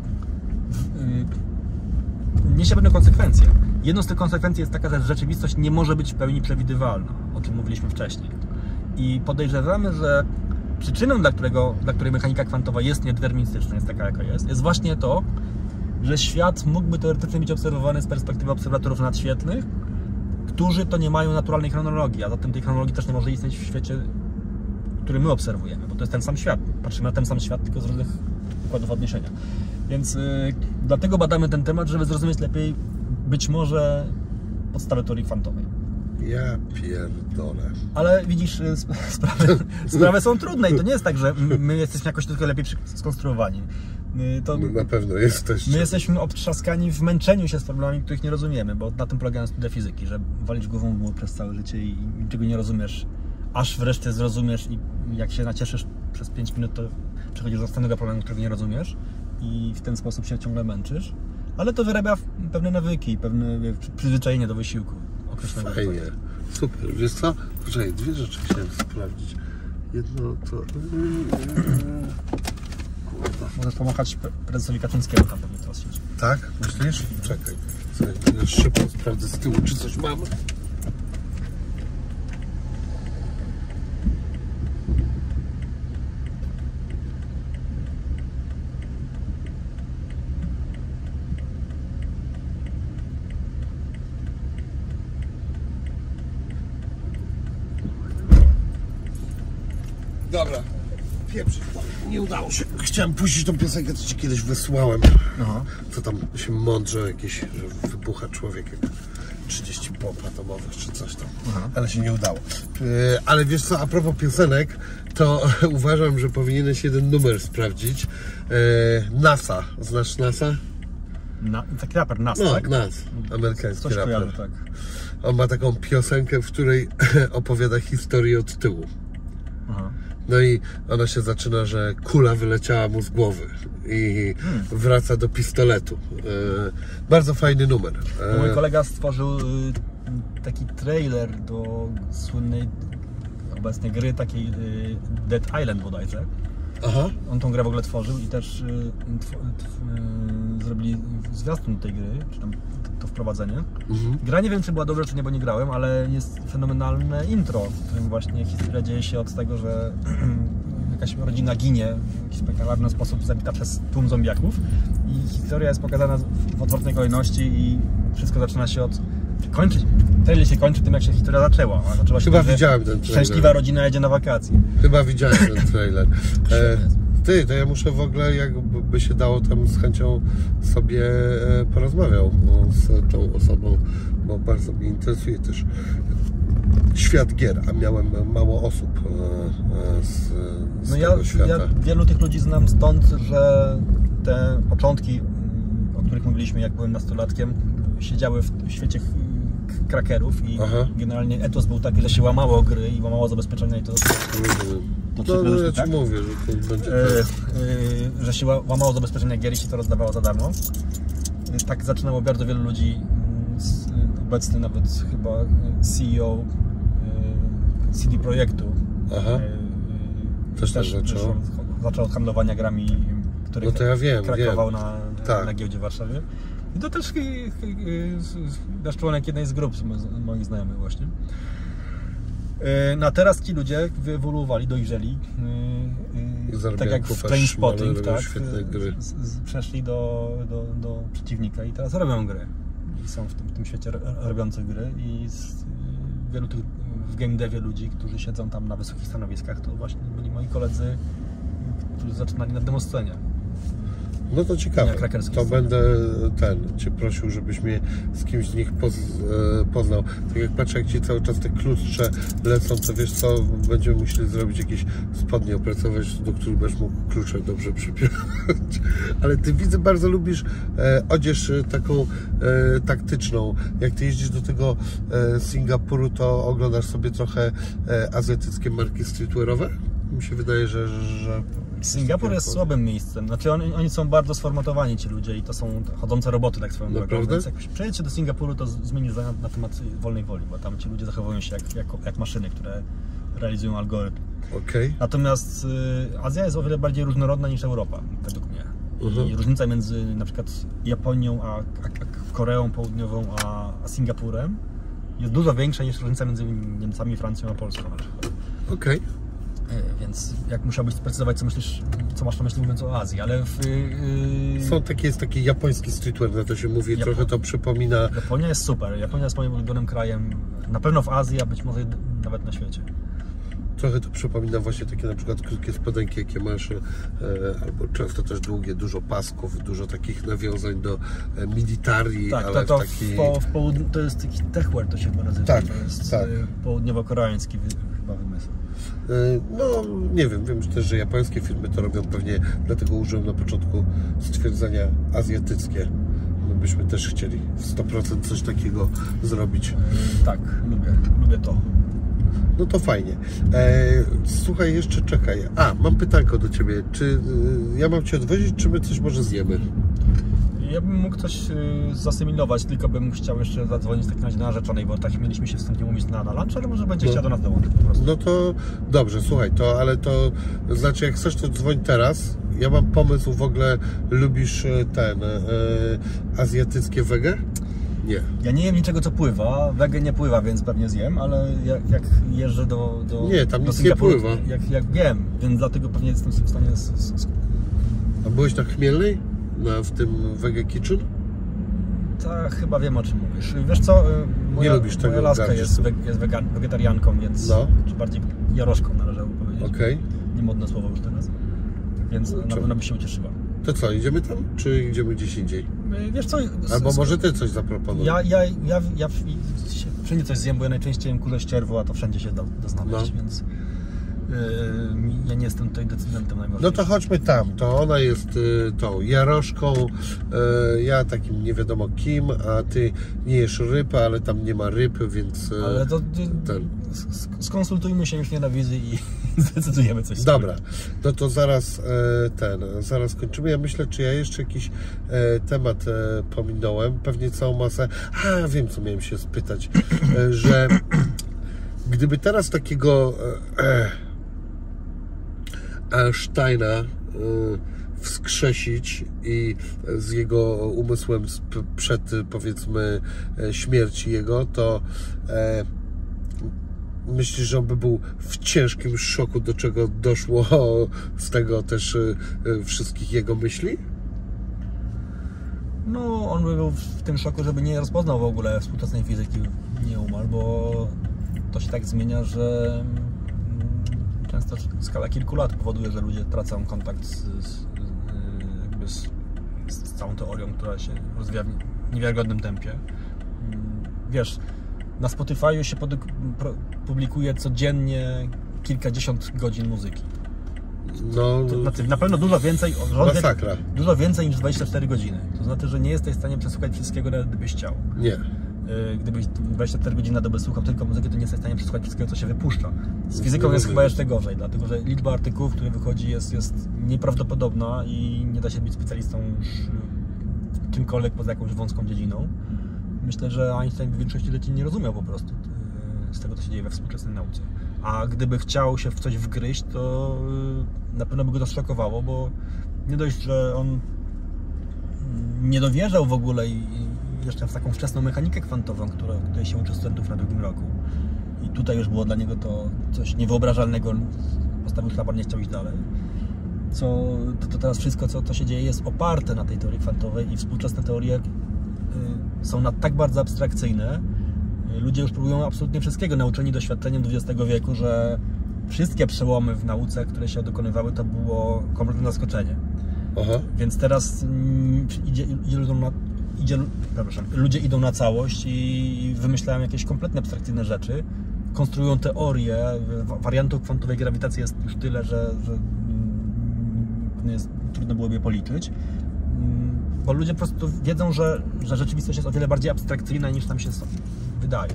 niesie pewne konsekwencje. Jedną z tych konsekwencji jest taka, że rzeczywistość nie może być w pełni przewidywalna, o czym mówiliśmy wcześniej. I podejrzewamy, że przyczyną, dla której mechanika kwantowa jest niedeterministyczna, jest taka jaka jest właśnie to, że świat mógłby teoretycznie być obserwowany z perspektywy obserwatorów nadświetlnych, którzy to nie mają naturalnej chronologii, a zatem tej chronologii też nie może istnieć w świecie, który my obserwujemy, bo to jest ten sam świat. Patrzymy na ten sam świat, tylko z różnych układów odniesienia. Więc dlatego badamy ten temat, żeby zrozumieć lepiej być może podstawę teorii kwantowej. Ja pierdolę. Ale widzisz, sprawy są trudne i to nie jest tak, że my jesteśmy jakoś tylko lepiej skonstruowani. Na pewno jesteście. My jesteśmy obtrzaskani w męczeniu się z problemami, których nie rozumiemy, bo na tym polegają studia fizyki, że walisz głową w mur przez całe życie i niczego nie rozumiesz, aż wreszcie zrozumiesz i jak się nacieszysz przez 5 minut, to przechodzisz do następnego problemu, którego nie rozumiesz i w ten sposób się ciągle męczysz, ale to wyrabia pewne nawyki, pewne przyzwyczajenie do wysiłku. Fajnie, super. Wiesz co? Poczekaj, 2 rzeczy chciałem sprawdzić. Jedno to... Możesz pomachać prezesowi Kaczyńskiemu, tam pewnie teraz siedzi. Tak? Myślisz? Czekaj. Ja szybko sprawdzę z tyłu, czy coś mamy. Dobra, pieprzyć, nie udało się. Chciałem puścić tą piosenkę, co ci kiedyś wysłałem. Aha. Co tam się mądrze jakieś, że wybucha człowiek jak 30 bomb atomowych czy coś tam. Aha. Ale się nie udało. Ale wiesz co, a propos piosenek, to uważam, że powinieneś jeden numer sprawdzić. NASA. Znasz NASA? Taki raper Nas, no, tak? Nas, amerykański coś raper. Kojarzę, tak. On ma taką piosenkę, w której opowiada historię od tyłu. Aha. No i ona się zaczyna, że kula wyleciała mu z głowy i wraca do pistoletu. Bardzo fajny numer. Mój kolega stworzył taki trailer do słynnej obecnej gry, takiej Dead Island bodajże. Aha. On tą grę w ogóle tworzył i też zrobili zwiastun tej gry, czy tam to wprowadzenie. Gra nie wiem, czy była dobra, czy nie, bo nie grałem, ale jest fenomenalne intro, w którym właśnie historia dzieje się od tego, że jakaś rodzina ginie w jakiś spektakularny sposób, zabita przez tłum zombiaków i historia jest pokazana w odwrotnej kolejności i wszystko zaczyna się od... Trailer się kończy tym, jak się historia zaczęła. Zaczęła się Chyba tym, widziałem ten trailer. Szczęśliwa rodzina jedzie na wakacje. Chyba widziałem ten trailer. Ty, to ja muszę w ogóle, jakby się dało, tam z chęcią sobie porozmawiał z tą osobą, bo bardzo mnie interesuje też świat gier, a miałem mało osób z tego świata. Ja wielu tych ludzi znam stąd, że te początki, o których mówiliśmy, jak byłem nastolatkiem, siedziały w świecie krakerów i generalnie etos był taki, że się łamało gry i łamało zabezpieczenia i to no ja ci mówię, że to będzie że się łamało zabezpieczenia gier i się to rozdawało za darmo. Tak zaczynało bardzo wielu ludzi, obecny nawet chyba CEO CD Projektu. Też zaczął od handlowania grami, które no to ja wiem, krakował na giełdzie w Warszawie. I to też nasz członek jednej z grup moich znajomych właśnie. No a teraz ci ludzie wyewoluowali, dojrzeli i zarabiają tak jak w kupę Trainspotting, robią tak? świetne gry. Przeszli do przeciwnika i teraz robią gry. I są w tym świecie robiących gry i wielu tych w game devie ludzi, którzy siedzą tam na wysokich stanowiskach, to właśnie byli moi koledzy, którzy zaczynali na demoscenie. No to ciekawe, to scenie. będę Cię prosił, żebyś mnie z kimś z nich poznał. Tak jak patrzę, jak Ci cały czas te klucze lecą, to wiesz co, będziemy musieli zrobić jakieś spodnie, opracować, do których będziesz mógł klucze dobrze przypiąć. Ale Ty widzę, bardzo lubisz odzież taką taktyczną. Jak Ty jeździsz do tego Singapuru, to oglądasz sobie trochę azjatyckie marki streetwearowe? Mi się wydaje, że Singapur jest słabym miejscem. Znaczy oni są bardzo sformatowani, ci ludzie, i to są chodzące roboty, tak swoją drogą. Więc jak przejedziecie do Singapuru, to zmienisz zdanie na temat wolnej woli, bo tam ci ludzie zachowują się jak maszyny, które realizują algorytm. Okay. Natomiast Azja jest o wiele bardziej różnorodna niż Europa, według mnie. I różnica między na przykład Japonią a Koreą Południową a Singapurem jest dużo większa niż różnica między Niemcami, Francją a Polską. Okej. Więc jak musiałbyś sprecyzować, co masz na myśli, mówiąc o Azji, ale jest taki japoński streetwear, na to się mówi, trochę to przypomina... Japonia jest super, Japonia jest moim ulubionym krajem, na pewno w Azji, a być może nawet na świecie. Trochę to przypomina właśnie takie na przykład krótkie spodenki, jakie masz, albo często też długie, dużo pasków, dużo takich nawiązań do militarii, tak, ale to to jest taki techwear, to się chyba nazywa, tak, to jest tak. Południowo-koreański chyba wymysł. No, nie wiem też, że japońskie firmy to robią pewnie, dlatego użyłem na początku stwierdzenia azjatyckie. My byśmy też chcieli w 100% coś takiego zrobić. Tak, lubię to. No to fajnie. Słuchaj, jeszcze czekaj. Mam pytanko do Ciebie. Czy ja mam Cię odwozić, czy my coś może zjemy? Ja bym mógł coś zasymilować, tylko bym chciał jeszcze zadzwonić w takim razie do narzeczonej, bo tak mieliśmy się wstępnie umówić na lunch, ale może będzie chciał do nas dołączyć po prostu. No to dobrze, słuchaj, ale to znaczy, jak chcesz, to dzwoń teraz. Ja mam pomysł w ogóle, lubisz azjatyckie wege? Nie. Ja nie jem niczego, co pływa, wege nie pływa, więc pewnie zjem, ale jak jeżdżę do nie, tam nic Singapuru, nie pływa. Jak wiem, więc dlatego pewnie jestem w stanie... A byłeś na Chmielnej? W tym Wege Kitchen? Tak, chyba wiem, o czym mówisz. Wiesz co, nie lubisz tego, moja laska jest wegetarianką, więc czy bardziej jaroszką należałoby powiedzieć. Okej. Niemodne słowo już teraz. Więc na pewno by się ucieszyła. To co, idziemy tam, czy idziemy gdzieś indziej? Wiesz co... Albo może Ty coś zaproponujesz. Ja wszędzie coś zjem, bo ja najczęściej jem kurze ścierwo, a to wszędzie się da znaleźć, więc... ja nie jestem tutaj decydentem najważniejszym. No to chodźmy tam, to ona jest tą jaroszką, ja takim nie wiadomo kim, a Ty nie jesz ryb, ale tam nie ma ryb, więc... Ale to skonsultujmy się już nie na wizji i zdecydujemy coś. Dobra, no to zaraz kończymy. Ja myślę, czy ja jeszcze jakiś temat pominąłem, pewnie całą masę. Wiem, co miałem się spytać, że gdyby teraz takiego Einsteina wskrzesić i z jego umysłem przed, powiedzmy, śmierci jego, to myślisz, że on by był w ciężkim szoku, do czego doszło z tego też wszystkich jego myśli? No, on by był w tym szoku, żeby nie rozpoznał w ogóle współczesnej fizyki nieomal, bo to się tak zmienia, że często skala kilku lat powoduje, że ludzie tracą kontakt z całą teorią, która się rozwija w niewiarygodnym tempie. Wiesz, na Spotify'u się publikuje codziennie kilkadziesiąt godzin muzyki. No, to znaczy, na pewno dużo więcej, masakra. Dużo więcej niż 24 godziny. To znaczy, że nie jesteś w stanie przesłuchać wszystkiego, gdybyś chciał. Nie. Gdybyś 24 godziny na dobę słuchał tylko muzyki, to nie jesteś w stanie przesłuchać wszystkiego, co się wypuszcza. Z fizyką jest chyba jeszcze gorzej, dlatego że liczba artykułów, które wychodzi, jest nieprawdopodobna i nie da się być specjalistą już czymkolwiek poza jakąś wąską dziedziną. Myślę, że Einstein w większości rzeczy nie rozumiał po prostu z tego, co się dzieje we współczesnej nauce. A gdyby chciał się w coś wgryźć, to na pewno by go to zszokowało, bo nie dość, że on nie dowierzał w ogóle i jeszcze w taką wczesną mechanikę kwantową, której się uczy studentów na drugim roku. I tutaj już było dla niego to coś niewyobrażalnego, postawił szlaban, nie chciał iść dalej. to teraz wszystko, co się dzieje, jest oparte na tej teorii kwantowej i współczesne teorie są tak bardzo abstrakcyjne. Ludzie już próbują absolutnie wszystkiego, nauczeni doświadczeniem XX wieku, że wszystkie przełomy w nauce, które się dokonywały, to było kompletne zaskoczenie. Aha. Więc teraz ludzie idą na całość i wymyślają jakieś kompletnie abstrakcyjne rzeczy, konstruują teorie, wariantów kwantowej grawitacji jest już tyle, że trudno byłoby je policzyć, bo ludzie po prostu wiedzą, że rzeczywistość jest o wiele bardziej abstrakcyjna niż nam się wydaje.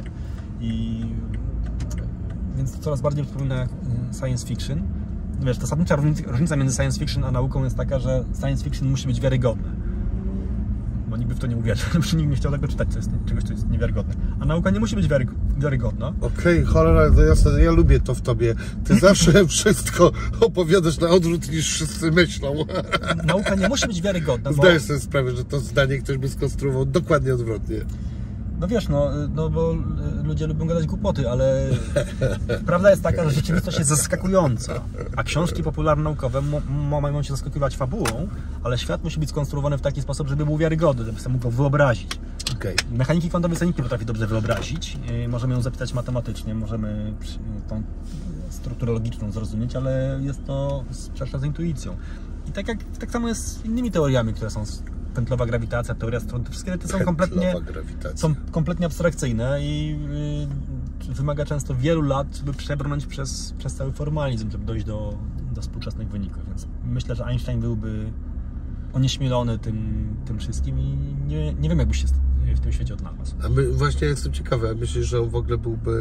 Więc to coraz bardziej przypomina science fiction. Wiesz, zasadnicza różnica między science fiction a nauką jest taka, że science fiction musi być wiarygodne. Bo nikt by w to nie uwierzył, nikt nie chciał tego czytać, czegoś, co jest niewiarygodne. A nauka nie musi być wiarygodna. Okej, cholera, to jasne, ja lubię to w tobie. Ty zawsze wszystko opowiadasz na odwrót, niż wszyscy myślą. Nauka nie musi być wiarygodna. Zdajesz sobie sprawę, że to zdanie ktoś by skonstruował dokładnie odwrotnie. No wiesz, bo ludzie lubią gadać głupoty, ale prawda jest taka, że rzeczywistość jest zaskakująca. A książki popularno-naukowe mają się zaskakiwać fabułą, ale świat musi być skonstruowany w taki sposób, żeby był wiarygodny, żeby sobie mógł go wyobrazić. Okay. Mechaniki kwantowej sobie nikt nie potrafi dobrze wyobrazić. Możemy ją zapisać matematycznie, możemy tą strukturę logiczną zrozumieć, ale jest to sprzeczne z intuicją. I tak samo jest z innymi teoriami, które są pętlowa grawitacja, teoria strun, te wszystkie te są kompletnie abstrakcyjne i wymaga często wielu lat, by przebrnąć przez cały formalizm, żeby dojść do współczesnych wyników. Więc myślę, że Einstein byłby onieśmielony tym wszystkim i nie wiem, jakbyś się w tym świecie odnalazł. Właśnie jestem ciekawy, myślisz, że on w ogóle byłby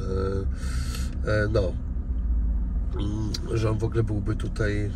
że on w ogóle byłby tutaj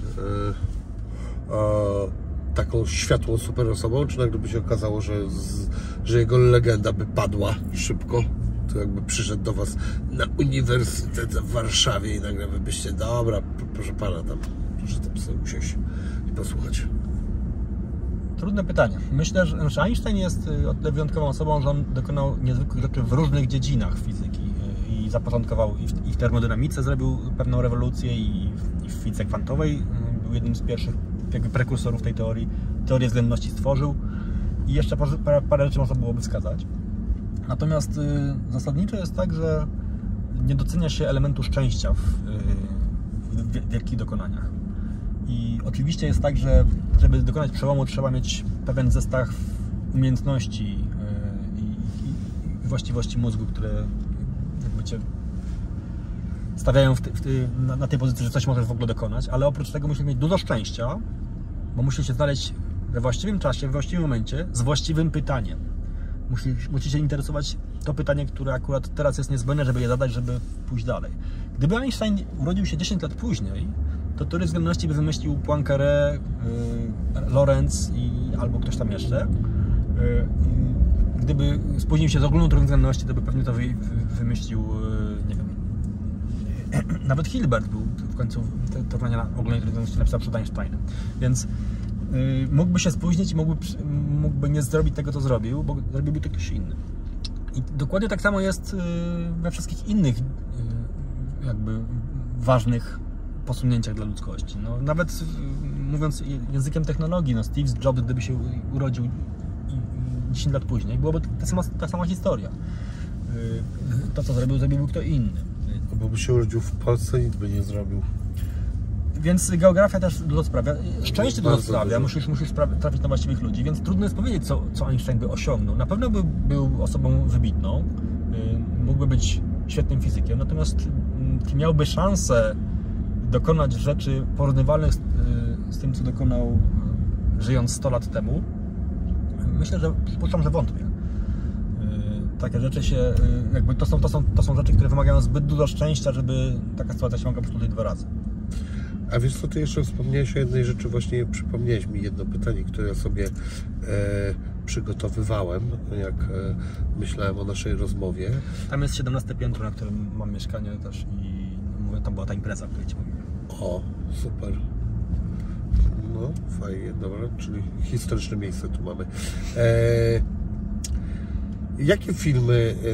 taką światłą super osobą, czy nagle by się okazało, że jego legenda by padła szybko, to jakby przyszedł do was na uniwersytet w Warszawie i nagle wy byście, dobra, proszę pana, proszę tam sobie usiąść i posłuchać. Trudne pytanie. Myślę, że Einstein jest o tyle wyjątkową osobą, że on dokonał niezwykłych rzeczy w różnych dziedzinach fizyki i zapoczątkował i w termodynamice zrobił pewną rewolucję i w fizyce kwantowej był jednym z pierwszych jakby prekursorów tej teorii. Teorię względności stworzył i jeszcze parę rzeczy można byłoby wskazać. Natomiast zasadniczo jest tak, że nie docenia się elementu szczęścia w wielkich dokonaniach. I oczywiście jest tak, że żeby dokonać przełomu, trzeba mieć pewien zestaw umiejętności i właściwości mózgu, które jakby cię stawiają na tej pozycji, że coś możesz w ogóle dokonać, ale oprócz tego musisz mieć dużo szczęścia, bo musisz się znaleźć we właściwym czasie, we właściwym momencie, z właściwym pytaniem. Musi się interesować to pytanie, które akurat teraz jest niezbędne, żeby je zadać, żeby pójść dalej. Gdyby Einstein urodził się 10 lat później, to teorię względności by wymyślił Poincaré, Lorentz albo ktoś tam jeszcze. Gdyby spóźnił się z ogólną teorią względności, to by pewnie to wymyślił, nie wiem, nawet Hilbert był w końcu teorię ogólnej względności napisał przed Einsteinem. Więc mógłby się spóźnić i mógłby nie zrobić tego, co zrobił, bo zrobiłby to ktoś inny. I dokładnie tak samo jest we wszystkich innych jakby ważnych posunięciach dla ludzkości. No, nawet mówiąc językiem technologii, Steve Jobs, gdyby się urodził 10 lat później, byłoby ta sama historia. To, co zrobiłby kto inny. Bo by się urodził w Polsce, nic by nie zrobił. Więc geografia też dużo sprawia. Szczęście dużo sprawia, musisz trafić na właściwych ludzi, więc trudno jest powiedzieć, co Einstein by osiągnął. Na pewno by był osobą wybitną, mógłby być świetnym fizykiem, natomiast czy miałby szansę dokonać rzeczy porównywalnych z tym, co dokonał żyjąc 100 lat temu? Myślę, że przypuszczam, że wątpię. Takie rzeczy się, jakby to są rzeczy, które wymagają zbyt dużo szczęścia, żeby taka sytuacja się mogła powtórzyć 2 razy. A wiesz co, ty jeszcze wspomniałeś o jednej rzeczy, właśnie przypomniałeś mi jedno pytanie, które ja sobie przygotowywałem, jak myślałem o naszej rozmowie. Tam jest 17 piętro, na którym mam mieszkanie też i mówię, tam była ta impreza, o której Ci mówiłem. O, super. No, fajnie, dobra, czyli historyczne miejsce tu mamy. Jakie filmy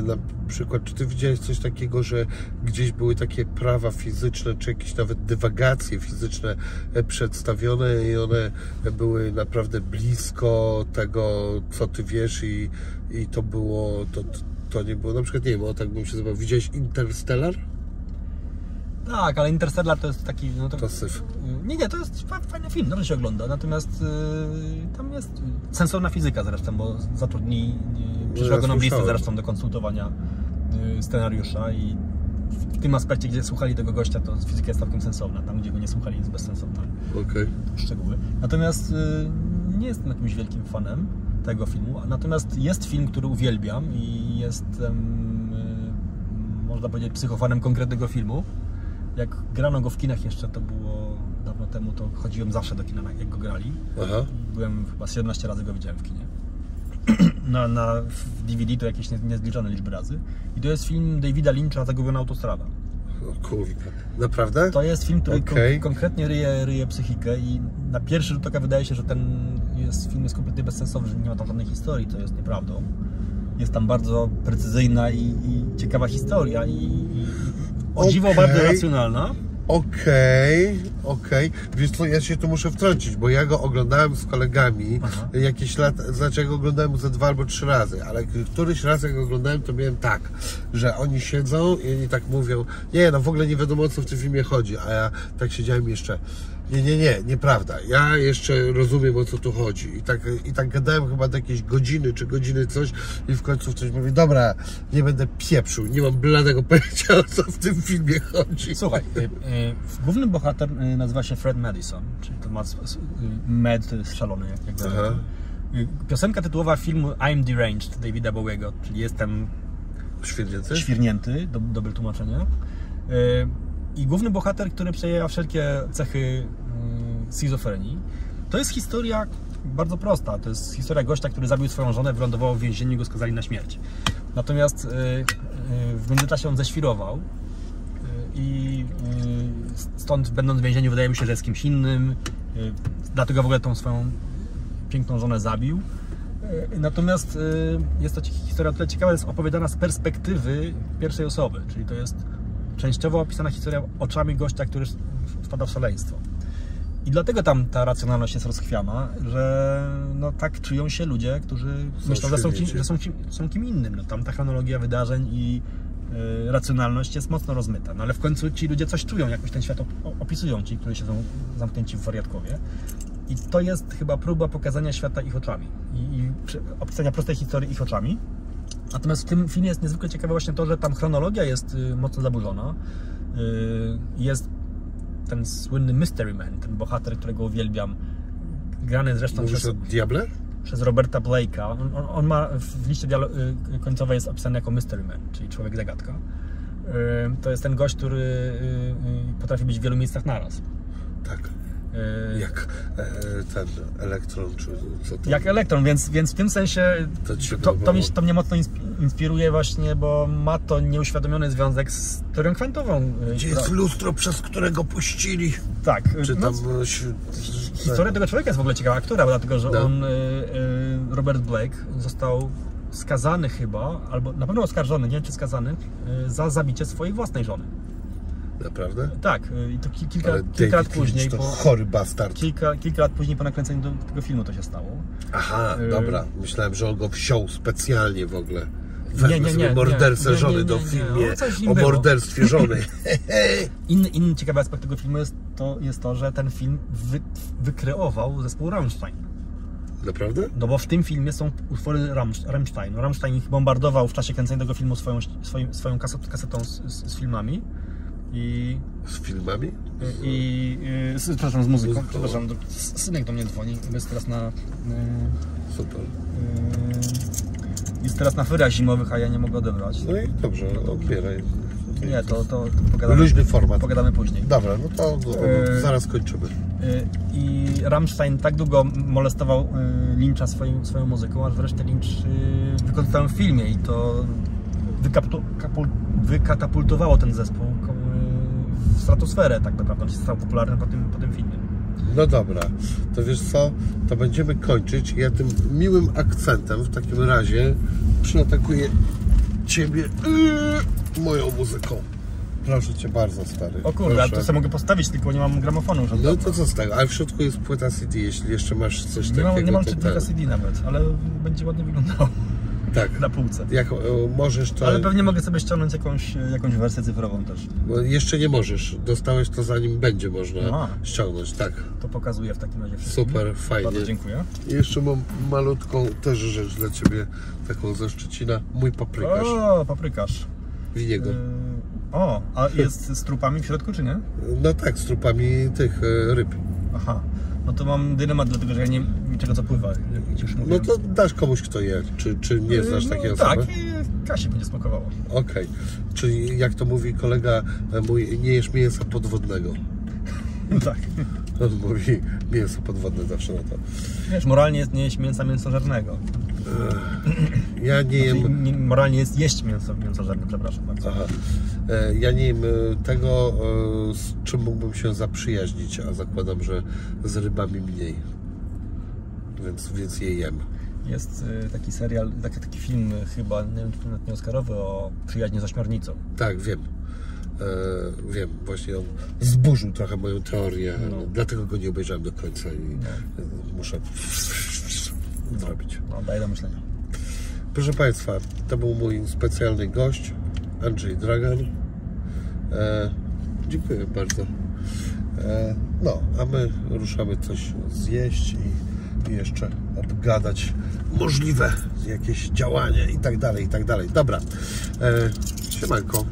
przykład, czy ty widziałeś coś takiego, że gdzieś były takie prawa fizyczne, czy jakieś nawet dywagacje fizyczne przedstawione i one były naprawdę blisko tego, co ty wiesz i to było, to nie było, na przykład, nie wiem, tak bym się zobaczył, widziałeś Interstellar? Tak, ale Interstellar to jest taki... No to syf. Nie, to jest fajny film, dobrze się ogląda, natomiast tam jest sensowna fizyka zresztą, bo zatrudnili przyszłego noblistę zresztą do konsultowania scenariusza i w tym aspekcie, gdzie słuchali tego gościa, to fizyka jest całkiem sensowna, tam gdzie go nie słuchali jest bezsensowna. Okay. Szczegóły. Natomiast nie jestem jakimś wielkim fanem tego filmu, natomiast jest film, który uwielbiam i jestem, można powiedzieć, psychofanem konkretnego filmu. Jak grano go w kinach jeszcze, to było dawno temu, to chodziłem zawsze do kina, jak go grali. Aha. Byłem chyba 17 razy go widziałem w kinie. W DVD to jakieś niezliczone liczby razy. I to jest film Davida Lyncha, Zagubiona autostrada. O kurwa, naprawdę? To jest film, który konkretnie ryje psychikę i na pierwszy rzut oka wydaje się, że ten film jest kompletnie bezsensowny, że nie ma tam żadnej historii, to jest nieprawdą. Jest tam bardzo precyzyjna i ciekawa historia i o dziwo bardzo racjonalna. Okej. Wiesz co, ja się tu muszę wtrącić, bo ja go oglądałem z kolegami jakieś lata, znaczy ja go oglądałem ze 2 albo 3 razy, ale któryś raz jak go oglądałem, to miałem tak, że oni siedzą i oni tak mówią, nie, no w ogóle nie wiadomo o co w tym filmie chodzi, a ja tak siedziałem jeszcze, nieprawda, ja jeszcze rozumiem o co tu chodzi i tak gadałem chyba do jakiejś godziny czy godziny coś i w końcu ktoś mówi, dobra, nie będę pieprzył, nie mam bladego pojęcia o co w tym filmie chodzi. Słuchaj, główny bohater nazywa się Fred Madison, czyli to ma Mad to jest szalony, jak piosenka tytułowa filmu I'm Deranged Davida Bowiego, czyli jestem świrnięty, dobre tłumaczenie. I główny bohater, który przejęła wszelkie cechy schizofrenii. To jest historia bardzo prosta. To jest historia gościa, który zabił swoją żonę, wylądował w więzieniu i go skazali na śmierć. Natomiast w międzyczasie on ześwirował i stąd, będąc w więzieniu, wydaje mi się, że jest kimś innym. Dlatego w ogóle tą swoją piękną żonę zabił. Natomiast jest to historia tyle ciekawa, jest opowiadana z perspektywy pierwszej osoby, czyli to jest częściowo opisana historia oczami gościa, który wpada w szaleństwo. I dlatego tam ta racjonalność jest rozchwiana, że no tak czują się ludzie, którzy myślą, że są kim innym. No, tam ta chronologia wydarzeń i racjonalność jest mocno rozmyta. No ale w końcu ci ludzie coś czują, jakoś ten świat opisują, ci, którzy siedzą zamknięci w wariatkowie. I to jest chyba próba pokazania świata ich oczami i opisania prostej historii ich oczami. Natomiast w tym filmie jest niezwykle ciekawe właśnie to, że tam chronologia jest mocno zaburzona. Jest ten słynny Mystery Man, ten bohater, którego uwielbiam, grany zresztą przez Roberta Blake'a. On ma w liście końcowej jest opisany jako Mystery Man, czyli człowiek zagadka. To jest ten gość, który potrafi być w wielu miejscach naraz. Tak. Jak ten elektron, czy co to? Jak elektron, więc w tym sensie to mnie mocno inspiruje właśnie, bo ma to nieuświadomiony związek z teorią kwantową. Gdzie jest lustro, przez którego puścili? Tak. Czy tam... Historia tego człowieka jest w ogóle ciekawa, dlatego że on, Robert Blake, został skazany chyba, albo na pewno oskarżony, nie wiem czy skazany, za zabicie swojej własnej żony. Naprawdę? Tak, i to kilka lat później. To chory bastard. Kilka lat później po nakręceniu tego filmu to się stało. Aha, dobra. Myślałem, że on go wziął specjalnie w ogóle. Wezmę sobie mordercę żony do filmie o morderstwie żony. Inny ciekawy aspekt tego filmu jest to, że ten film wykreował zespół Rammstein. Naprawdę? No bo w tym filmie są utwory Rammstein. Rammstein ich bombardował w czasie kręcenia tego filmu swoją kasetą z filmami. Z filmami? Przepraszam, z muzyką. Przepraszam, synek do mnie dzwoni. Jest teraz na... Super. Jest teraz na feriach zimowych, a ja nie mogę odebrać. No i dobrze, odbieraj. Nie, to pogadamy. Luźny format. Pogadamy później. Dobra, no to zaraz kończymy. I Rammstein tak długo molestował Lyncha swoją muzyką, aż wreszcie Lynch wykorzystał w filmie i to wykatapultowało ten zespół w stratosferę, tak naprawdę. Stał popularny po tym filmie. No dobra, to wiesz co, to będziemy kończyć. Ja tym miłym akcentem w takim razie przyatakuję Ciebie moją muzyką. Proszę Cię bardzo, stary. O kurde, proszę. to sobie mogę postawić, tylko nie mam gramofonu żadnego. No to co z tego? Ale w środku jest płyta CD, jeśli jeszcze masz coś Nie takiego. mam to czytnika CD nawet, ale będzie ładnie wyglądało tak. na półce. Jak możesz to... Ale pewnie mogę sobie ściągnąć jakąś wersję cyfrową też. Bo jeszcze nie możesz. Dostałeś to zanim będzie można ściągnąć, tak. To pokazuję w takim razie wszystkim. Super, fajnie. Bardzo dziękuję. I jeszcze mam malutką też rzecz dla Ciebie, taką ze Szczecina. Mój paprykarz. O, paprykarz. Winiego. A jest z trupami w środku, czy nie? No tak, z trupami tych ryb. Aha. No to mam dylemat, dlatego że ja nie niczego co pływa. No to dasz komuś, kto je. Czy nie znasz takiej osoby? Tak, Kasie będzie smakowało. Okej. Czyli jak to mówi kolega mój, nie jesz mięsa podwodnego. Tak. On mówi mięso podwodne zawsze na to. Wiesz, moralnie jest nie jeść mięsa mięsożernego. Ja nie jem... Moralnie jest jeść mięsożerne, przepraszam bardzo. Aha. Ja nie jem tego, z czym mógłbym się zaprzyjaźnić, a zakładam, że z rybami mniej. Więc je jem. Jest taki serial, taki film chyba, nie wiem, czy nawet nie Oscarowy, o przyjaźni z ośmiornicą. Tak, wiem. Wiem, właśnie on zburzył trochę moją teorię, dlatego go nie obejrzałem do końca i muszę zrobić. No, daję do myślenia. Proszę Państwa, to był mój specjalny gość, Andrzej Dragan. Dziękuję bardzo. No, a my ruszamy coś zjeść i jeszcze obgadać możliwe jakieś działanie i tak dalej, i tak dalej. Dobra, siemanko.